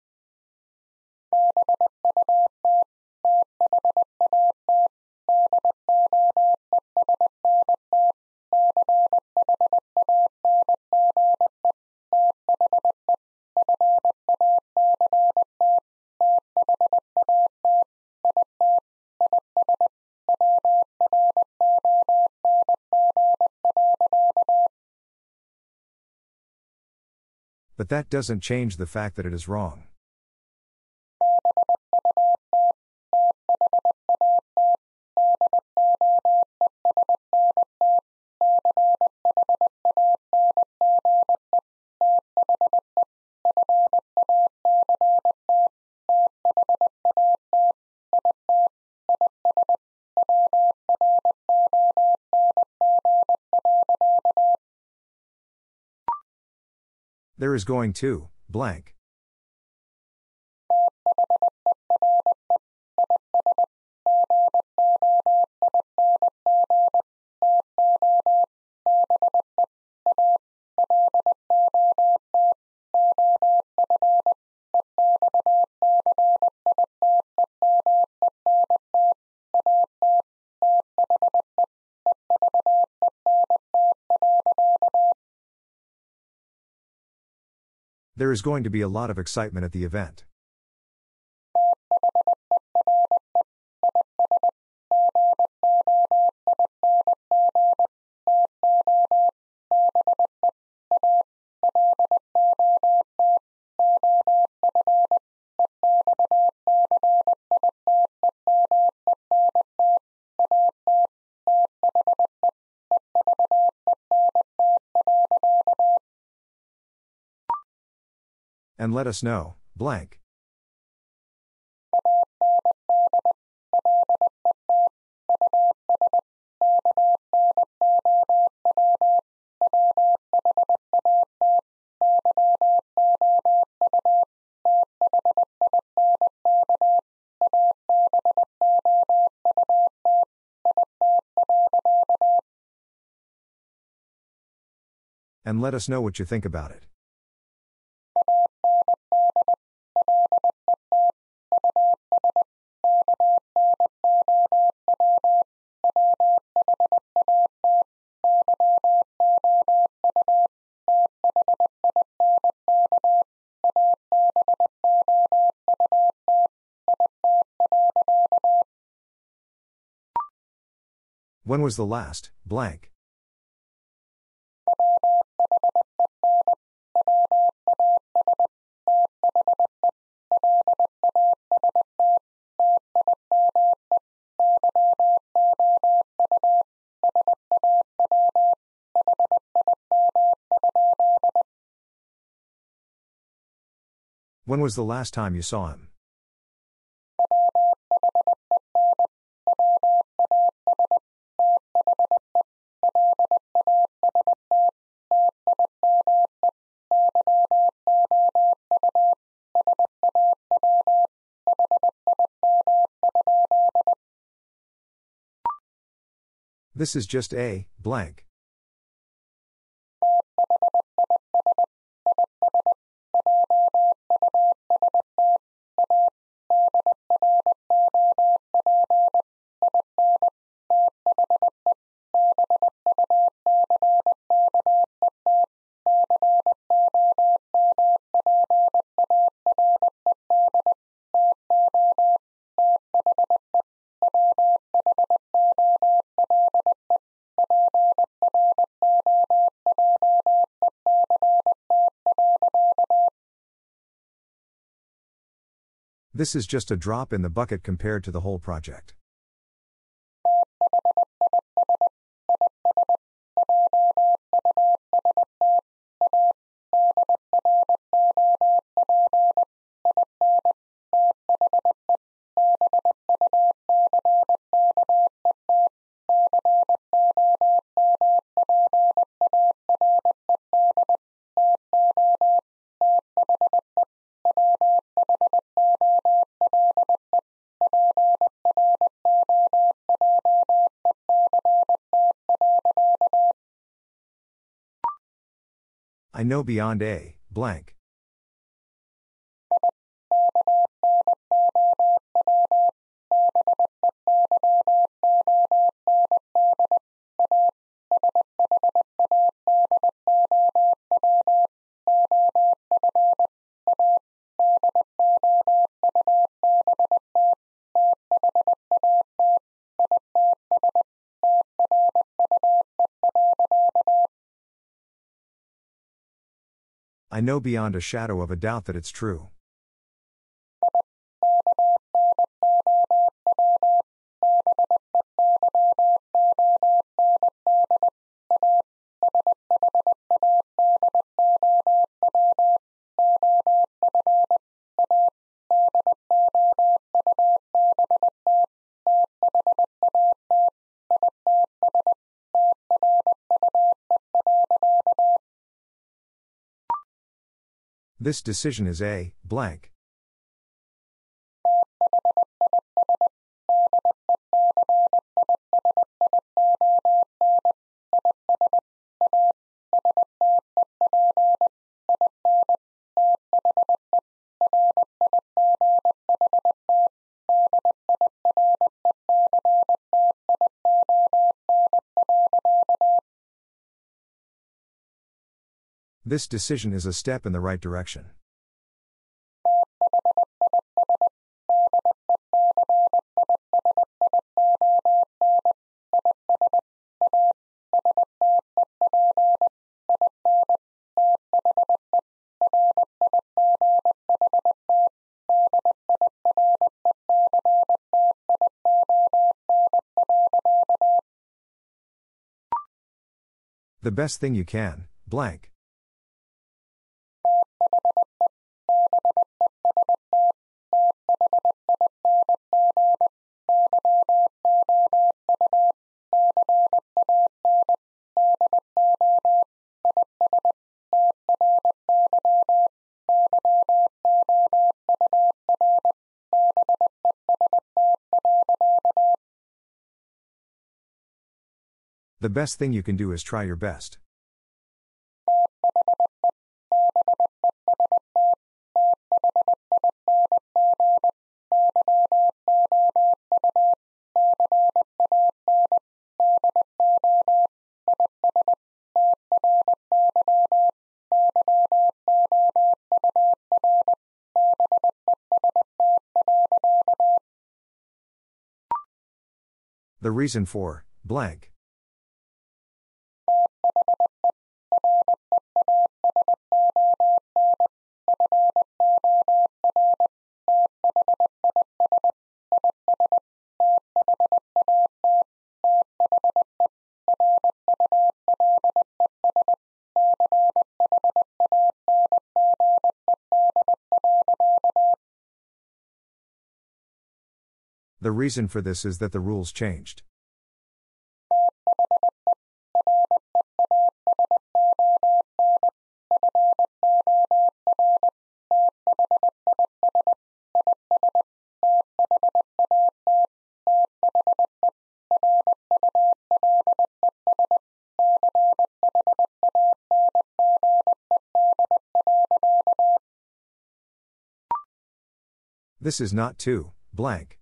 But that doesn't change the fact that it is wrong. There is going to, blank. There is going to be a lot of excitement at the event. And let us know, blank. And let us know what you think about it. When was the last, blank? When was the last time you saw him? This is just a blank. This is just a drop in the bucket compared to the whole project. I know beyond a blank. I know beyond a shadow of a doubt that it's true. This decision is a blank. This decision is a step in the right direction. The best thing you can, blank. The best thing you can do is try your best. The reason for blank. The reason for this is that the rules changed. This is not too, blank.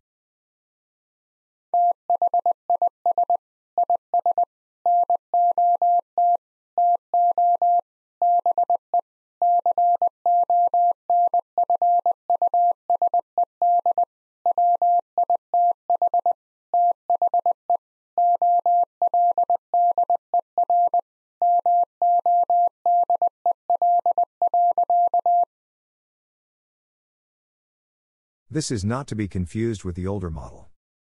This is not to be confused with the older model.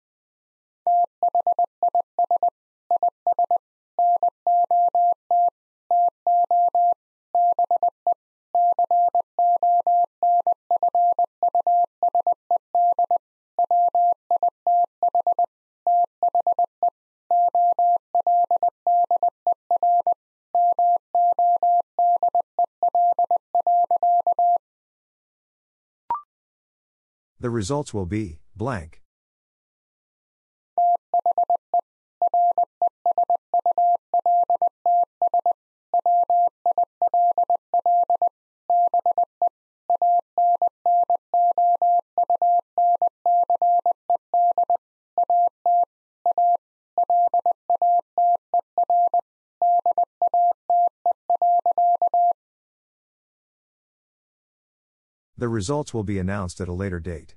The results will be blank. The results will be announced at a later date.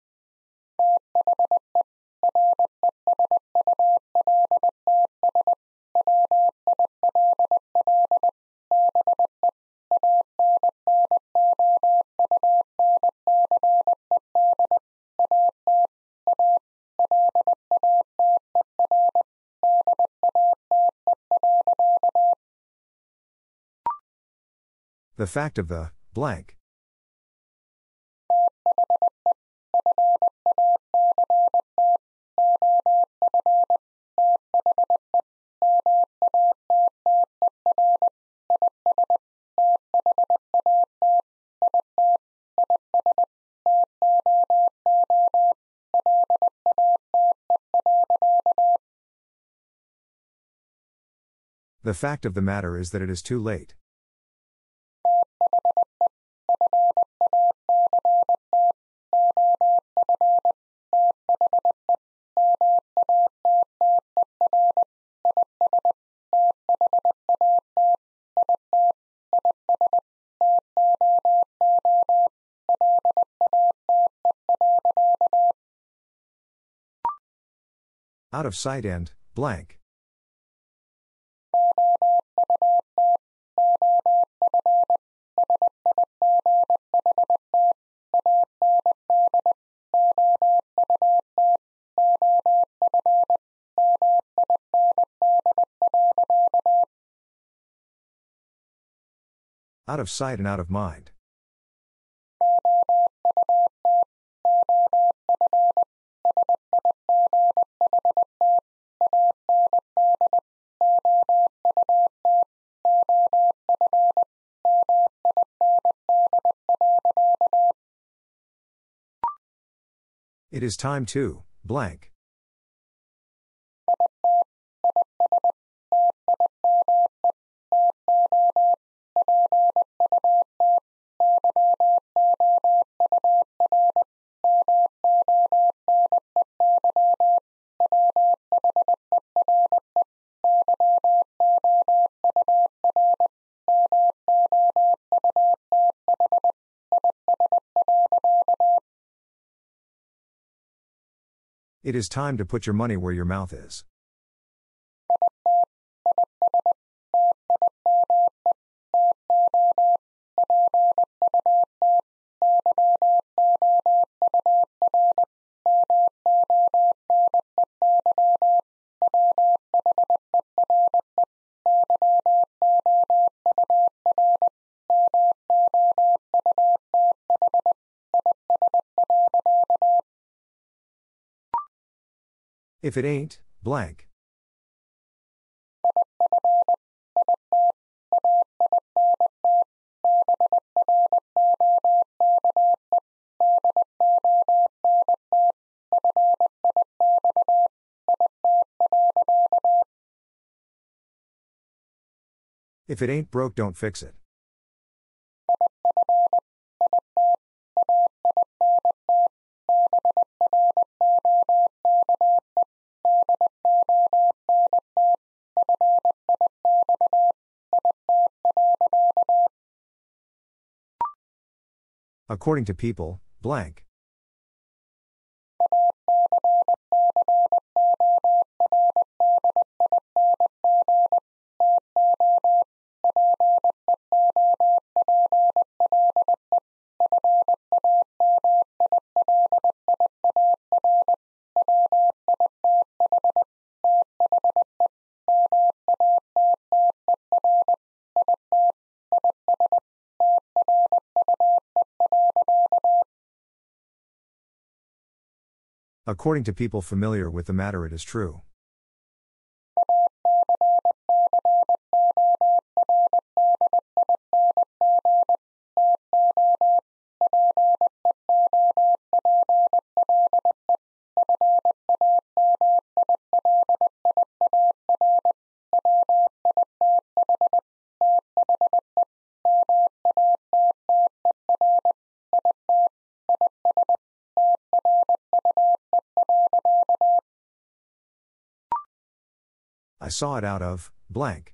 The fact of the blank. The fact of the matter is that it is too late. Out of sight and blank. Out of sight and out of mind. It is time to blank. It is time to put your money where your mouth is. If it ain't, blank. If it ain't broke, don't fix it. According to people, blank. According to people familiar with the matter, it is true. I saw it out of, blank.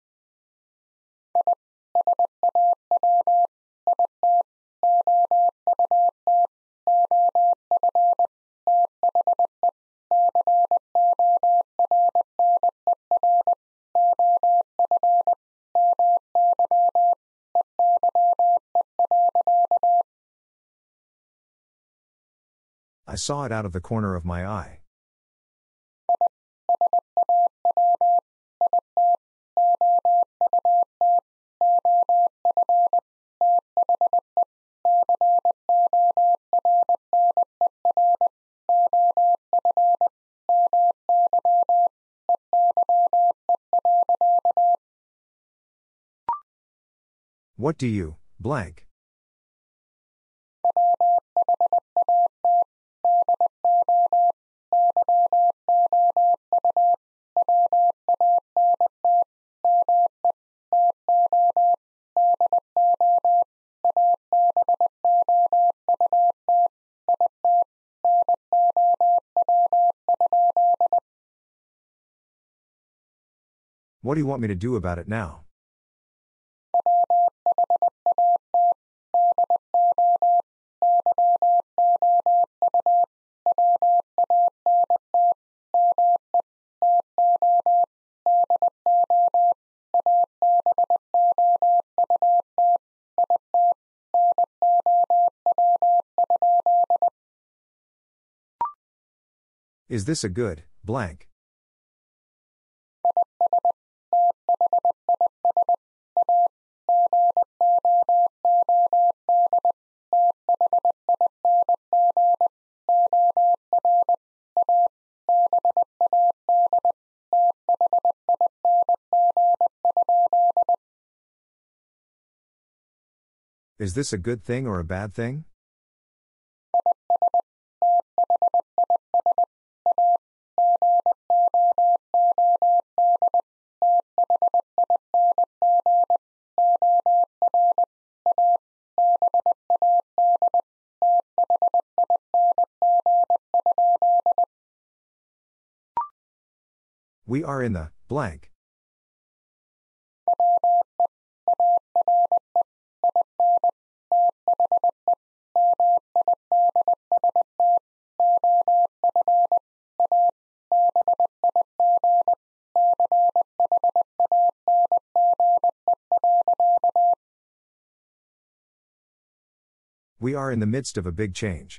I saw it out of the corner of my eye. What do you, blank? What do you want me to do about it now? Is this a good, blank? Is this a good thing or a bad thing? We are in the, blank. We are in the midst of a big change.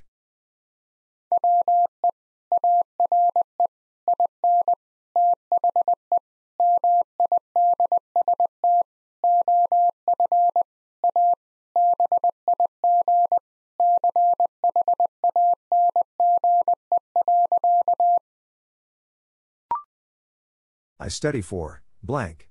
I study for, blank.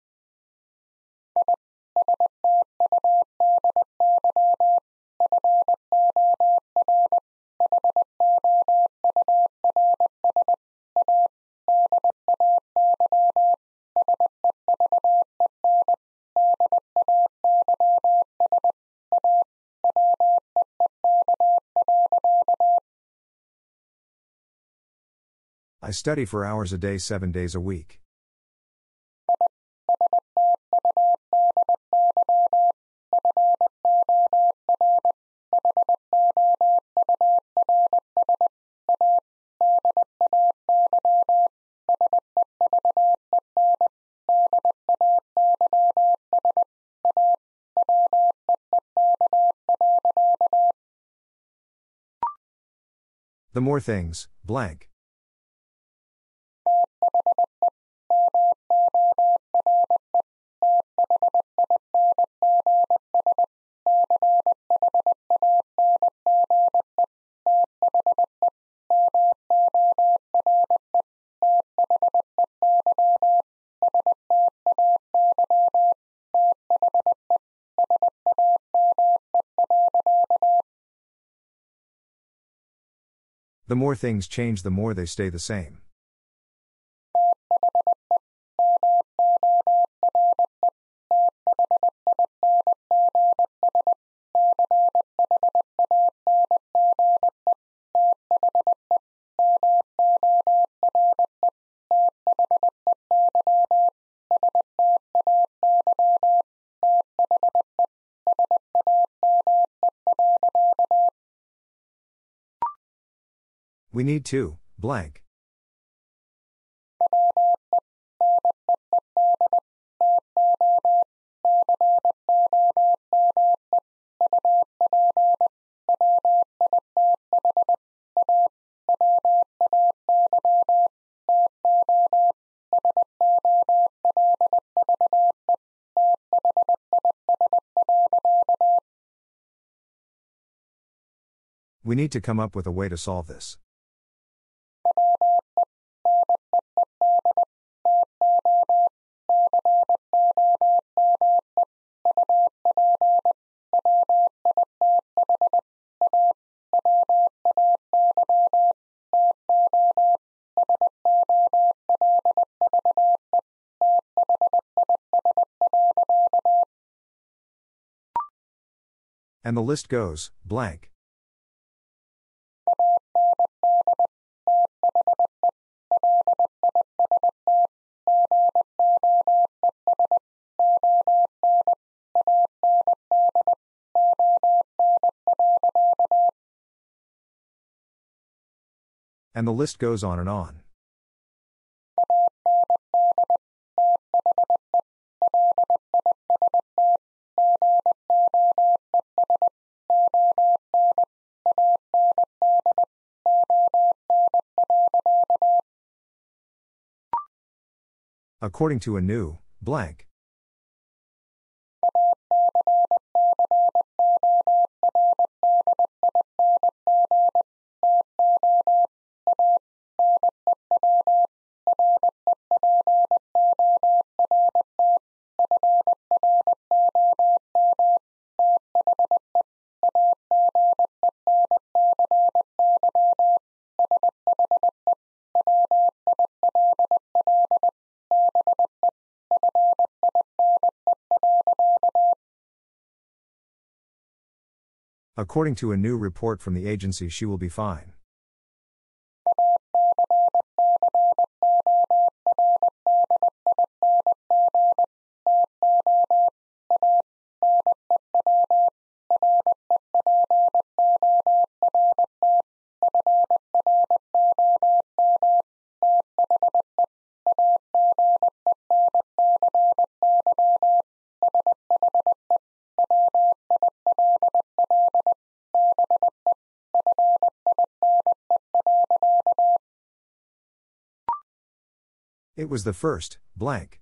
I study for hours a day, seven days a week. The more things, blank. The more things change, the more they stay the same. We need to, blank. We need to come up with a way to solve this. And the list goes, blank. And the list goes on and on. According to a new, blank. According to a new report from the agency, she will be fine. It was the first, blank.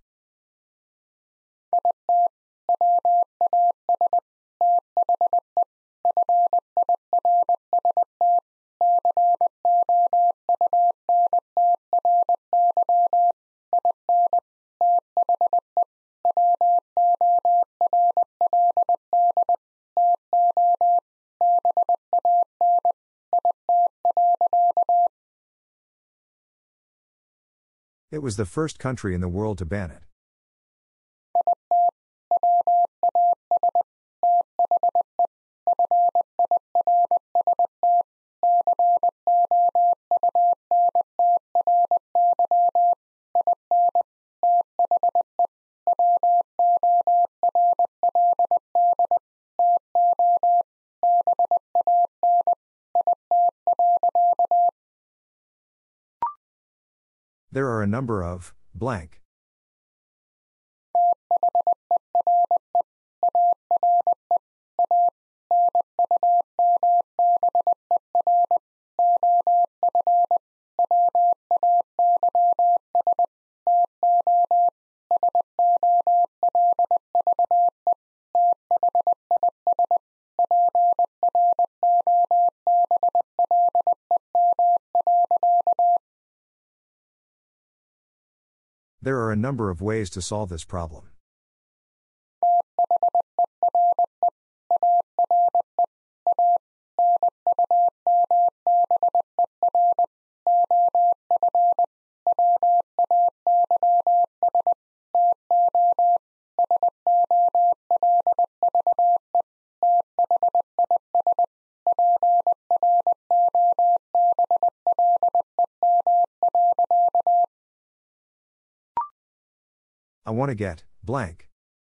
It was the first country in the world to ban it. There are a number of blank. There are a number of ways to solve this problem. I want to get blank.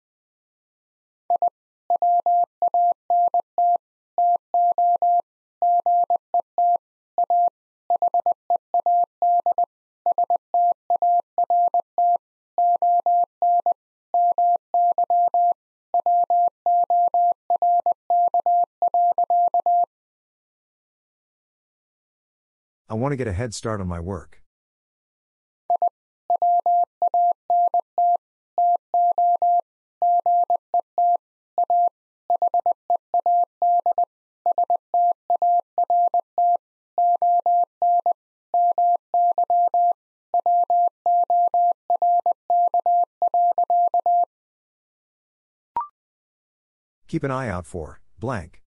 I want to get a head start on my work. Keep an eye out for blank.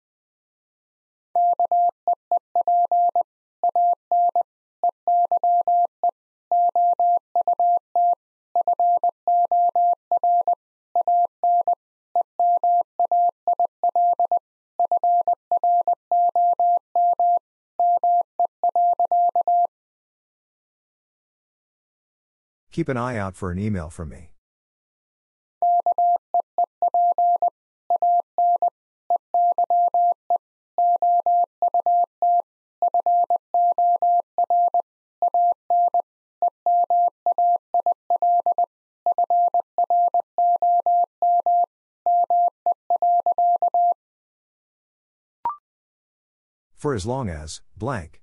Keep an eye out for an email from me. For as long as blank.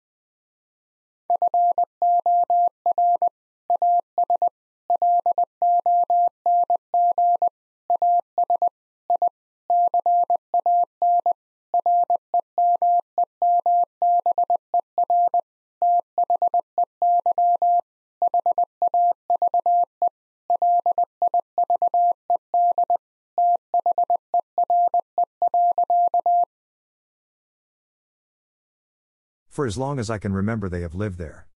For as long as I can remember, they have lived there.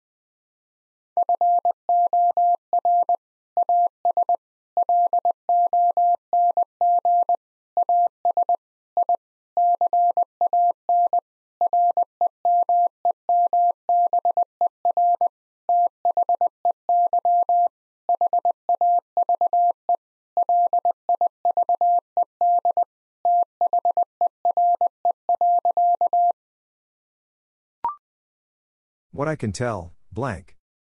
What I can tell, blank.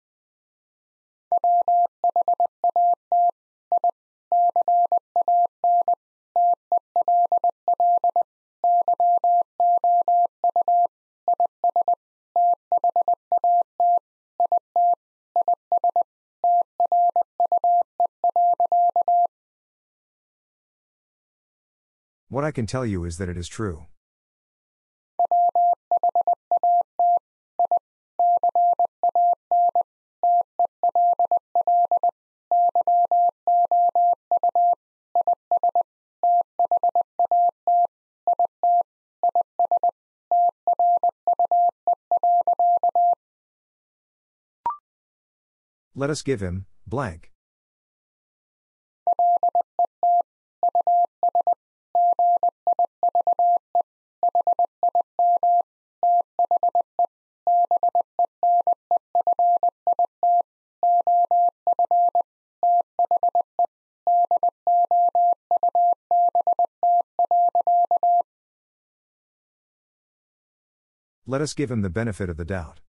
What I can tell you is that it is true. Let us give him, blank. Let us give him the benefit of the doubt.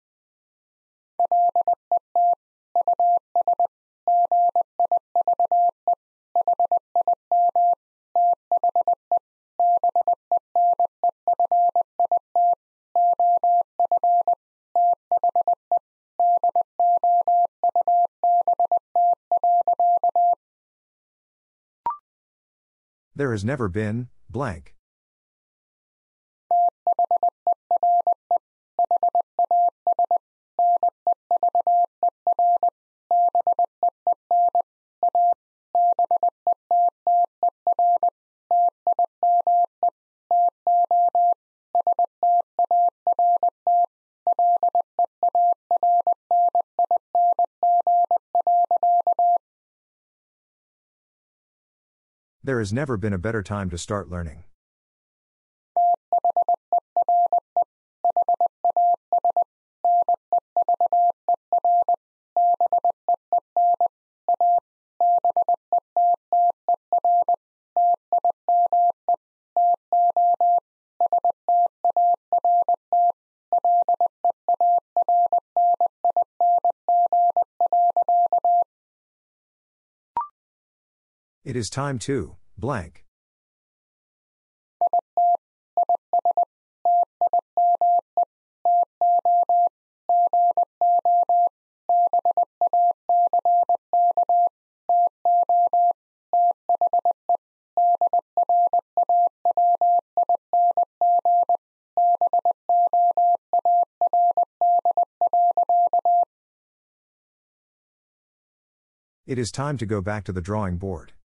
There has never been, blank. There has never been a better time to start learning. It is time to, blank. It is time to go back to the drawing board.